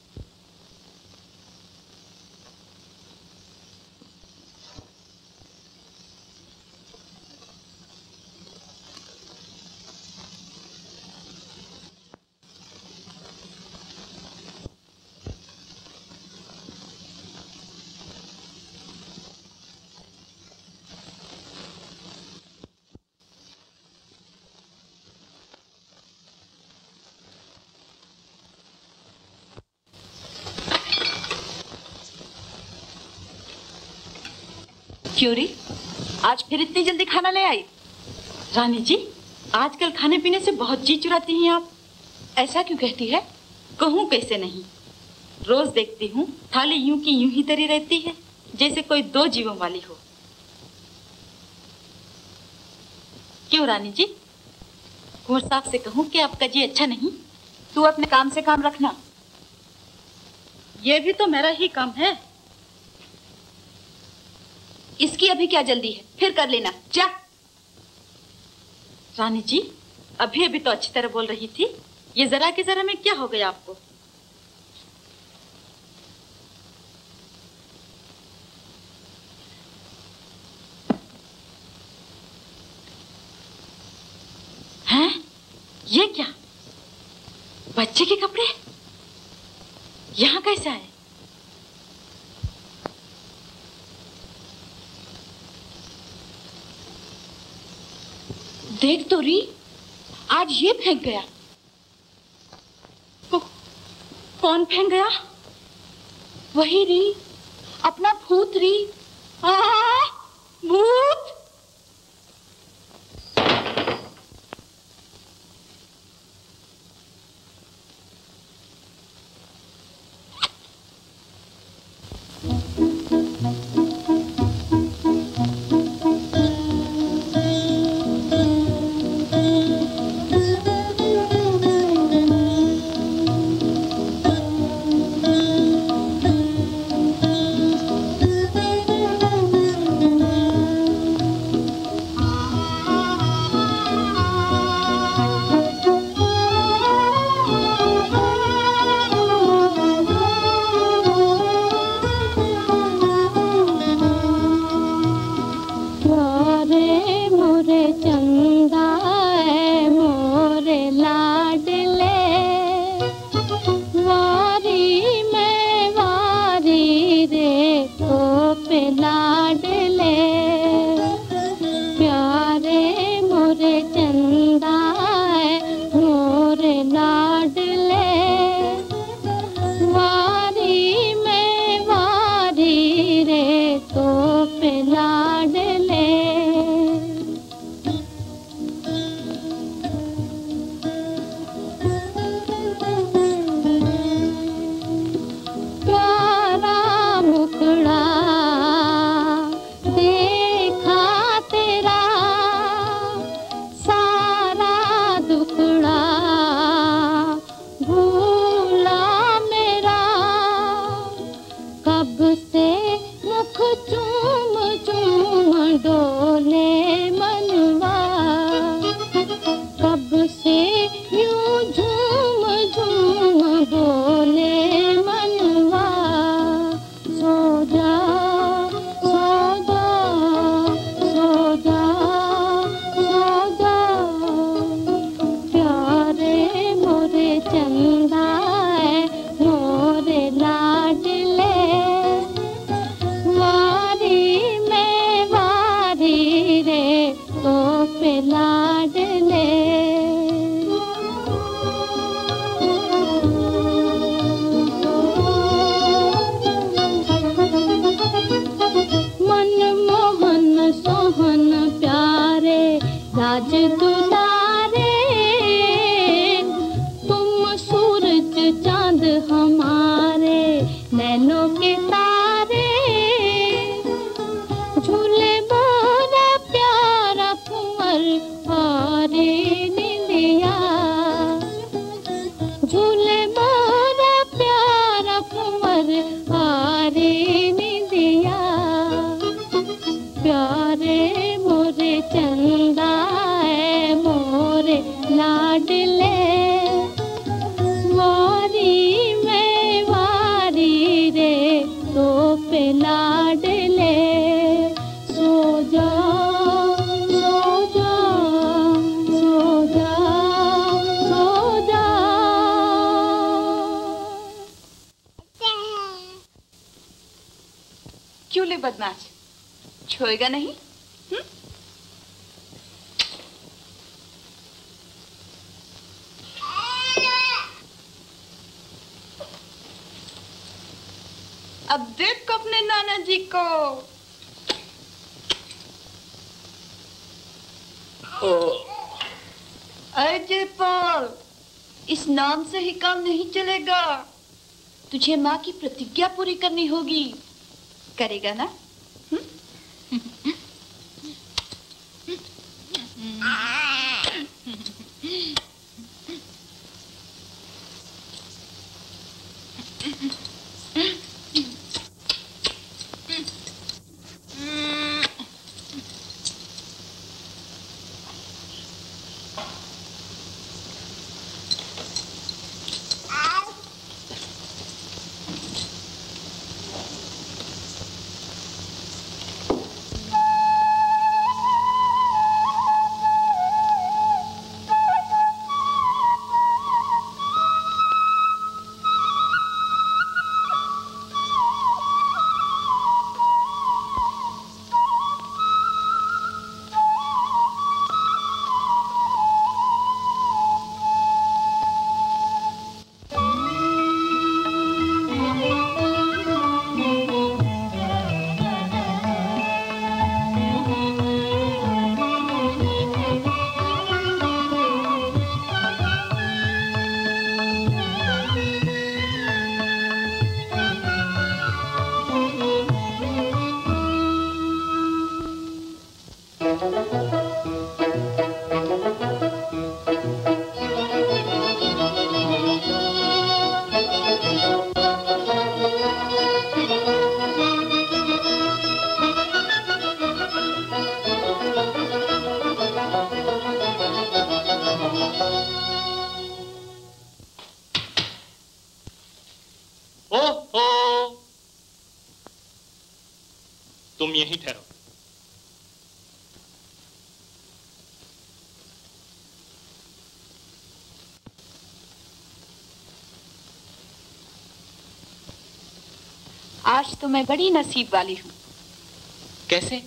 [SPEAKER 13] क्योरी आज फिर इतनी जल्दी खाना ले आई? रानी जी, आजकल खाने पीने से बहुत जी चुराती हैं आप। ऐसा क्यों कहती है? कहूँ कैसे नहीं, रोज देखती हूँ थाली यूं की यूं ही तरी रहती है, जैसे कोई दो जीवों वाली हो। क्यों रानी जी, कुंवर साहब से कहूँ कि आपका जी अच्छा नहीं? तू अपने काम से काम रखना, ये भी तो मेरा ही काम है। इसकी अभी क्या जल्दी है, फिर कर लेना, जा। रानी जी, अभी अभी तो अच्छी तरह बोल रही थी, ये जरा के जरा में क्या हो गया आपको? हैं? ये क्या? बच्चे के कपड़े यहाँ कैसे आए? देख तो री, आज ये फेंक गया। कौन फेंक गया? वही री, अपना भूत री। भूत। बदमाश छोएगा नहीं? अब देख अपने नाना जी को। अरे जयपाल, इस नाम से ही काम नहीं चलेगा। तुझे माँ की प्रतिज्ञा पूरी करनी होगी। करेगा ना?
[SPEAKER 14] ओहो, तुम यहीं ठहरो।
[SPEAKER 1] आज तो मैं बड़ी नसीब वाली हूँ।
[SPEAKER 14] कैसे?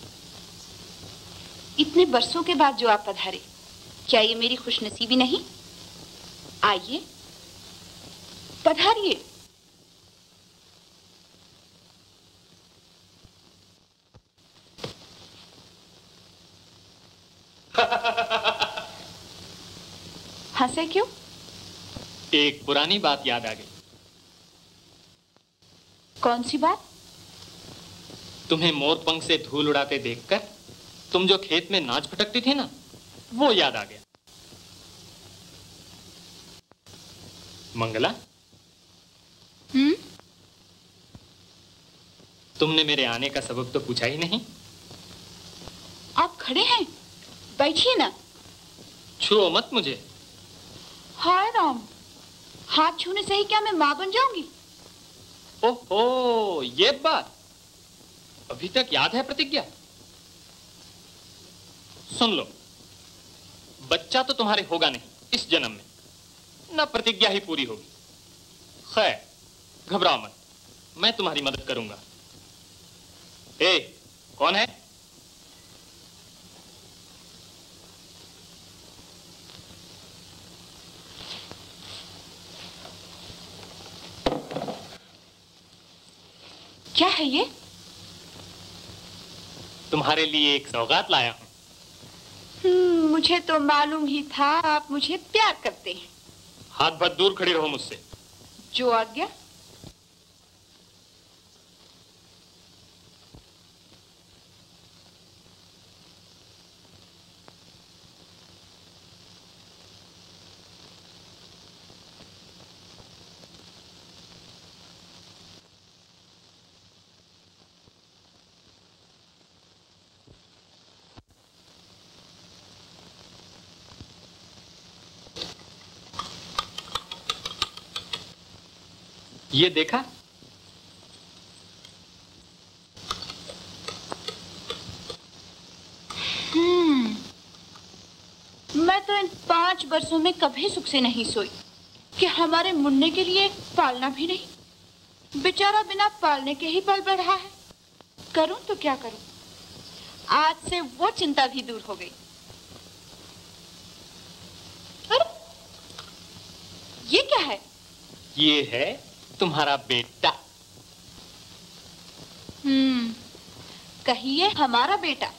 [SPEAKER 1] इतने बरसों के बाद जो आप पधारे, क्या ये मेरी खुशनसीबी नहीं? आइए, पधारिए। हंसे क्यों?
[SPEAKER 14] एक पुरानी बात याद आ गई।
[SPEAKER 1] कौन सी बात?
[SPEAKER 14] तुम्हें मोरपंख से धूल उड़ाते देखकर तुम जो खेत में नाच भटकती थी ना, वो याद आ गया। मंगला, तुमने मेरे आने का सबब तो पूछा ही नहीं।
[SPEAKER 1] आप खड़े हैं, बैठिए ना।
[SPEAKER 14] छुओ मत मुझे।
[SPEAKER 1] हाय राम, हाथ छूने से ही क्या मैं मां बन जाऊंगी?
[SPEAKER 14] ओहो, ये बात अभी तक याद है प्रतिज्ञा? सुन लो, बच्चा तो तुम्हारे होगा नहीं इस जन्म में, ना प्रतिज्ञा ही पूरी होगी। खैर, घबराओ मत, मैं तुम्हारी मदद करूंगा। ए, कौन है?
[SPEAKER 1] क्या है ये?
[SPEAKER 14] तुम्हारे लिए एक सौगात लाया हूं।
[SPEAKER 1] मुझे तो मालूम ही था आप मुझे प्यार करते हैं।
[SPEAKER 14] हाथ भर दूर खड़ी रहो मुझसे।
[SPEAKER 1] जो आज्ञा।
[SPEAKER 14] ये देखा?
[SPEAKER 1] मैं तो इन 5 वर्षों में कभी सुख से नहीं सोई कि हमारे मुन्ने के लिए पालना भी नहीं। बेचारा बिना पालने के ही पल बढ़ा है। करूं तो क्या करूं? आज से वो चिंता भी दूर हो गई। अरे, ये क्या है?
[SPEAKER 14] ये है तुम्हारा बेटा।
[SPEAKER 1] कहिए हमारा बेटा।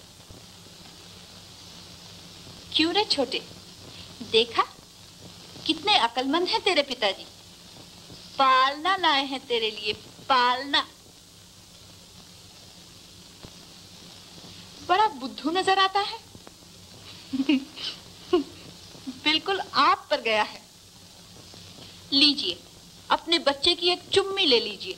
[SPEAKER 1] क्यों रे छोटे, देखा कितने अक्लमंद हैं तेरे पिताजी। पालना लाए हैं तेरे लिए, पालना। बड़ा बुद्धू नजर आता है। बिल्कुल आप पर गया है। लीजिए, अपने बच्चे की एक चुम्मी ले लीजिए।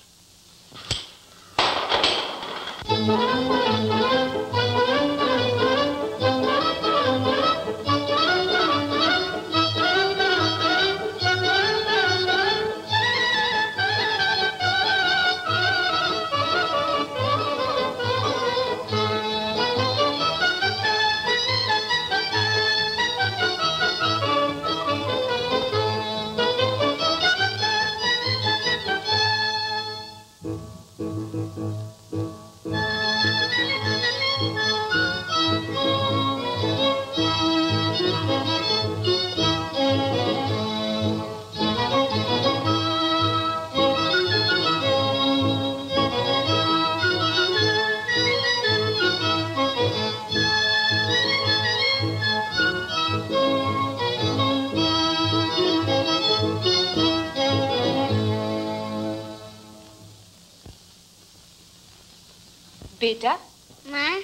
[SPEAKER 1] बेटा।
[SPEAKER 15] माँ।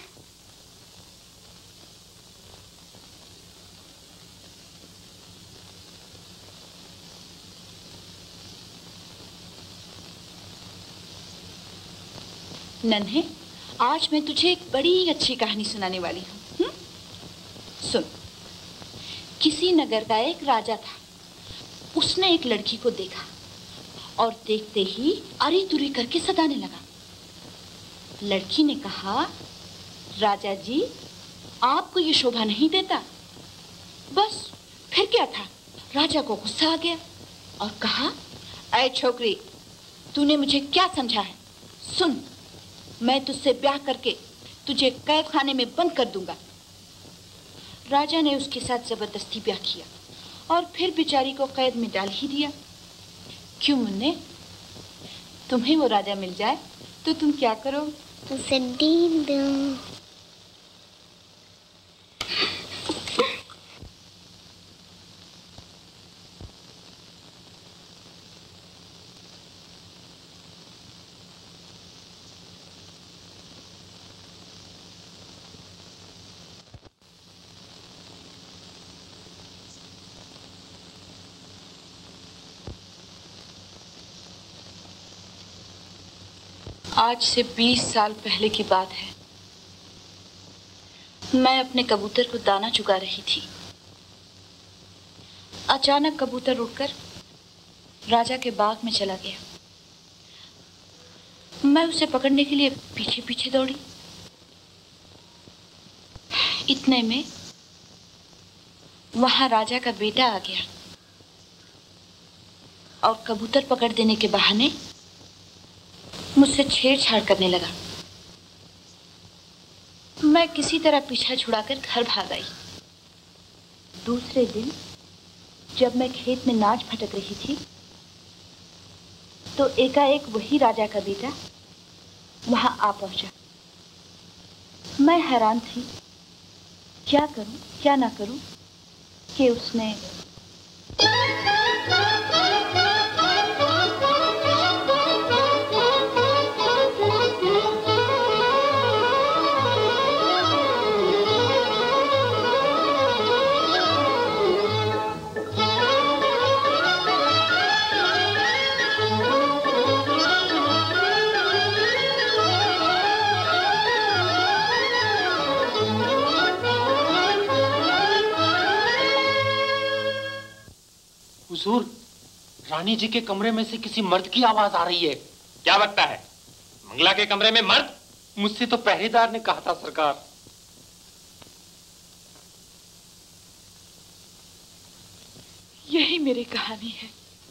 [SPEAKER 1] नन्हे, आज मैं तुझे एक बड़ी अच्छी कहानी सुनाने वाली हूँ। सुन। किसी नगर का एक राजा था। उसने एक लड़की को देखा और देखते ही अरी तुरी करके सताने लगा। लड़की ने कहा, राजा जी आपको ये शोभा नहीं देता। बस फिर क्या था, राजा को गुस्सा आ गया और कहा, ऐ छोकरी, तूने मुझे क्या समझा है? सुन, मैं तुझसे ब्याह करके तुझे कैद खाने में बंद कर दूंगा। राजा ने उसके साथ जबरदस्ती ब्याह किया और फिर बेचारी को कैद में डाल ही दिया। क्यों मुन्ने, तुम्हें वो राजा मिल जाए तो तुम क्या करो?
[SPEAKER 3] उसे दीन दूं।
[SPEAKER 1] आज से 20 साल पहले की बात है। मैं अपने कबूतर को दाना चुगा रही थी। अचानक कबूतर उड़कर राजा के बाग में चला गया। मैं उसे पकड़ने के लिए पीछे पीछे दौड़ी। इतने में वहां राजा का बेटा आ गया और कबूतर पकड़ देने के बहाने मुझसे छेड़छाड़ करने लगा। मैं किसी तरह पीछा छुड़ाकर घर भाग आई। दूसरे दिन जब मैं खेत में नाच भटक रही थी तो एकाएक वही राजा का बेटा वहां आ पहुंचा। मैं हैरान थी, क्या करूं क्या ना करूं, कि उसने
[SPEAKER 14] हुजूर, रानी जी के कमरे में से किसी मर्द की आवाज आ रही है। क्या बकता है? मंगला के कमरे में मर्द? मुझसे तो पहरेदार ने कहा था सरकार।
[SPEAKER 1] यही मेरी कहानी है।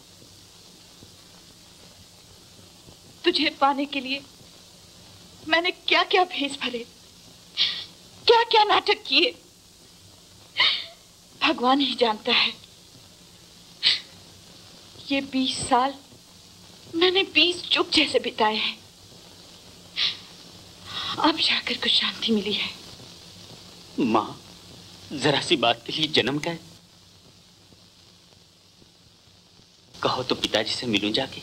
[SPEAKER 1] तुझे पाने के लिए मैंने क्या क्या भेष भरे, क्या क्या नाटक किए, भगवान ही जानता है। ये 20 साल मैंने 20 चुप जैसे बिताए हैं। अब जाकर कुछ शांति मिली है।
[SPEAKER 7] माँ, जरा सी बात के लिए जन्म का है। कहो तो पिताजी से मिलूं जाके।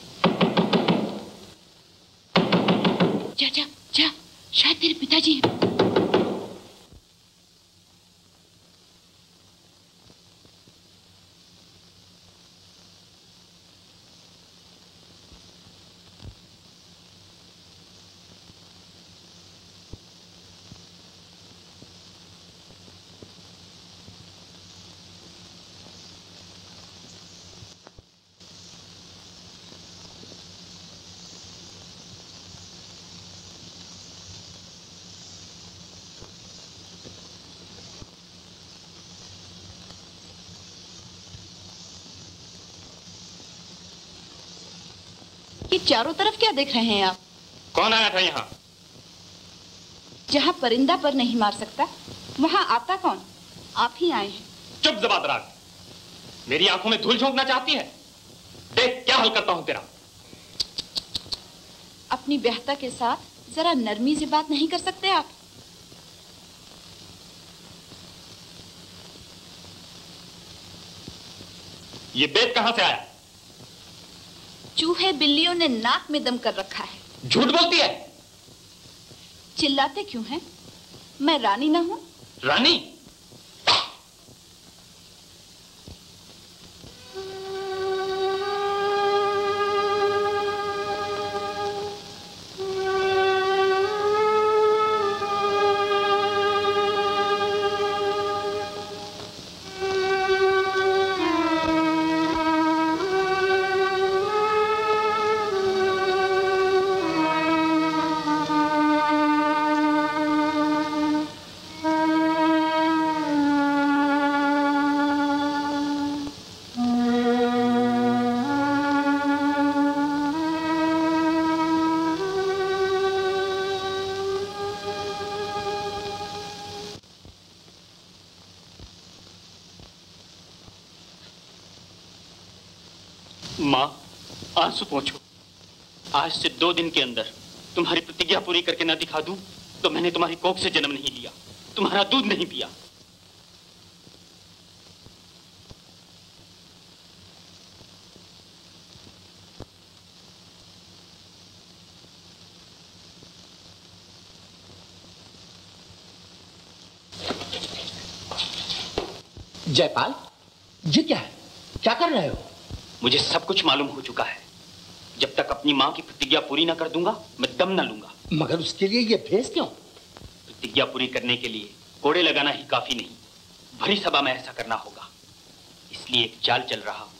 [SPEAKER 1] जा जा जा, शायद तेरे पिताजी हैं। ये चारों तरफ क्या देख रहे हैं आप?
[SPEAKER 14] कौन आया था यहाँ?
[SPEAKER 1] जहाँ परिंदा पर नहीं मार सकता वहाँ आता कौन? आप ही आए हैं।
[SPEAKER 14] चुप ज़बान राग। मेरी आंखों में धूल झोंकना चाहती है? देख क्या हल करता हूँ तेरा।
[SPEAKER 1] अपनी ब्याहता के साथ जरा नरमी से बात नहीं कर सकते आप?
[SPEAKER 14] ये बेत कहाँ से आया?
[SPEAKER 1] चूहे बिल्लियों ने नाक में दम कर रखा है।
[SPEAKER 14] झूठ बोलती है।
[SPEAKER 1] चिल्लाते क्यों हैं? मैं रानी ना हूं?
[SPEAKER 14] रानी? माँ, आंसू पोंछो। आज से 2 दिन के अंदर तुम्हारी प्रतिज्ञा पूरी करके ना दिखा दूं तो मैंने तुम्हारी कोख से जन्म नहीं लिया, तुम्हारा दूध नहीं पिया।
[SPEAKER 9] जयपाल, ये क्या है? क्या कर रहे हो?
[SPEAKER 14] मुझे सब कुछ मालूम हो चुका है। जब तक अपनी मां की प्रतिज्ञा पूरी ना कर दूंगा मैं दम ना लूंगा।
[SPEAKER 9] मगर उसके लिए ये भेष क्यों?
[SPEAKER 14] प्रतिज्ञा पूरी करने के लिए कोड़े लगाना ही काफी नहीं, भरी सभा में ऐसा करना होगा। इसलिए एक चाल चल रहा हूं।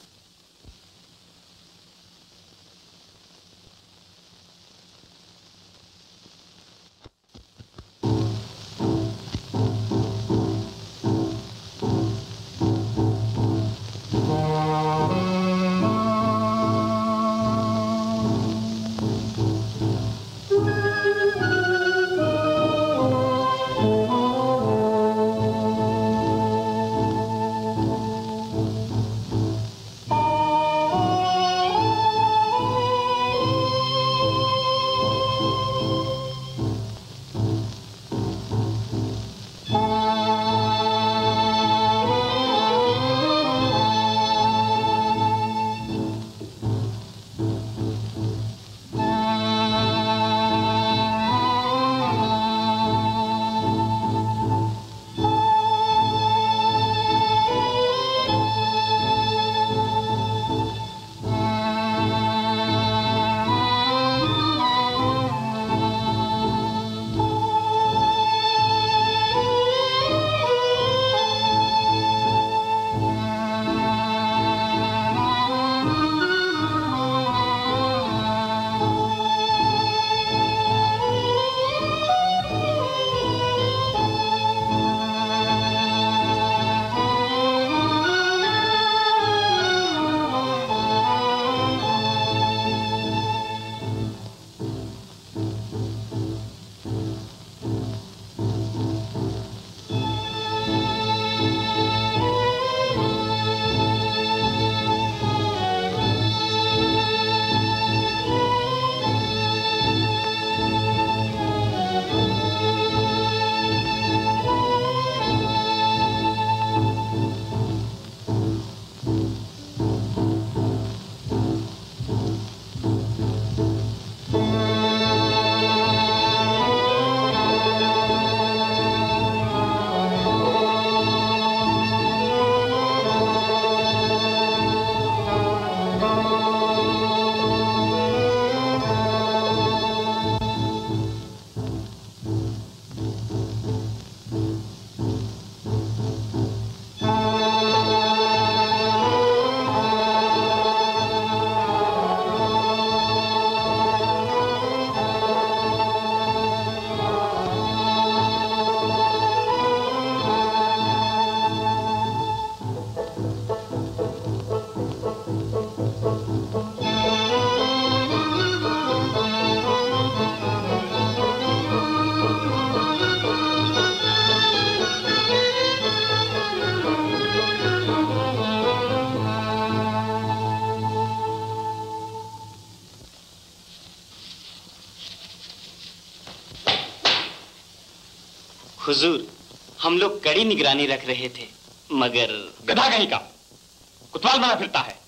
[SPEAKER 14] हुजूर, हम लोग कड़ी निगरानी रख रहे थे, मगर गधा कहीं का कुतवाल बना फिरता है।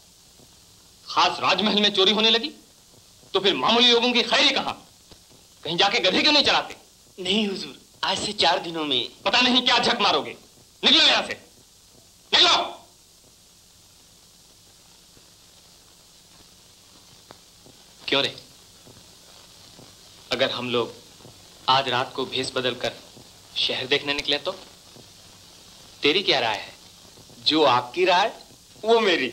[SPEAKER 14] खास राजमहल में चोरी होने लगी तो फिर मामूली लोगों की खैर कहां? कहीं जाके गधे क्यों नहीं चलाते?
[SPEAKER 8] नहीं हुजूर, आज से 4 दिनों में।
[SPEAKER 14] पता नहीं क्या झक मारोगे। निकलो यहां से, निकलो। क्यों रे, अगर हम लोग आज रात को भेष बदल कर शहर देखने निकले तो? तेरी क्या राय है?
[SPEAKER 9] जो आपकी राय वो मेरी।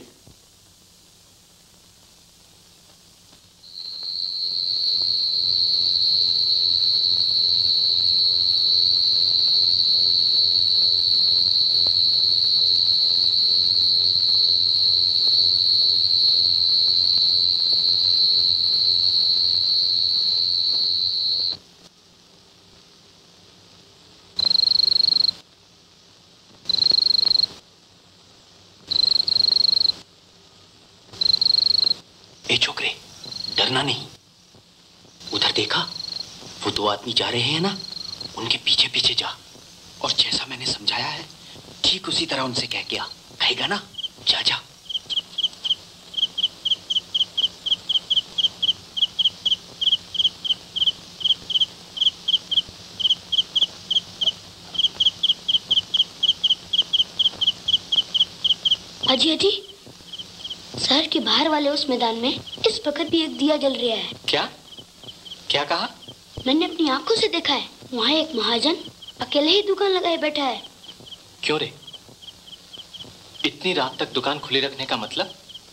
[SPEAKER 15] ए छोकरे, डरना नहीं। उधर देखा, वो दो आदमी जा रहे हैं ना, उनके पीछे पीछे जा और जैसा मैंने समझाया है ठीक उसी तरह उनसे कह के आ। कहेगा ना? जा जा।
[SPEAKER 16] अजी अजी, शहर के बाहर वाले उस मैदान में इस वक्त भी एक दिया जल रहा है।
[SPEAKER 15] क्या क्या कहा?
[SPEAKER 16] मैंने अपनी आंखों से देखा है। वहाँ एक महाजन अकेले ही दुकान लगाए बैठा है।
[SPEAKER 15] क्यों रे? इतनी रात तक दुकान खुली रखने का मतलब?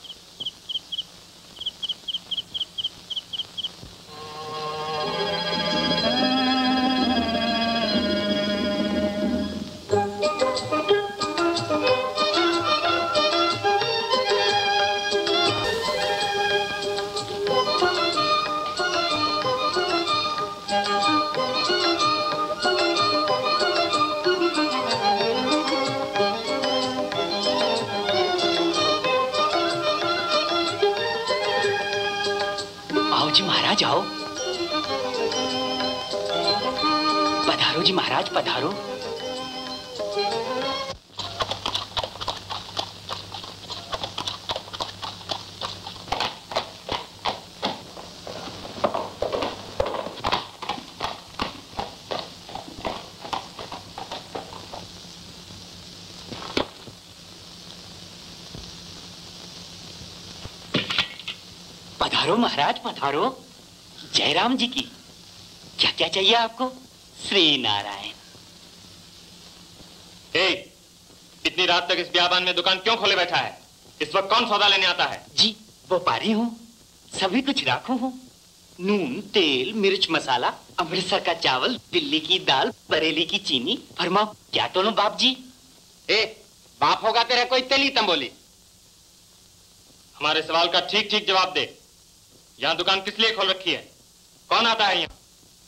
[SPEAKER 15] जाओ। पधारो जी महाराज, पधारो। पधारो महाराज, पधारो। जयराम जी की क्या क्या चाहिए आपको? श्री नारायण।
[SPEAKER 14] इतनी रात तक इस बियाबान में दुकान क्यों खोले बैठा है? इस वक्त कौन सौदा लेने आता है?
[SPEAKER 15] जी व्यापारी हूँ, सभी कुछ राखू हूँ। नून, तेल, मिर्च, मसाला, अमृतसर का चावल, दिल्ली की दाल, बरेली की चीनी। फरमाओ क्या तोलूं बाप जी?
[SPEAKER 5] बाप होगा तेरा कोई तेली तंबोली।
[SPEAKER 14] हमारे सवाल का ठीक ठीक जवाब दे। यहाँ दुकान किस लिए खोल रखी है? कौन आता है यहाँ?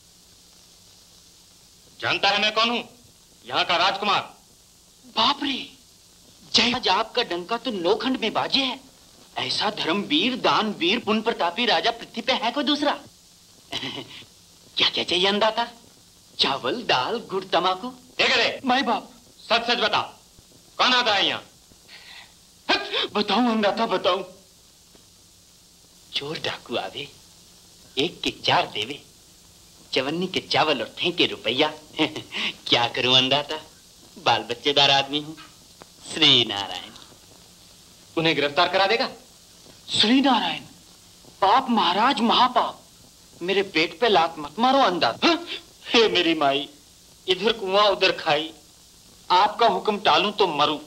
[SPEAKER 14] जानता है मैं कौन हूँ? यहाँ का राजकुमार।
[SPEAKER 15] बाप रे, जय आपका डंका तो नौखंड में बाजे है। ऐसा धर्मवीर, दानवीर, पुण्य प्रतापी राजा पृथ्वी पे है कोई दूसरा? क्या क्या चाहिए अंदाता? चावल, दाल, गुड़, तमाकू।
[SPEAKER 14] मैं बाप सच सच बता, कौन आता है यहाँ?
[SPEAKER 15] बताऊं अंदाता, बताऊं? चोर डाकू आवे, एक के 4 देवे, चवन्नी के चावल और ठेके रुपया। क्या करूं अंदाता, बाल बच्चेदार आदमी हूं। श्री नारायण।
[SPEAKER 14] उन्हें गिरफ्तार करा देगा?
[SPEAKER 15] श्री नारायण, पाप महाराज, महापाप। मेरे पेट पे लात मत मारो अंदाता। हे मेरी माई, इधर कुआं उधर खाई, आपका हुक्म टालूं तो मरूं।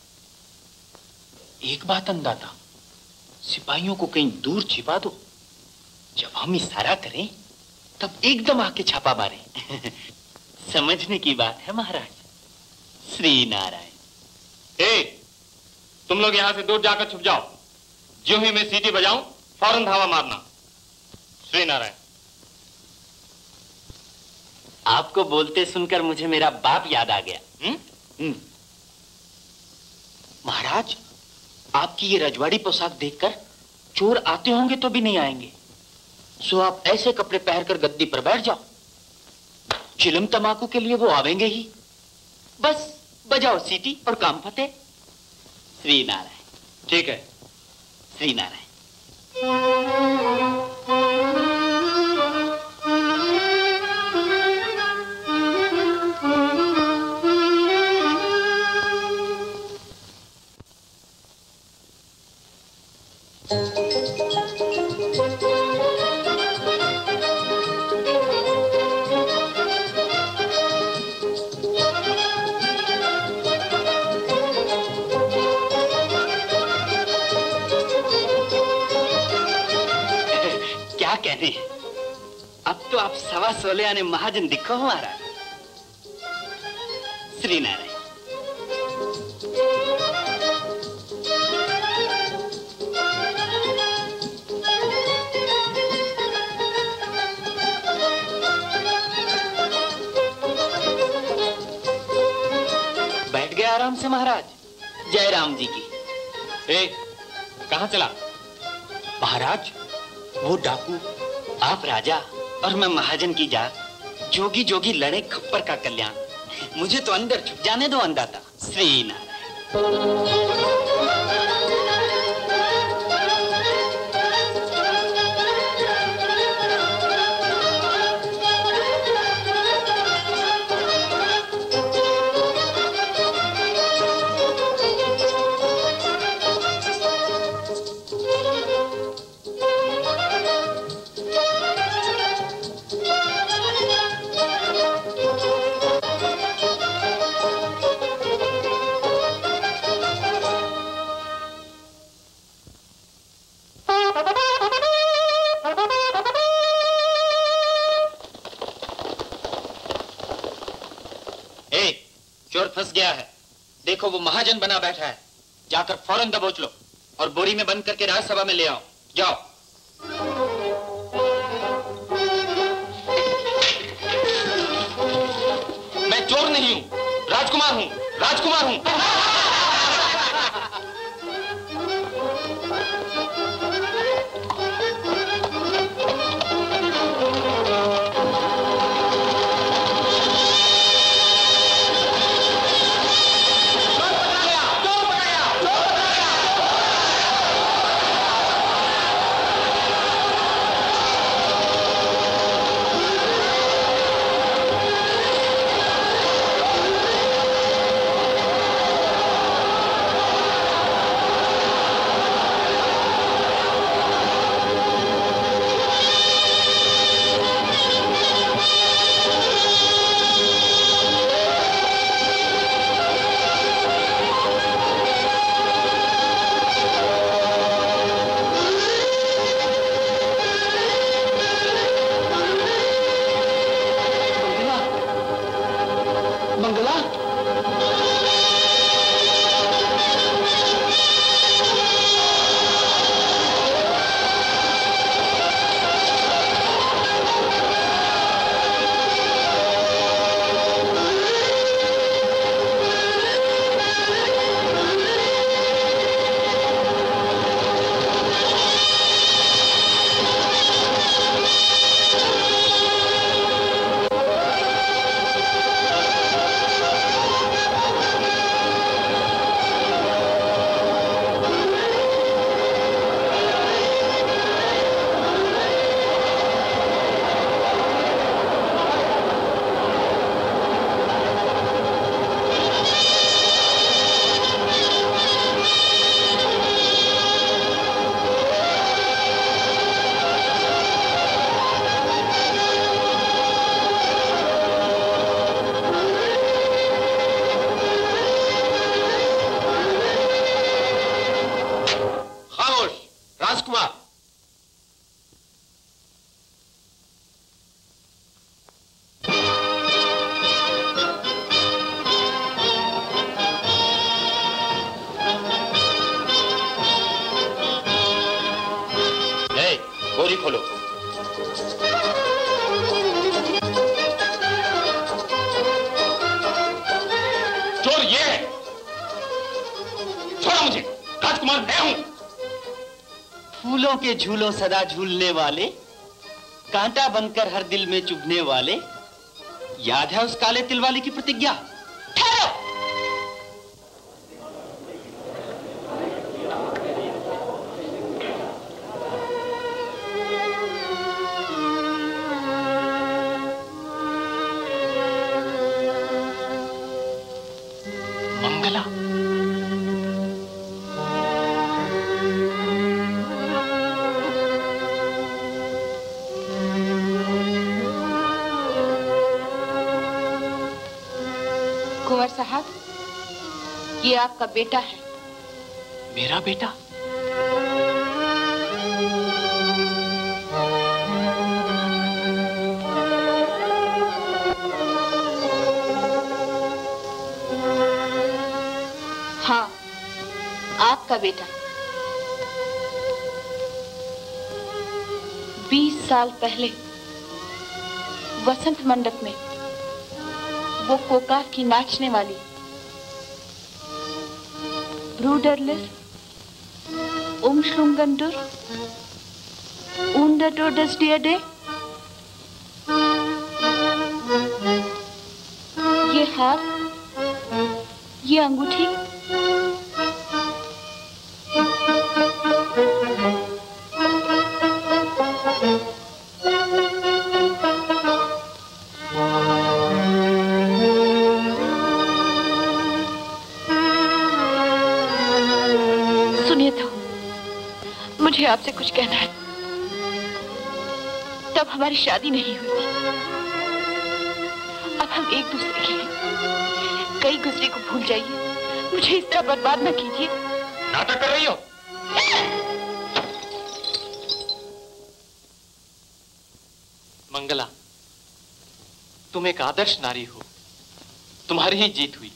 [SPEAKER 15] एक बात अंदाता, सिपाहियों को कहीं दूर छिपा दो, जब हम इशारा करें तब एकदम आके छापा मारे। समझने की बात है महाराज। श्री नारायण।
[SPEAKER 14] तुम लोग यहां से दूर जाकर छुप जाओ। ज्यों ही मैं सीटी बजाऊं फौरन धावा मारना। श्री नारायण।
[SPEAKER 15] आपको बोलते सुनकर मुझे मेरा बाप याद आ गया। महाराज, आपकी ये रजवाड़ी पोशाक देखकर चोर आते होंगे तो भी नहीं आएंगे, सो आप ऐसे कपड़े पहनकर गद्दी पर बैठ जाओ। चिलम तमाकू के लिए वो आवेंगे ही। बस बजाओ सीटी और काम फतेह। श्री नारायण।
[SPEAKER 14] ठीक है।
[SPEAKER 15] श्री नारायण। अब तो आप 125 आने महाजन दिखो हमारा। श्री नारायण। बैठ गए आराम से महाराज। जय राम जी की।
[SPEAKER 14] कहां चला?
[SPEAKER 15] महाराज वो डाकू, आप राजा और मैं महाजन की जात, जोगी जोगी लड़े खप्पर का कल्याण। मुझे तो अंदर छुप जाने दो अंदाता। श्री नारायण। फंस गया है। देखो वो महाजन बना बैठा है। जाकर फौरन दबोच लो और बोरी में बंद करके राज्यसभा में ले आओ। जाओ।
[SPEAKER 14] मैं चोर नहीं हूं, राजकुमार हूं, राजकुमार हूं।
[SPEAKER 15] के झूलों सदा झूलने वाले, कांटा बनकर हर दिल में चुभने वाले, याद है उस काले तिल वाले की प्रतिज्ञा? ठहरो।
[SPEAKER 14] मंगला,
[SPEAKER 1] कुंवर साहब, ये आपका बेटा है।
[SPEAKER 14] मेरा बेटा?
[SPEAKER 1] हाँ, आपका बेटा। 20 साल पहले वसंत मंडप में वो कोकार की नाचने वाली ब्रूडरलिस उमश्लुंगंडुर Unter Todessterde? ये हार, ये अंगूठी, सुनिए तो, मुझे आपसे कुछ कहना है। तब हमारी शादी नहीं हुई थी, अब हम एक दूसरे के हैं। कई गुजरे को भूल जाइए, मुझे इस तरह बर्बाद न कीजिए।
[SPEAKER 14] नाटक कर रही हो? मंगला, तुम एक आदर्श नारी हो, तुम्हारी ही जीत हुई।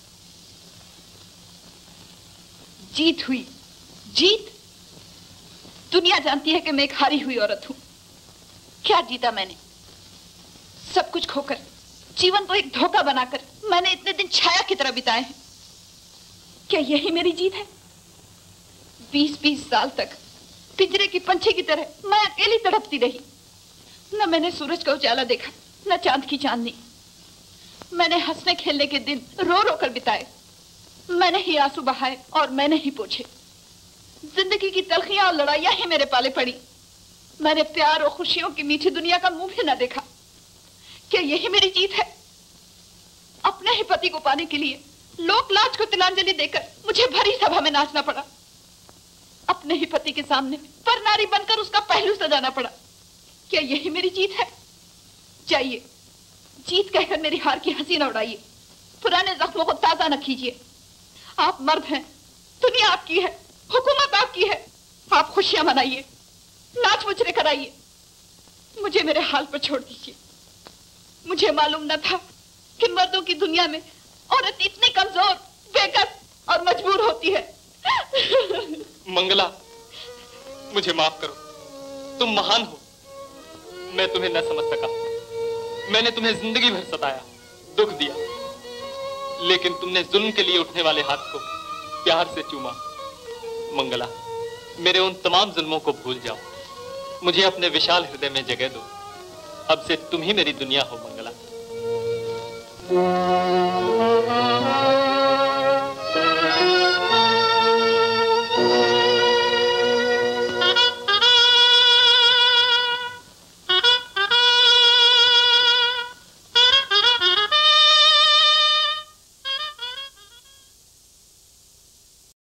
[SPEAKER 1] जीत हुई? जीत? दुनिया जानती है कि मैं एक हारी हुई औरत हूं। क्या जीता मैंने? सब कुछ खोकर, जीवन को एक धोखा बनाकर मैंने इतने दिन छाया की तरह बिताए हैं। क्या यही मेरी जीत है? 20-20 साल तक पिंजरे की पंछी की तरह मैं अकेली तड़पती रही। न मैंने सूरज का उजाला देखा, न चांद की चांदनी। मैंने हंसने खेलने के दिन रो रो कर बिताए। मैंने ही आंसू बहाए और मैंने ही पोंछे। जिंदगी की तलखियां और लड़ाइयां ही मेरे पाले पड़ी। मैंने प्यार और खुशियों की मीठी दुनिया का मुंह भी न देखा। क्या यही मेरी जीत है? अपने ही पति को पाने के लिए लोक लाज को तिलांजलि देकर मुझे भरी सभा में नाचना पड़ा। अपने ही पति के सामने पर नारी बनकर उसका पहलू सजाना पड़ा। क्या यही मेरी जीत है? जाइए, जीत कहकर मेरी हार की हंसी न उड़ाइए। पुराने जख्मों को ताजा न कीजिए। आप मर्द हैं, दुनिया आपकी है, हुकूमत आपकी है। आप खुशियां मनाइए, नाच मुचरे कराइए। मुझे मेरे हाल पर छोड़ दीजिए। मुझे मालूम न था कि मर्दों की दुनिया में औरत इतनी कमजोर, बेकस और मजबूर होती है।
[SPEAKER 14] मंगला, मुझे माफ करो, तुम महान हो। मैं तुम्हें न समझ सका। मैंने तुम्हें जिंदगी भर सताया, दुख दिया, लेकिन तुमने जुल्म के लिए उठने वाले हाथ को प्यार से चूमा। मंगला, मेरे उन तमाम जुल्मों को भूल जाओ। मुझे अपने विशाल हृदय में जगह दो। अब से तुम ही मेरी दुनिया हो मंगला।